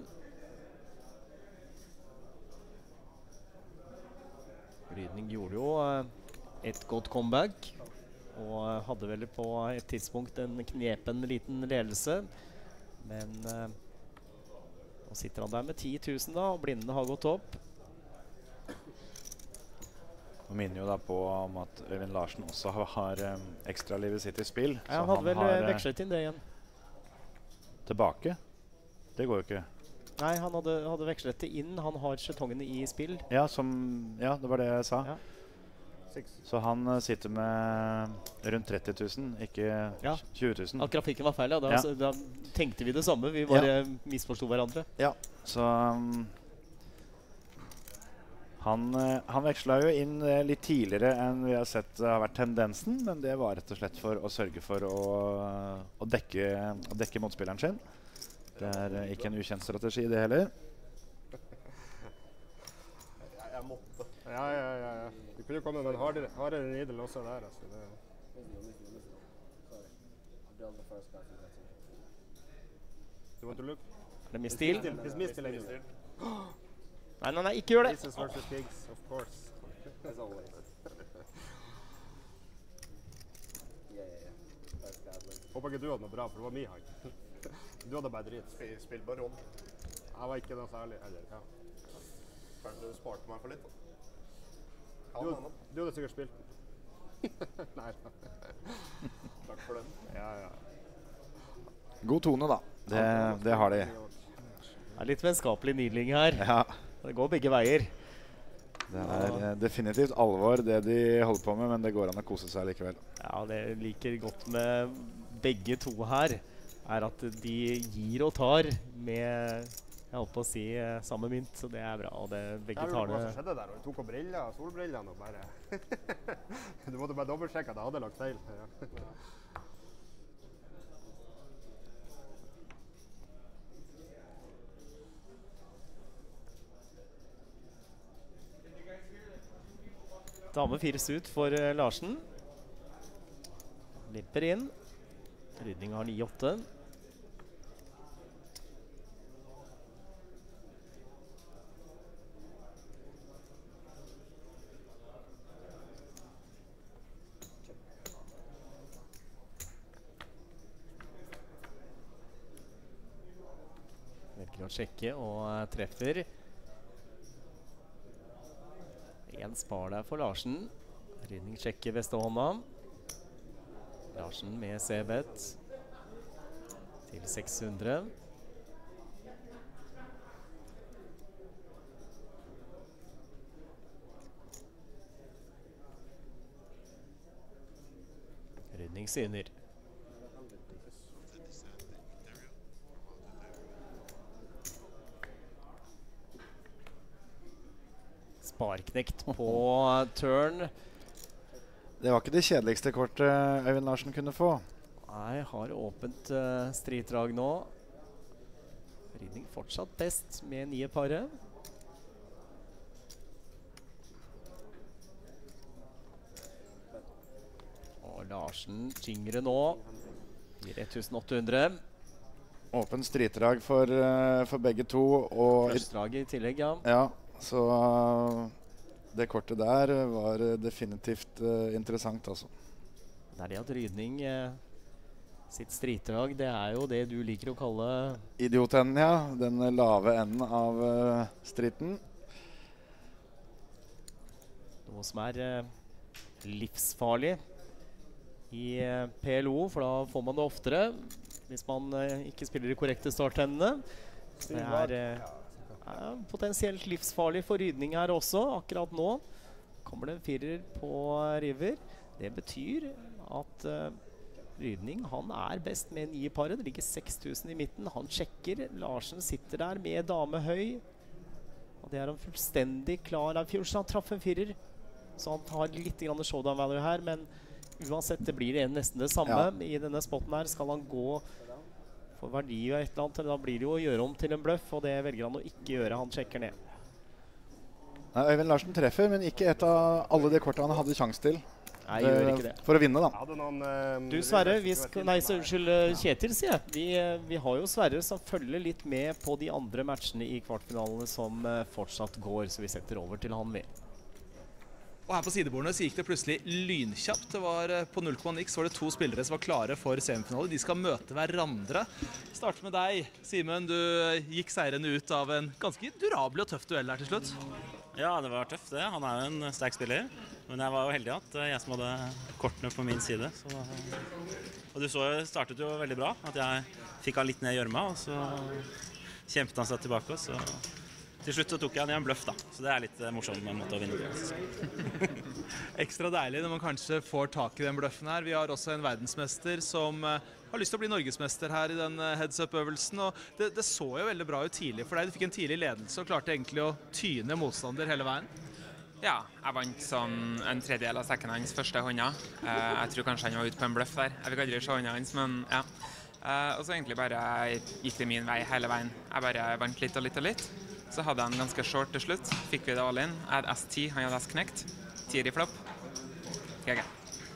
Rydning gjorde jo uh, et godt comeback, og uh, hadde vel på et tidspunkt en knepen liten ledelse. Men uh, nå sitter han der med ti tusen da, og blindene har gått opp. Nå minner jo da på om at Øyvind Larsen også har, har um, ekstra livet sitt i spill. Ja, han hadde vel har, uh, vekslet inn det igjen. Tilbake? Det går jo ikke. Nei, han hadde, hadde vekslet det inn. Han har skjetongene i spill. Ja, som, ja, det var det jeg sa. Ja. Så han uh, sitter med rundt tretti tusen, ikke Ja. tjue tusen. At grafikken var feil, ja. Da, Ja. så, da tenkte vi det samme. Vi bare misforstod hverandre. Ja, så um, han, uh, han veksla jo inn uh, litt tidligere enn vi har sett uh, har vært tendensen, men det var rett og slett for å sørge for å, uh, å, dekke, å dekke motspilleren sin. Det er uh, ikke en ukjent strategi, det heller. Jeg, jeg måtte. Ja, ja, ja, ja. Du kunne jo komme med en hardere, hardere needle også der, altså. Det... Du want to look? Er det misstil? It's misstil anyway. Nei, nei, nei, ikke gjør det! Aces versus Kings, of course. As always. yeah, yeah, yeah. That's godly. Håper ikke du hadde noe bra, for det var mye han. Du hadde bare dritt. Spill, spill bare rom. Jeg var ikke noe særlig, eller ja. Kanskje du sparte meg for litt, da. Du, Kan hende. du hadde sikkert spilt. Nei da. Takk for den. Ja, ja. God tone, da. Det, det har de. Det er litt vennskapelig needling her. Ja, Det går begge veier. det er uh, definitivt alvor det de holder på med, men det går an å kose seg likevel. Ja, det jeg liker godt med begge to her, er at de gir og tar med, jeg holdt på å si, eh, samme mynt, så det er bra. Og det, begge Jeg tar lurer på hva det. som skjedde der, og du tok opp briller, solbrillene og bare... Du måtte bare dobbeltsjekke at jeg hadde lagt feil. Ja. Dame fires ut for uh, Larsen. Limper inn. Rydning har ni åtte. Velger å sjekke og uh, treffer. En spar der for Larsen. Rydning sjekker vestehånda. Larsen med C-bet til seks hundre. Rydning syner. Sparknekt på turn. Det var ikke det kjedeligste kortet Øyvind Larsen kunne få. Nei, har åpent uh, striddrag nå. Rydning fortsatt best med nye paret. Og Larsen tyngre nå. Gir åtte hundre. Åpen striddrag for, uh, for begge to. Og Førstdraget i tillegg, ja. Ja, så uh, det kortet der var uh, definitivt uh, interessant, altså. Det er det at Rydning uh, sitt striddrag, det er jo det du liker å kalle idiotenden, ja. Den lave enden av uh, stritten. Noe som er uh, livsfarlig i uh, P L O, for da får man det oftere hvis man uh, ikke spiller de korrekte starthendene. Det er, uh, er potensielt livsfarlig for Rydning her også. Akkurat nå kommer det en firer på river. Det betyr at uh, Rydning, han er best med nye paret. Det ligger seks tusen i midten. Han sjekker. Larsen sitter der med dame høy. Og det er han fullstendig klar. Han traff en firer, så han har litt grann showdown value her. Men uansett, det blir det nesten det samme. Ja. I denne spotten her skal han gå for verdi og et eller annet. Da blir det jo å gjøre om til en bluff, og det velger han å ikke gjøre. Han sjekker ned. Nei, Øyvind Larsen treffer, men ikke et av alle de kortene han hadde sjans til. Nei, jeg gjør ikke det. For å vinne, da. Noen, um, du, Sverre, vi skal, nei, så unnskyld, Kjetil, sier jeg. Vi, vi har jo Sverre som følger litt med på de andre matchene i kvartfinalene som uh, fortsatt går, så vi setter over til han med. Og her på sidebordene så gikk det plutselig lynkjapt. Det var uh, på null komma niks var det to spillere som var klare for semifinale. De skal møte hverandre. Start med deg, Simen. Du gikk seirende ut av en ganske durabel og tøff duell her til slutt. Ja, det var tøft det. Han er jo en sterk spiller. Men jeg var jo heldig at jeg som hadde kortene på min side. Så, og du så startet jo veldig bra. At jeg fikk han litt ned i gjørma, og så kjempet han seg tilbake. Og så til slutt så tok jeg han i en bluff, da. Så det er litt morsomt med en måte å vinne. Ekstra deilig når man kanskje får tak i den bluffen her. Vi har også en verdensmester som har lyst til å bli norgesmester her i den heads-up-øvelsen. Og det, det så jo veldig bra ut tidlig for deg. Du fikk en tidlig ledelse og klarte egentlig å tyne motstander hele veien. Ja, jeg vant sånn en tredjedel av sekken hans første hånda. Eh, jeg tror kanskje han var ute på en bluff der. Jeg fikk aldri se hånda hans, men ja. Eh, og så egentlig bare gikk det min vei hele veien. Jeg bare vant litt og litt og litt. Så hadde jeg en ganske short til slutt. Fikk vi det all in. Jeg hadde S ti, han hadde S-knekt. Tier i flopp. G G.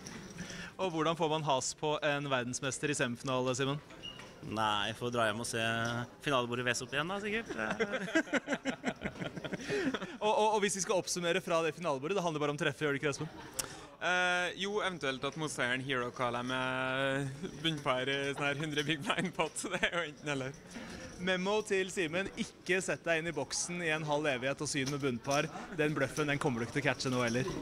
Og hvordan får man has på en verdensmester i semifinale, Simon? Nei, jeg får dra hjem og se finalebordet vese opp igjen da, sikkert. og, og, og hvis vi skal oppsummere fra det finalebordet, det handler bare om treffe, gjør det ikke det, Espen? Uh, jo, eventuelt at motstanderen hero caller med bunnpar i sånn her hundre big blind pot, det er jo enten eller. Memo til Simen, ikke sett deg inn i boksen i en halv evighet og syn med bunnpar. Den bluffen, den kommer du ikke til å catche nå heller.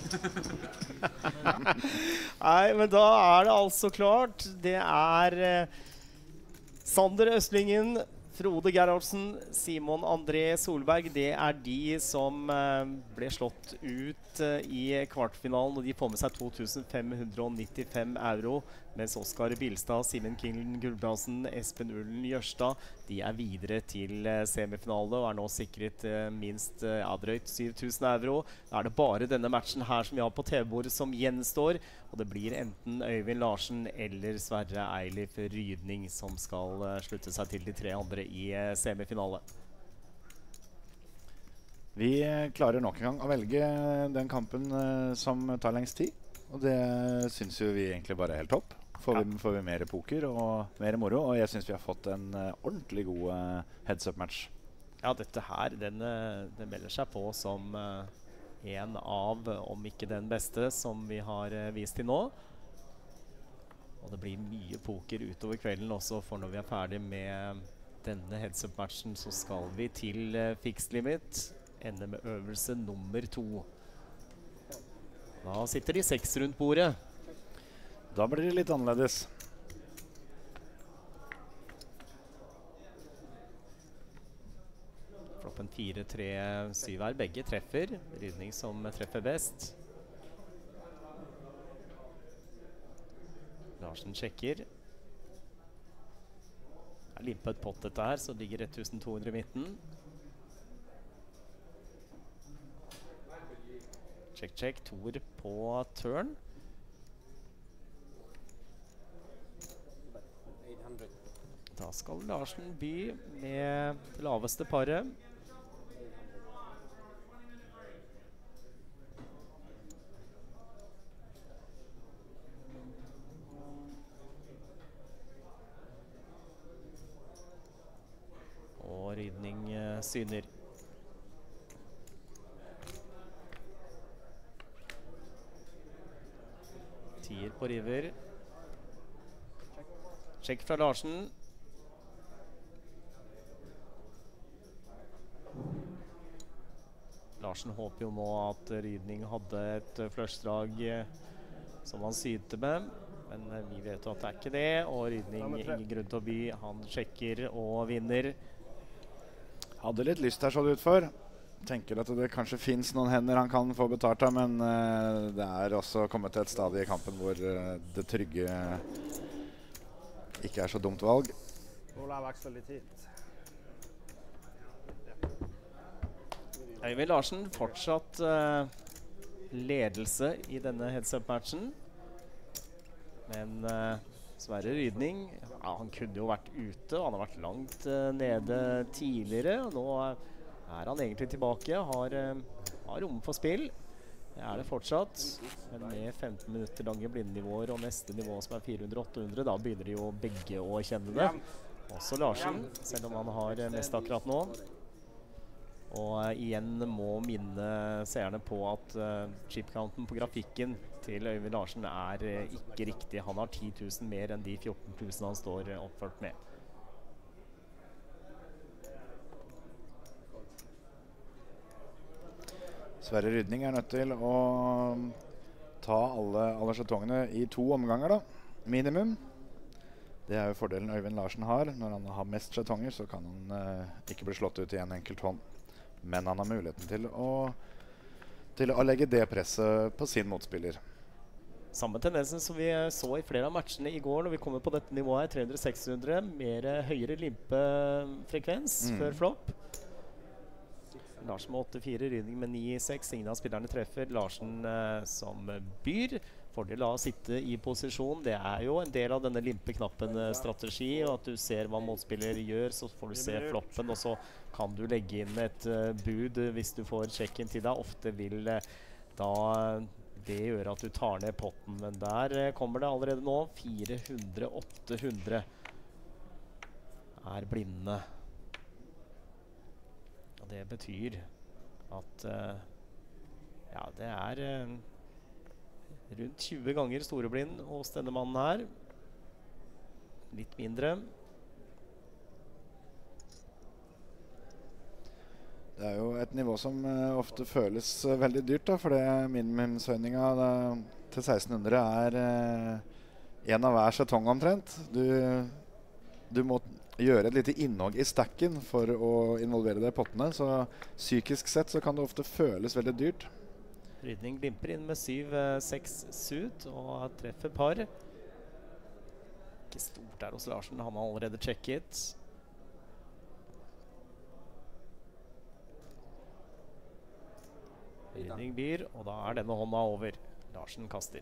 Nei, men da er det altså klart. Det er eh, Sander Østlingen, Frode Gerhardsen, Simon André Solberg. Det er de som eh, ble slått ut eh, i kvartfinalen, og de får med seg to tusen fem hundre nittifem euro. Mens Oskar Bilstad, Simen King Gulbrandsen, Espen Ullen Jørstad, de er videre til eh, semifinale og er nå sikret eh, minst eh, drøyt syv tusen euro. Da er det bare denne matchen her som vi har på T V-bordet som gjenstår, og det blir enten Øyvind Larsen eller Sverre Eilif Rydning som skal uh, slutte seg til de tre andre i uh, semifinale. Vi klarer nok en gang å velge den kampen uh, som tar lengst tid, og det synes jo vi egentlig bare er helt topp. Får, ja. vi, får vi mer poker og mer moro, og jeg synes vi har fått en uh, ordentlig god uh, heads-up-match. Ja, dette her, den, uh, den melder seg på som uh, en av, om ikke den beste, som vi har uh, vist til nå. Og det blir mye poker utover kvelden også, for når vi er ferdig med denne heads-up-matchen, så skal vi til uh, fixed limit, ende med øvelse nummer to. Da sitter de seks rundt bordet. Da blir det litt annerledes. Floppen fire, tre, syv her. Begge treffer. Rydning som treffer best. Larsen sjekker. Det er limpet pott dette her, så ligger ett tusen to hundre i midten. Check, check. Tor på turn. Da skal Larsen by med laveste paret. Og Rydning eh, syner. Tier på river. Sjekk fra Larsen. Larsen håper jo nå at Rydning hadde et flushdrag eh, som han sydte med. Men eh, vi vet jo at det er ikke det, og Rydning ingen grunn til å by. Han sjekker og vinner. Hadde litt lyst her, så det ut for. Tenker at det kanskje finnes noen hender han kan få betalt av, men uh, det er også kommet til et stadie i kampen hvor uh, det trygge ikke er så dumt valg. Nå la jeg veksle litt hit. Øyvind Larsen fortsatt uh, ledelse i denne heads-up-matchen. Men uh, Sverre Rydning, ja, han kunne jo vært ute, han har vært langt uh, nede tidligere, og nå uh, er han egentlig tilbake, har, uh, har rom for spill. Det er det fortsatt, men med femten minutter lange blindenivåer og neste nivå som er fire hundre åtte hundre, da begynner de jo begge å kjenne det. Også Larsen, selv om han har uh, mest akkurat nå. Og uh, igjen må minne seerne på at uh, chip-counten på grafikken til Øyvind Larsen er uh, ikke riktig. Han har ti tusen mer enn de fjorten tusen han står uh, oppført med. Sverre Rydning er nødt til å ta alle, alle jetongene i to omganger da, minimum. Det er jo fordelen Øyvind Larsen har. Når han har mest jetonger, så kan han uh, ikke bli slått ut i en enkelt hånd. Men han har muligheten til å, til å legge det presset på sin motspiller. Samme tendensen som vi så i flere av matchene i går når vi kommer på dette nivået her, tre hundre til seks hundre, mer høyere limpefrekvens mm. før flopp. Larsen med åtte fire, Rydning med ni seks, ingen av spillerne treffer. Larsen eh, som byr. Fordel av å sitte i posisjon. Det er jo en del av denne limpe-knappen-strategi, og at du ser hva motspiller gjør, så får du se floppen, og så kan du legge inn et uh, bud hvis du får check-in til deg. Ofte vil uh, da det gjøre at du tar ned potten, men der uh, kommer det allerede nå. fire hundre åtte hundre er blindende. Og det betyr at uh, ja, det er uh, rundt tjue ganger storeblind hos denne mannen her. Litt mindre. Det er jo et nivå som uh, ofte føles uh, veldig dyrt, da, for det minimumshøyninga til seksten hundre er uh, en av hver jetong omtrent. Du, du må gjøre et lite innhogg i stacken for å involvere deg i pottene, så psykisk sett så kan det ofte føles veldig dyrt. Rydning limper inn med syv seks suit og treffer par. Ikke stort der hos Larsen, han har allerede checket. Rydning byr, og da er denne hånda over. Larsen kaster.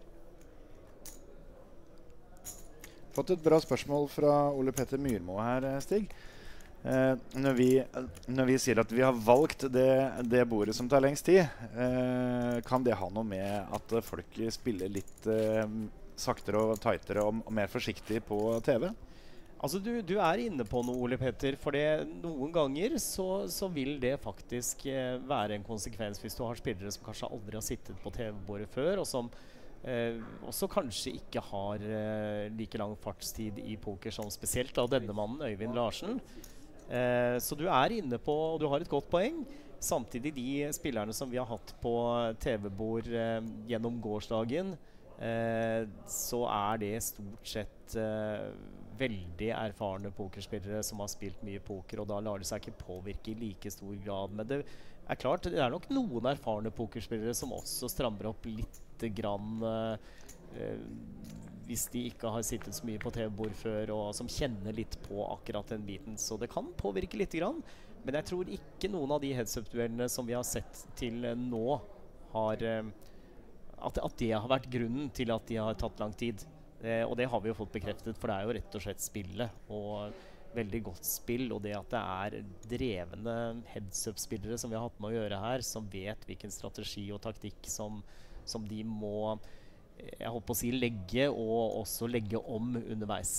Fått et bra spørsmål fra Ole Petter Myrmo her, Stig. Eh, når, vi, når vi sier at vi har valgt det, det bordet som tar lengst tid, eh, kan det ha noe med at folk spiller litt eh, saktere og tightere og, og mer forsiktig på T V? Altså du, du er inne på noe, Ole Petter, for det, noen ganger så, så vil det faktisk eh, være en konsekvens hvis du har spillere som kanskje aldri har sittet på T V-bordet før, og som eh, også kanskje ikke har eh, like lang fartstid i poker som spesielt av denne mannen, Øyvind Larsen. Eh, så du er inne på, og du har et godt poeng. Samtidig de spillerne som vi har hatt på T V-bord eh, gjennom gårsdagen, eh, så er det stort sett eh, veldig erfarne pokerspillere som har spilt mye poker, og da lar det seg ikke påvirke i like stor grad. Men det er klart, det er nok noen erfarne pokerspillere som også strammer opp litt grann uh, uh, hvis de ikke har sittet så mye på T V-bord før, og som kjenner litt på akkurat den biten. Så det kan påvirke litt grann, men jeg tror ikke noen av de heads-up-duellene som vi har sett til uh, nå, har, uh, at, at det har vært grunnen til at de har tatt lang tid. Uh, og det har vi jo fått bekreftet, for det er jo rett og slett spillet, og veldig godt spill, og det at det er drevne heads-up-spillere som vi har hatt med å gjøre her, som vet hvilken strategi og taktikk som, som de må, jeg håper å si, legge, og også legge om underveis.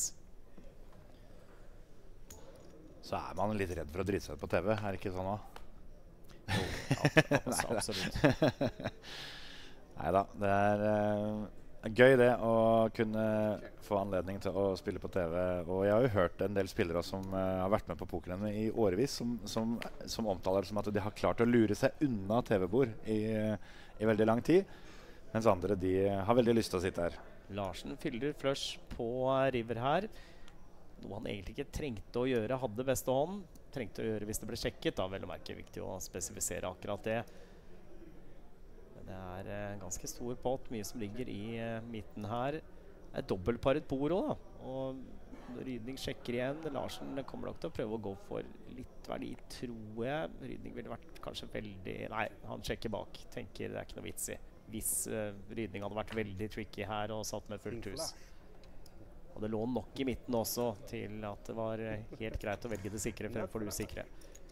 Så er man litt redd for å drite seg ut på T V, er det ikke sånn da? Jo, ja, absolutt. Neida, det er uh, gøy det å kunne få anledning til å spille på T V, og jeg har jo hørt en del spillere som uh, har vært med på pokeren i årevis, som, som, som omtaler det som at de har klart å lure seg unna T V-bord i, i veldig lang tid, mens andre de har veldig lyst til å sitte her. Larsen fyller flush på river her, noe han egentlig ikke trengte å gjøre, hadde beste hånd, trengte å gjøre hvis det ble sjekket, da vel å merke viktig å spesifisere akkurat det. Det er en uh, ganske stor pott, mye som ligger i uh, midten her. Det er dobbeltparet bord også, da. Og Rydning sjekker igjen. Larsen kommer nok til å prøve å gå for litt verdi, tror jeg. Rydning ville vært kanskje veldig... Nei, han sjekker bak. Tenker det er ikke noe vits i. Hvis uh, Rydning hadde vært veldig tricky her og satt med fullt hus. Og det lå nok i midten også til at det var uh, helt greit å velge det sikre fremfor det usikre.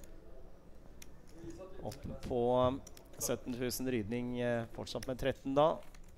Opp på... sytten tusen Rydning eh, fortsatt med tretten da.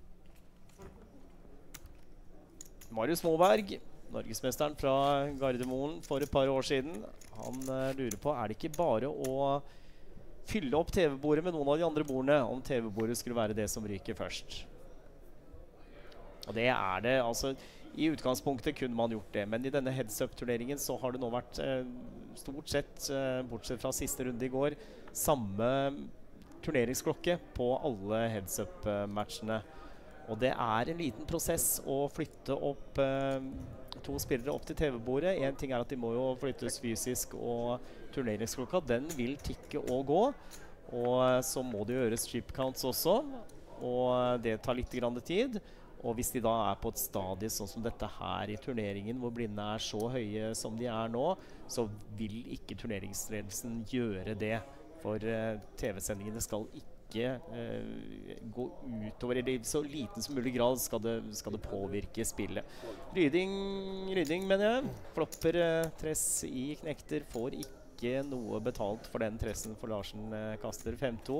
Marius Måberg, Norgesmesteren fra Gardermoen for et par år siden. Han eh, lurer på, er det ikke bare å fylle opp T V-bordet med noen av de andre bordene, om T V-bordet skulle være det som ryker først? Og det er det, altså i utgangspunktet kunne man gjort det, men i denne heads-up-turneringen så har det nå vært eh, stort sett, eh, bortsett fra siste runde i går, samme turneringsklokke på alle heads-up-matchene. Og det er en liten prosess å flytte opp eh, to spillere opp til T V-bordet. En ting er at de må jo flyttes fysisk, og turneringsklokka, den vil tikke og gå. Og så må det gjøres chip counts også, og det tar litt grann tid. Og hvis de da er på et stadie sånn som dette her i turneringen, hvor blinde er så høye som de er nå, så vil ikke turneringsledelsen gjøre det. For uh, T V-sendingene skal ikke uh, gå utover, eller i så liten som mulig grad skal det, skal det påvirke spillet. Ryding, Ryding mener jeg, flopper uh, tress i knekter, får ikke noe betalt for den tressen, for Larsen uh, kaster fem to.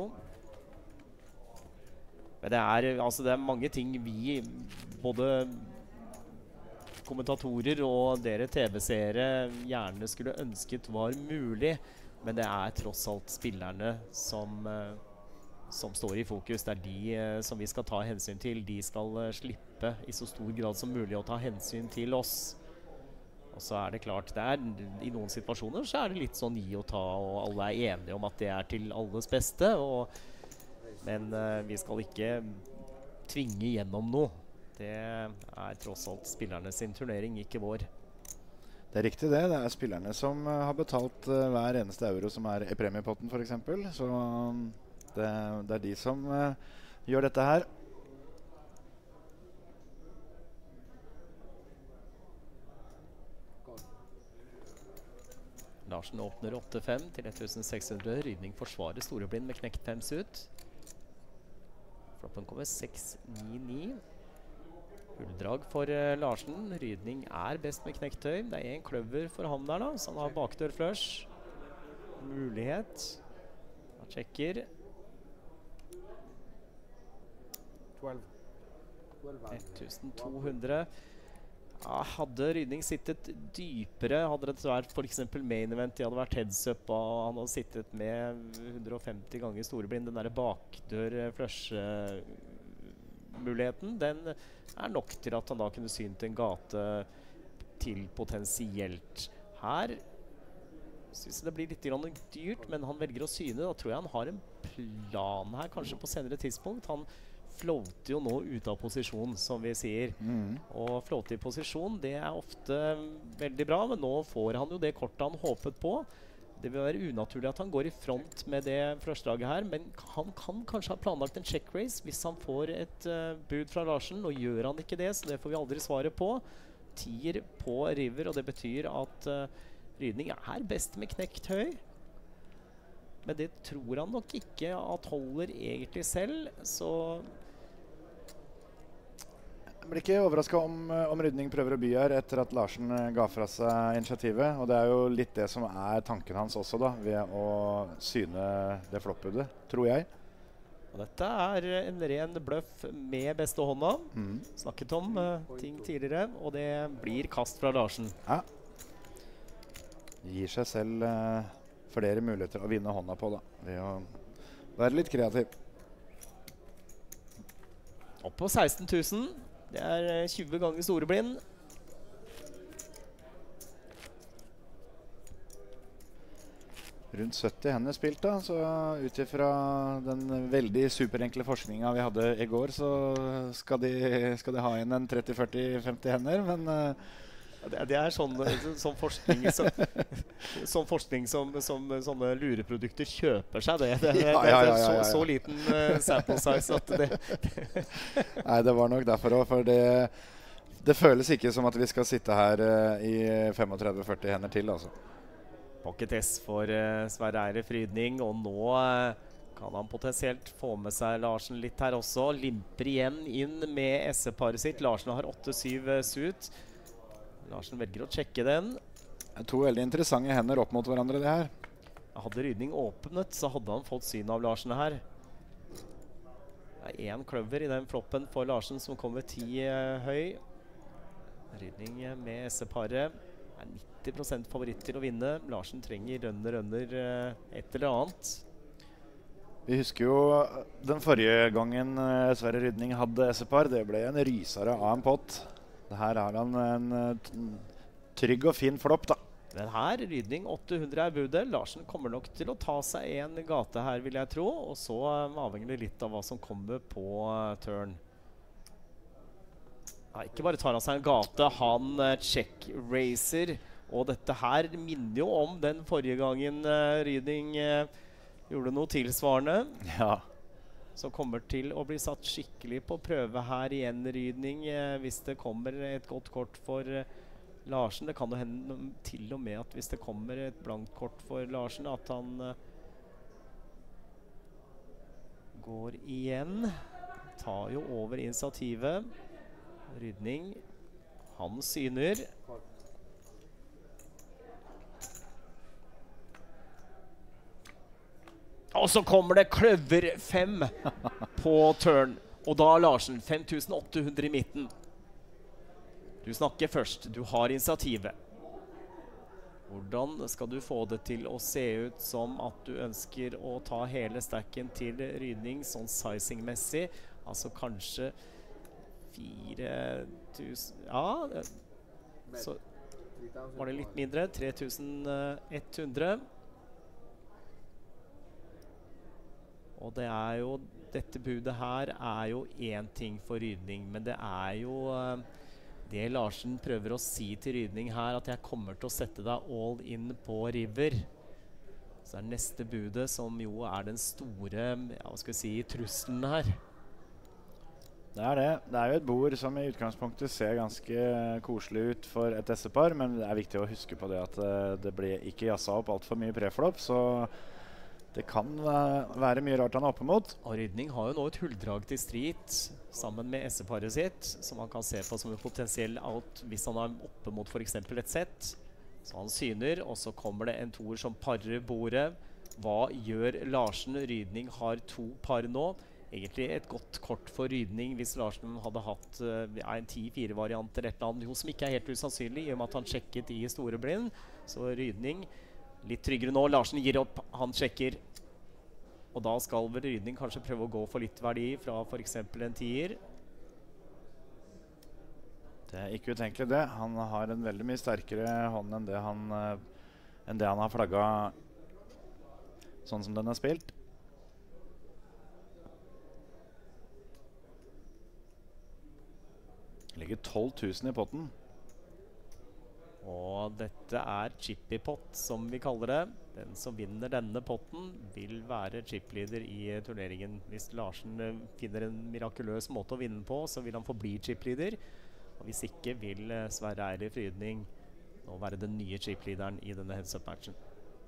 Men det er, altså det er mange ting vi, både kommentatorer og dere T V-seere, gjerne skulle ønsket var mulig. Men det er tross alt spillerne som, uh, som står i fokus. Det er de uh, som vi skal ta hensyn til. De skal uh, slippe i så stor grad som mulig å ta hensyn til oss. Og så er det klart, det er, i noen situasjoner så er det litt sånn gi og ta, og alle er enige om at det er til alles beste. Og, men uh, vi skal ikke tvinge gjennom noe. Det er tross alt spillerne sin turnering, ikke vår. Det er riktig det. Det er spillerne som uh, har betalt uh, hver eneste euro som er i premiepotten, for eksempel. Så um, det, det er de som uh, gjør dette her. Larsen åpner åtte fem til elleve seks hundre. Rydning forsvarer storeblind med knekt fems ut. Floppen kommer seks ni ni. Hulldrag for uh, Larsen. Rydning er best med knekktøy. Det er en kløver for han der da, så han har bakdør flush. Mulighet. Han sjekker. elleve to hundre. Ja, hadde Rydning sittet dypere, hadde det vært for eksempel main event, de hadde vært heads up, og han hadde sittet med hundre og femti ganger storeblind, den der bakdør flush muligheten, den er nok til at han da kunne synt en gate til potensielt. Her synes jeg det blir litt grann dyrt, men han velger å syne. Da tror jeg han har en plan her, kanskje på senere tidspunkt. Han floater jo nå ut av posisjon, som vi sier. Mm. Og floate i posisjon, det er ofte veldig bra, men nå får han jo det kortet han håpet på. Det vil være unaturlig at han går i front med det førstelaget her, men han kan kanskje ha planlagt en check race hvis han får et uh, bud fra Larsen, og gjør han ikke det, så det får vi aldri svaret på. Tier på river, og det betyr at uh, Rydning er best med knekt høy. Men det tror han nok ikke at holder egentlig selv, så... Jeg blir ikke overrasket om, om Rydning prøver å by her etter at Larsen ga fra seg initiativet. Og det er jo litt det som er tanken hans også da, ved å syne det floppbudet, tror jeg. Og dette er en ren bløff med beste hånda. Mm. Snakket om uh, ting tidligere, og det blir kast fra Larsen. Ja. Gir seg selv uh, flere muligheter å vinne hånda på da, ved å være litt kreativ. Opp på seksten tusen. Det er tjue ganger store blind. Rundt sytti hender spilt da, så utifra den veldig superenkle forskningen vi hadde i går, så skal de, skal de ha inn en tretti, førti, femti hender, men... Uh, det, det er sånn, sånn forskning, så, sånn forskning som, som sånne lureprodukter kjøper seg det. Det, det, ja, ja, ja, ja, så, ja. så liten uh, sample size at det... Nei, det var nok derfor også, for det, det føles ikke som at vi skal sitte her uh, i trettifem til førti hender til, altså. Pocket S for uh, Sverre Eire Frydning, og nå uh, kan han potensielt få med seg Larsen litt her også. Limper igjen inn med S E-paret sitt. Larsen har åtte syv uh, suit. Larsen velger å sjekke den. Det er to veldig interessante hender opp mot hverandre det her. Hadde Rydning åpnet, så hadde han fått syn av Larsen her. Det er en kløver i den floppen for Larsen som kommer ti uh, høy. Rydning med S E-paret er nitti prosent favoritt til å vinne. Larsen trenger rønner, rønner uh, et eller annet. Vi husker jo den forrige gangen uh, Sverre Rydning hadde S E-par. Det ble en rysere av en pott. Det her er han en uh, trygg og fin flopp da. Men her, Rydning åtte hundre er budet. Larsen kommer nok til å ta seg en gate her, vil jeg tro. Og så uh, avhenger det litt av hva som kommer på uh, turn. Ja, ikke bare tar han seg en gate, han uh, check-racer. Og dette her minner jo om den forrige gangen uh, Rydning uh, gjorde noe tilsvarende. Ja. Som kommer til å bli satt skikkelig på prøve her igjen, Rydning, eh, hvis det kommer et godt kort for eh, Larsen. Det kan jo hende til og med at hvis det kommer et blankt kort for Larsen, at han eh, går igjen. Tar jo over initiativet. Rydning, han syner. Og så kommer det kløver fem på turn. Og da Larsen, fem tusen åtte hundre i midten. Du snakker først. Du har initiativet. Hvordan skal du få det til å se ut som at du ønsker å ta hele stacken til Rydning, sånn sizing-messig? Altså kanskje fire tusen... Ja, så var det litt mindre. tre tusen ett hundre. Og det er jo, dette budet her er jo en ting for Rydning, men det er jo uh, det Larsen prøver å si til Rydning her, at jeg kommer til å sette deg all in på river. Så er neste budet som jo er den store, ja, hva skal vi si, trusselen her. Det er det. Det er jo et bord som i utgangspunktet ser ganske koselig ut for et S E-par, men det er viktig å huske på det at uh, det ble ikke jassa opp alt for mye preflop, så det kan uh, være mye rart han er oppe mot. Og Rydning har jo nå et hulldrag til street sammen med S E-paret sitt, som han kan se på som en potensiell out hvis han er oppe mot for eksempel et sett. Så han syner, og så kommer det en toer som parer bordet. Hva gjør Larsen? Rydning har to par nå. Egentlig et godt kort for Rydning hvis Larsen hadde hatt uh, en ti fire variant eller et eller annet, jo som ikke er helt usannsynlig, i og med at han sjekket i store blind. Så Rydning litt tryggere nå. Larsen gir opp, han sjekker. Og da skal vel Rydning kanskje prøve å gå for litt verdi fra for eksempel en tier. Det er ikke utenkelig det. Han har en veldig mye sterkere hånd enn det han, uh, enn det han har flagget sånn som den er spilt. Det ligger tolv tusen i potten. Og dette er chip-i-pott, som vi kaller det. Den som vinner denne potten vil være chip-leader i turneringen. Hvis Larsen eh, finner en mirakuløs måte å vinne på, så vil han forbli chip-leader. Og hvis ikke vil eh, Sverre Eilif Rydning nå være den nye chip-leaderen i denne heads-up-matchen.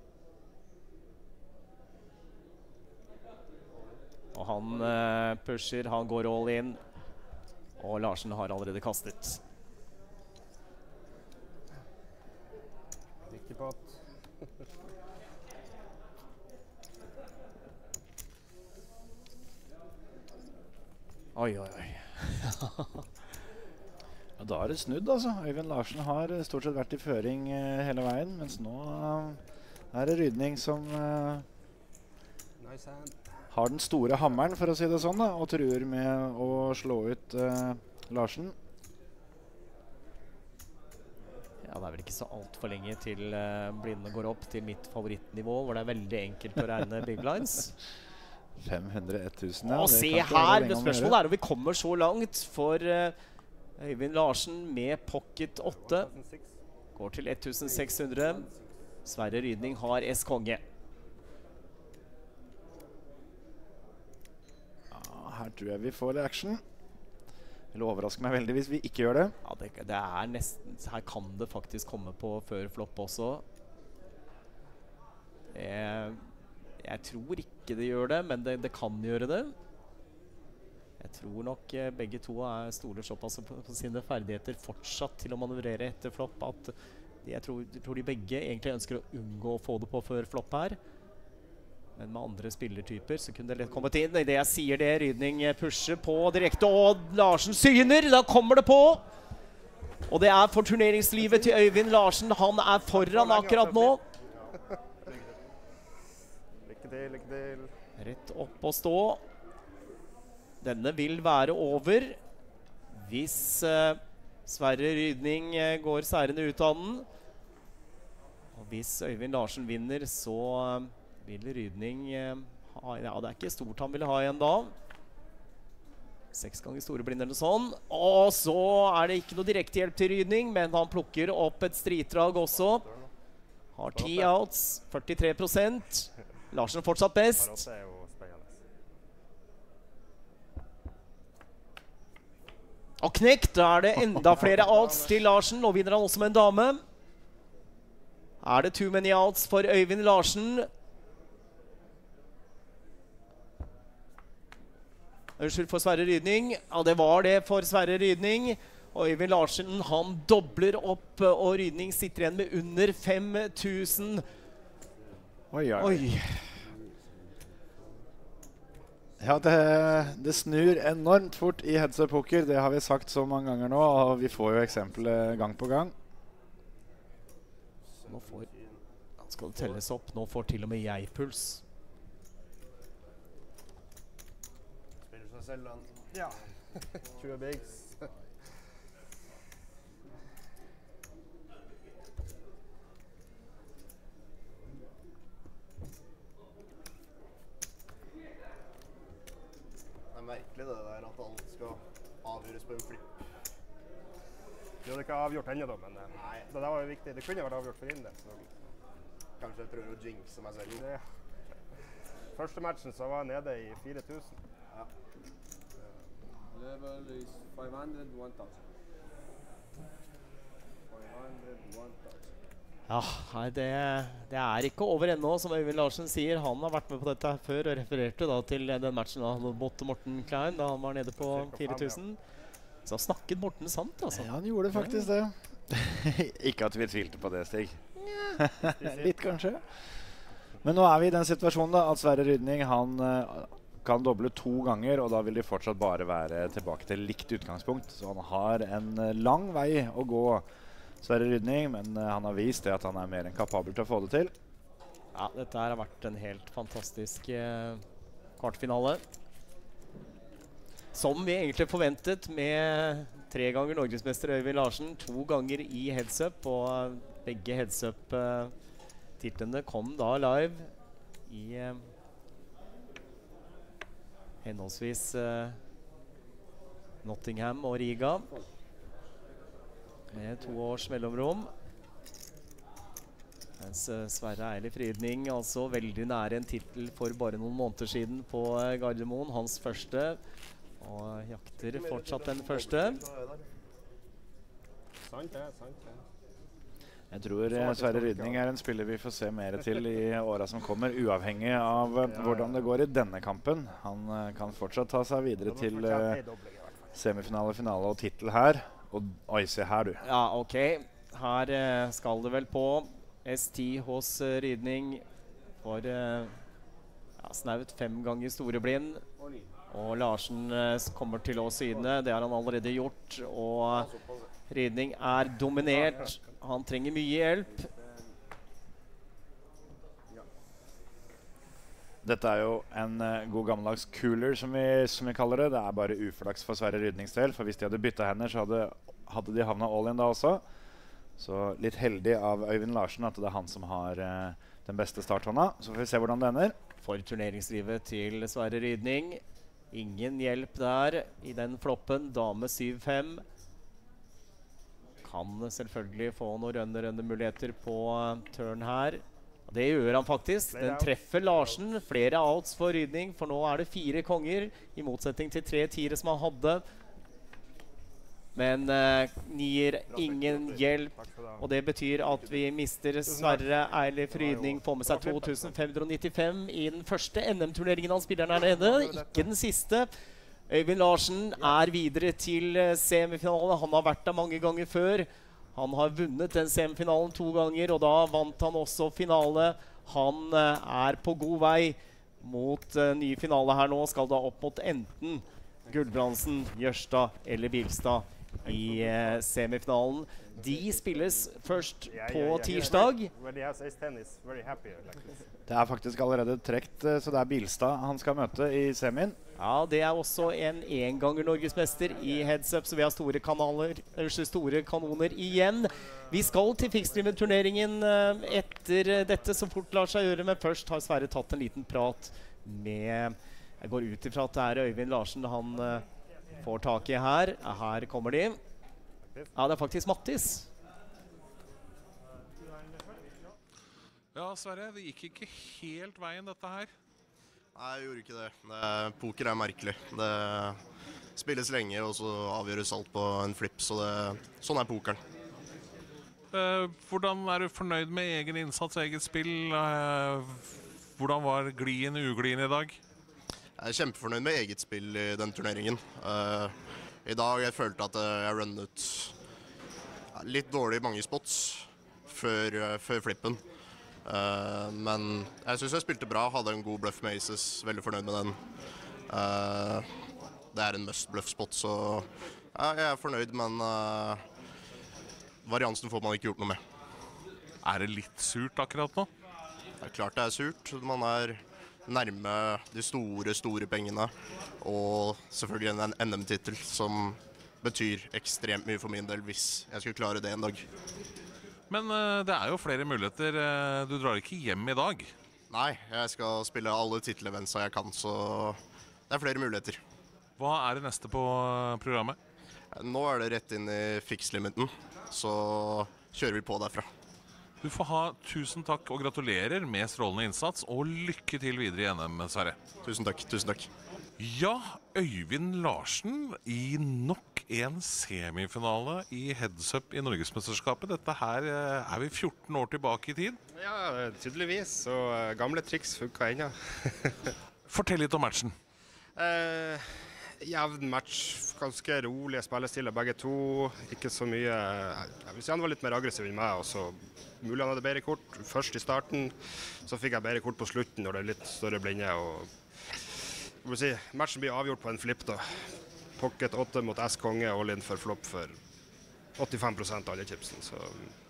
Og han eh, pusher, han går all in. Og Larsen har allerede kastet. Riktig pott. Oi, oi, oi. Ja, da er det snudd, altså. Øyvind Larsen har stort sett vært i føring eh, hele veien, mens nå eh, er det Rydning som eh, Nice hand. har den store hammeren, for å si det sånn, da, og truer med å slå ut eh, Larsen. Ja, det er vel ikke så alt for lenge til uh, blindene går opp til mitt favorittnivå, hvor det er veldig enkelt å regne big lines. fem hundre tusen, ja. Og se her, det spørsmålet er om vi kommer så langt for uh, Øyvind Larsen med pocket åtte. Går til elleve seks hundre. Sverre Rydning har S-konge. Ja, her tror jeg vi får action. Det vil overraske meg veldig hvis vi ikke gjør det. Ja, det, det er nesten, her kan det faktisk komme på før flopp også. Jeg, jeg tror ikke det gjør det, men det, det kan gjøre det. Jeg tror nok eh, begge to er stoler såpass på, på sine ferdigheter fortsatt til å manøvrere etter flopp, at de, jeg tror, jeg tror de begge egentlig ønsker å unngå å få det på før flopp her. Men med andre spillertyper så kunne det lett kommet inn. I det jeg sier det, Rydning pusher på direkte, og Larsen syner, da kommer det på! Og det er for turneringslivet til Øyvind Larsen. Han er foran akkurat nå. Lykke til, lykke til. Rett opp og stå. Denne vil være over hvis uh, Sverre Rydning uh, går seirende ut av den. Og hvis Øyvind Larsen vinner, så uh, vil Rydning uh, ha, ja, det er ikke stort han ville ha igjen da. Seks ganger store blinder eller sånn. Og så er det ikke noe direkte hjelp til Rydning, men han plukker opp et stritdrag også. Har ti outs, førtitre prosent. Larsen fortsatt best. Og knekt, da er det enda flere outs til Larsen. Nå vinner han også med en dame. Er det too many outs for Øyvind Larsen? Unnskyld, for Sverre Rydning. Ja, det var det for Sverre Rydning. Og Øyvind Larsen, han dobler opp, og Rydning sitter igjen med under fem tusen. Oi, oi. Oi. Ja, det, det snur enormt fort i heads-up poker. Det har vi sagt så mange ganger nå, og vi får jo eksempler gang på gang. Nå får, skal det telles opp. Nå får til og med jeg puls. Spiller seg selv, han. Ja. tjue bigs. Merkelig det der at alt skal avgjøres på en flipp. Det hadde ikke avgjort ennå da, men Nei. Det der var jo viktig. Det kunne vært avgjort for Inde. Så. Kanskje jeg prøver å jinxe meg selv. Det. Første matchen så var jeg nede i fire tusen. Ja. Level is five hundred, one thousand. five hundred, one thousand. Ja, nei, det, det er ikke over ennå, som Øyvind Larsen sier. Han har vært med på dette før og refererte da til den matchen da, mot Morten Klein, da han var nede på fire tusen. Så snakket Morten sant, altså. Ja, han gjorde faktisk det. Ikke at vi tvilte på det, Stig. Litt, kanskje. Men nå er vi i den situasjonen da, at Sverre Rydning, han uh, kan doble to ganger, og da vil de fortsatt bare være tilbake til likt utgangspunkt. Så han har en uh, lang vei å gå, Sverre Rydning, men uh, han har vist det at han er mer enn kapabel til å få det til. Ja, dette her har vært en helt fantastisk uh, kvartfinale. Som vi egentlig forventet, med tre ganger Norgesmester Øyvind Larsen, to ganger i heads-up, og uh, begge heads-up-titlene uh, kom da live i uh, henholdsvis uh, Nottingham og Riga. Med to års mellomrom. Mens Sverre Eilif Rydning altså veldig nære en titel for bare noen måneder siden på Gardermoen. Hans første, og jakter fortsatt den første. Sant det, sant det. Jeg tror eh, Sverre Rydning er en spiller vi får se mer til i årene som kommer, uavhengig av eh, hvordan det går i denne kampen. Han eh, kan fortsatt ta seg videre til eh, semifinale, finale og titel her. Og oi, se her du. Ja, ok. Her eh, skal det vel på S ti hos eh, Rydning for eh, ja, snaut fem ganger storeblind. Og Larsen eh, kommer til å syne, det har han allerede gjort. Og Rydning er dominert. Han trenger mye hjelp. Dette er jo en uh, god gammeldags cooler, som vi, som vi kaller det. Det er bare uflaks for Sverre Rydnings del, for hvis de hadde byttet hender, så hadde, hadde de havnet all in da også. Så litt heldig av Øyvind Larsen at det er han som har uh, den beste starthånda. Så får vi se hvordan det ender. For turneringslivet til Sverre Rydning. Ingen hjelp der i den floppen. Dame syv fem. Kan selvfølgelig få noen rønne-rønne-muligheter på uh, turn her. Det gjør han faktisk. Den treffer Larsen. Flere outs for Rydning, for nå er det fire konger, i motsetning til tre tiere som han hadde. Men uh, gir ingen hjelp, og det betyr at vi mister Sverre Eilif Rydning. Får med seg to tusen fem hundre nittifem i den første N M-turneringen han spiller der nede. Ikke den siste. Øyvind Larsen er videre til semifinalen. Han har vært der mange ganger før. Han har vunnet den semifinalen to ganger, og da vant han også finale. Han uh, er på god vei mot uh, ny finale her nå. Skal da opp mot enten Gulbrandsen, Jørstad eller Bilstad i uh, semifinalen. De spilles først på tirsdag. Det er faktisk allerede trekt, så det er Bilstad han skal møte i semien. Ja, det er også en enganger norgesmester i heads-up, så vi har store, kanaler, store kanoner igjen. Vi skal til Fixstream-turneringen uh, etter dette, så fort lar seg gjøre, men først har Sverre tatt en liten prat med, jeg går ut ifra at det er Øyvind Larsen han uh, får tak i her. Her kommer de. Ja, det er faktisk Mattis. Ja, Sverre, det gikk ikke helt veien dette her. Nei, jeg gjorde ikke det. det. Poker er merkelig. Det spilles lenge, og så avgjøres alt på en flip, så det, sånn er pokeren. Eh, hvordan er du fornøyd med egen innsats, eget spill? Eh, hvordan var glien, uglien i dag? Jeg er kjempefornøyd med eget spill i den turneringen. Uh, I dag jeg følte at jeg runnet litt dårlig i mange spots før, uh, før flippen. Uh, men jeg synes jeg spilte bra, hadde en god bluff med aces, veldig fornøyd med den. Uh, det er en must bluff spot, så ja, jeg er fornøyd, men uh, variansen får man ikke gjort noe med. Er det litt surt akkurat nå? Det er klart det er surt. Man er nærme de store, store pengene, og selvfølgelig en N M-titel som betyr ekstremt mye for min del hvis jeg skulle klare det en dag. Men uh, det er jo flere muligheter. Uh, du drar ikke hjem i dag? Nei, jeg skal spille alle titeleventsa jeg kan, så det er flere muligheter. Hva er det neste på programmet? Nå er det rett inn i fix-limiten, så kjører vi på derfra. Du får ha tusen takk og gratulerer med strålende innsats, og lykke til videre i N M, Sverre. Tusen takk, tusen takk. Ja, Øyvind Larsen i nok en semifinale i heads-up i Norgesmesterskapet. Dette her er vi fjorten år tilbake i tid. Ja, tydeligvis, så gamle triks funker ennå. Fortell litt om matchen. Eh, jevn match, ganske rolige spillestiler begge to. Ikke så mye, jeg vil si han var litt mer aggressiv enn meg, og så mulig han hadde bedre kort først i starten, så fikk jeg bedre kort på slutten når det er litt større blinde. Og, jeg vil si, matchen blir avgjort på en flip da. Pocket åtte mot S-konge, all in for flop for åttifem prosent av alle chipsen. Så.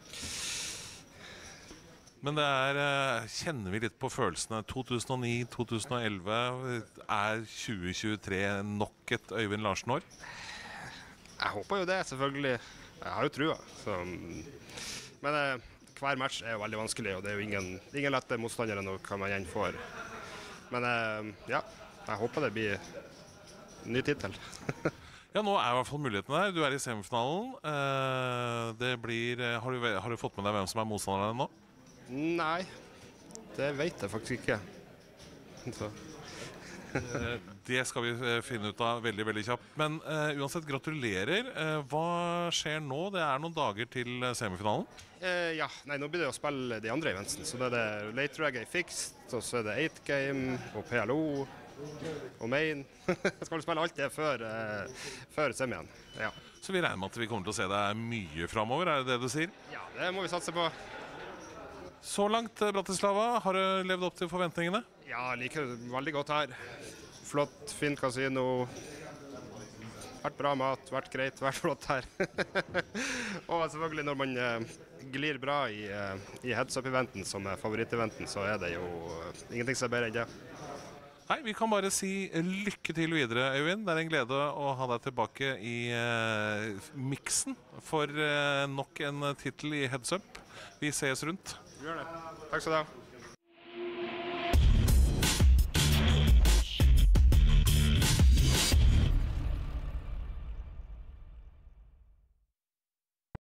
Men det er, kjenner vi litt på følelsene. to tusen og ni til to tusen og elleve, er tjue tjuetre nok et Øyvind Larsen-år? Jeg håper jo det, selvfølgelig. Jeg har jo trua. Så. Men eh, hver match er jo veldig vanskelig, og det er jo ingen, ingen lette motstandere nå hva man igjen får. Men eh, ja, jeg håper det blir ny titel. Ja, nå er i hvert fall muligheten der. Du er i semifinalen. Eh, det blir, har, du, har du fått med deg hvem som er motstanderne nå? Nei, det vet jeg faktisk ikke. Så. Det skal vi eh, finne ut av veldig, veldig kjapt. Men eh, uansett, gratulerer. Eh, hva skjer nå? Det er noen dager til eh, semifinalen. Eh, ja, nei, nå blir det å spille de andre eventene. Så det er det Late Reggae Fixed, og så er det eight game, og P L O, og Main. Jeg skal spille alt det før, eh, før semien. Ja. Så vi regner med at vi kommer til å se deg mye fremover, er det det du sier? Ja, det må vi satse på. Så langt, eh, Bratislava, har du levd opp til forventningene? Ja, jeg liker det veldig godt her. Flott, fint kasino. Vært bra mat, vært greit, vært flott her. Og selvfølgelig når man eh, glir bra i, eh, i heads-up-eventen, som er favoritteventen, så er det jo eh, ingenting som er bedre enn det. Nei, vi kan bare si lykke til videre, Øyvind. Det er en glede å ha deg tilbake i eh, miksen for eh, nok en tittel i heads-up. Vi ses rundt. Vi gjør det. Takk skal du ha.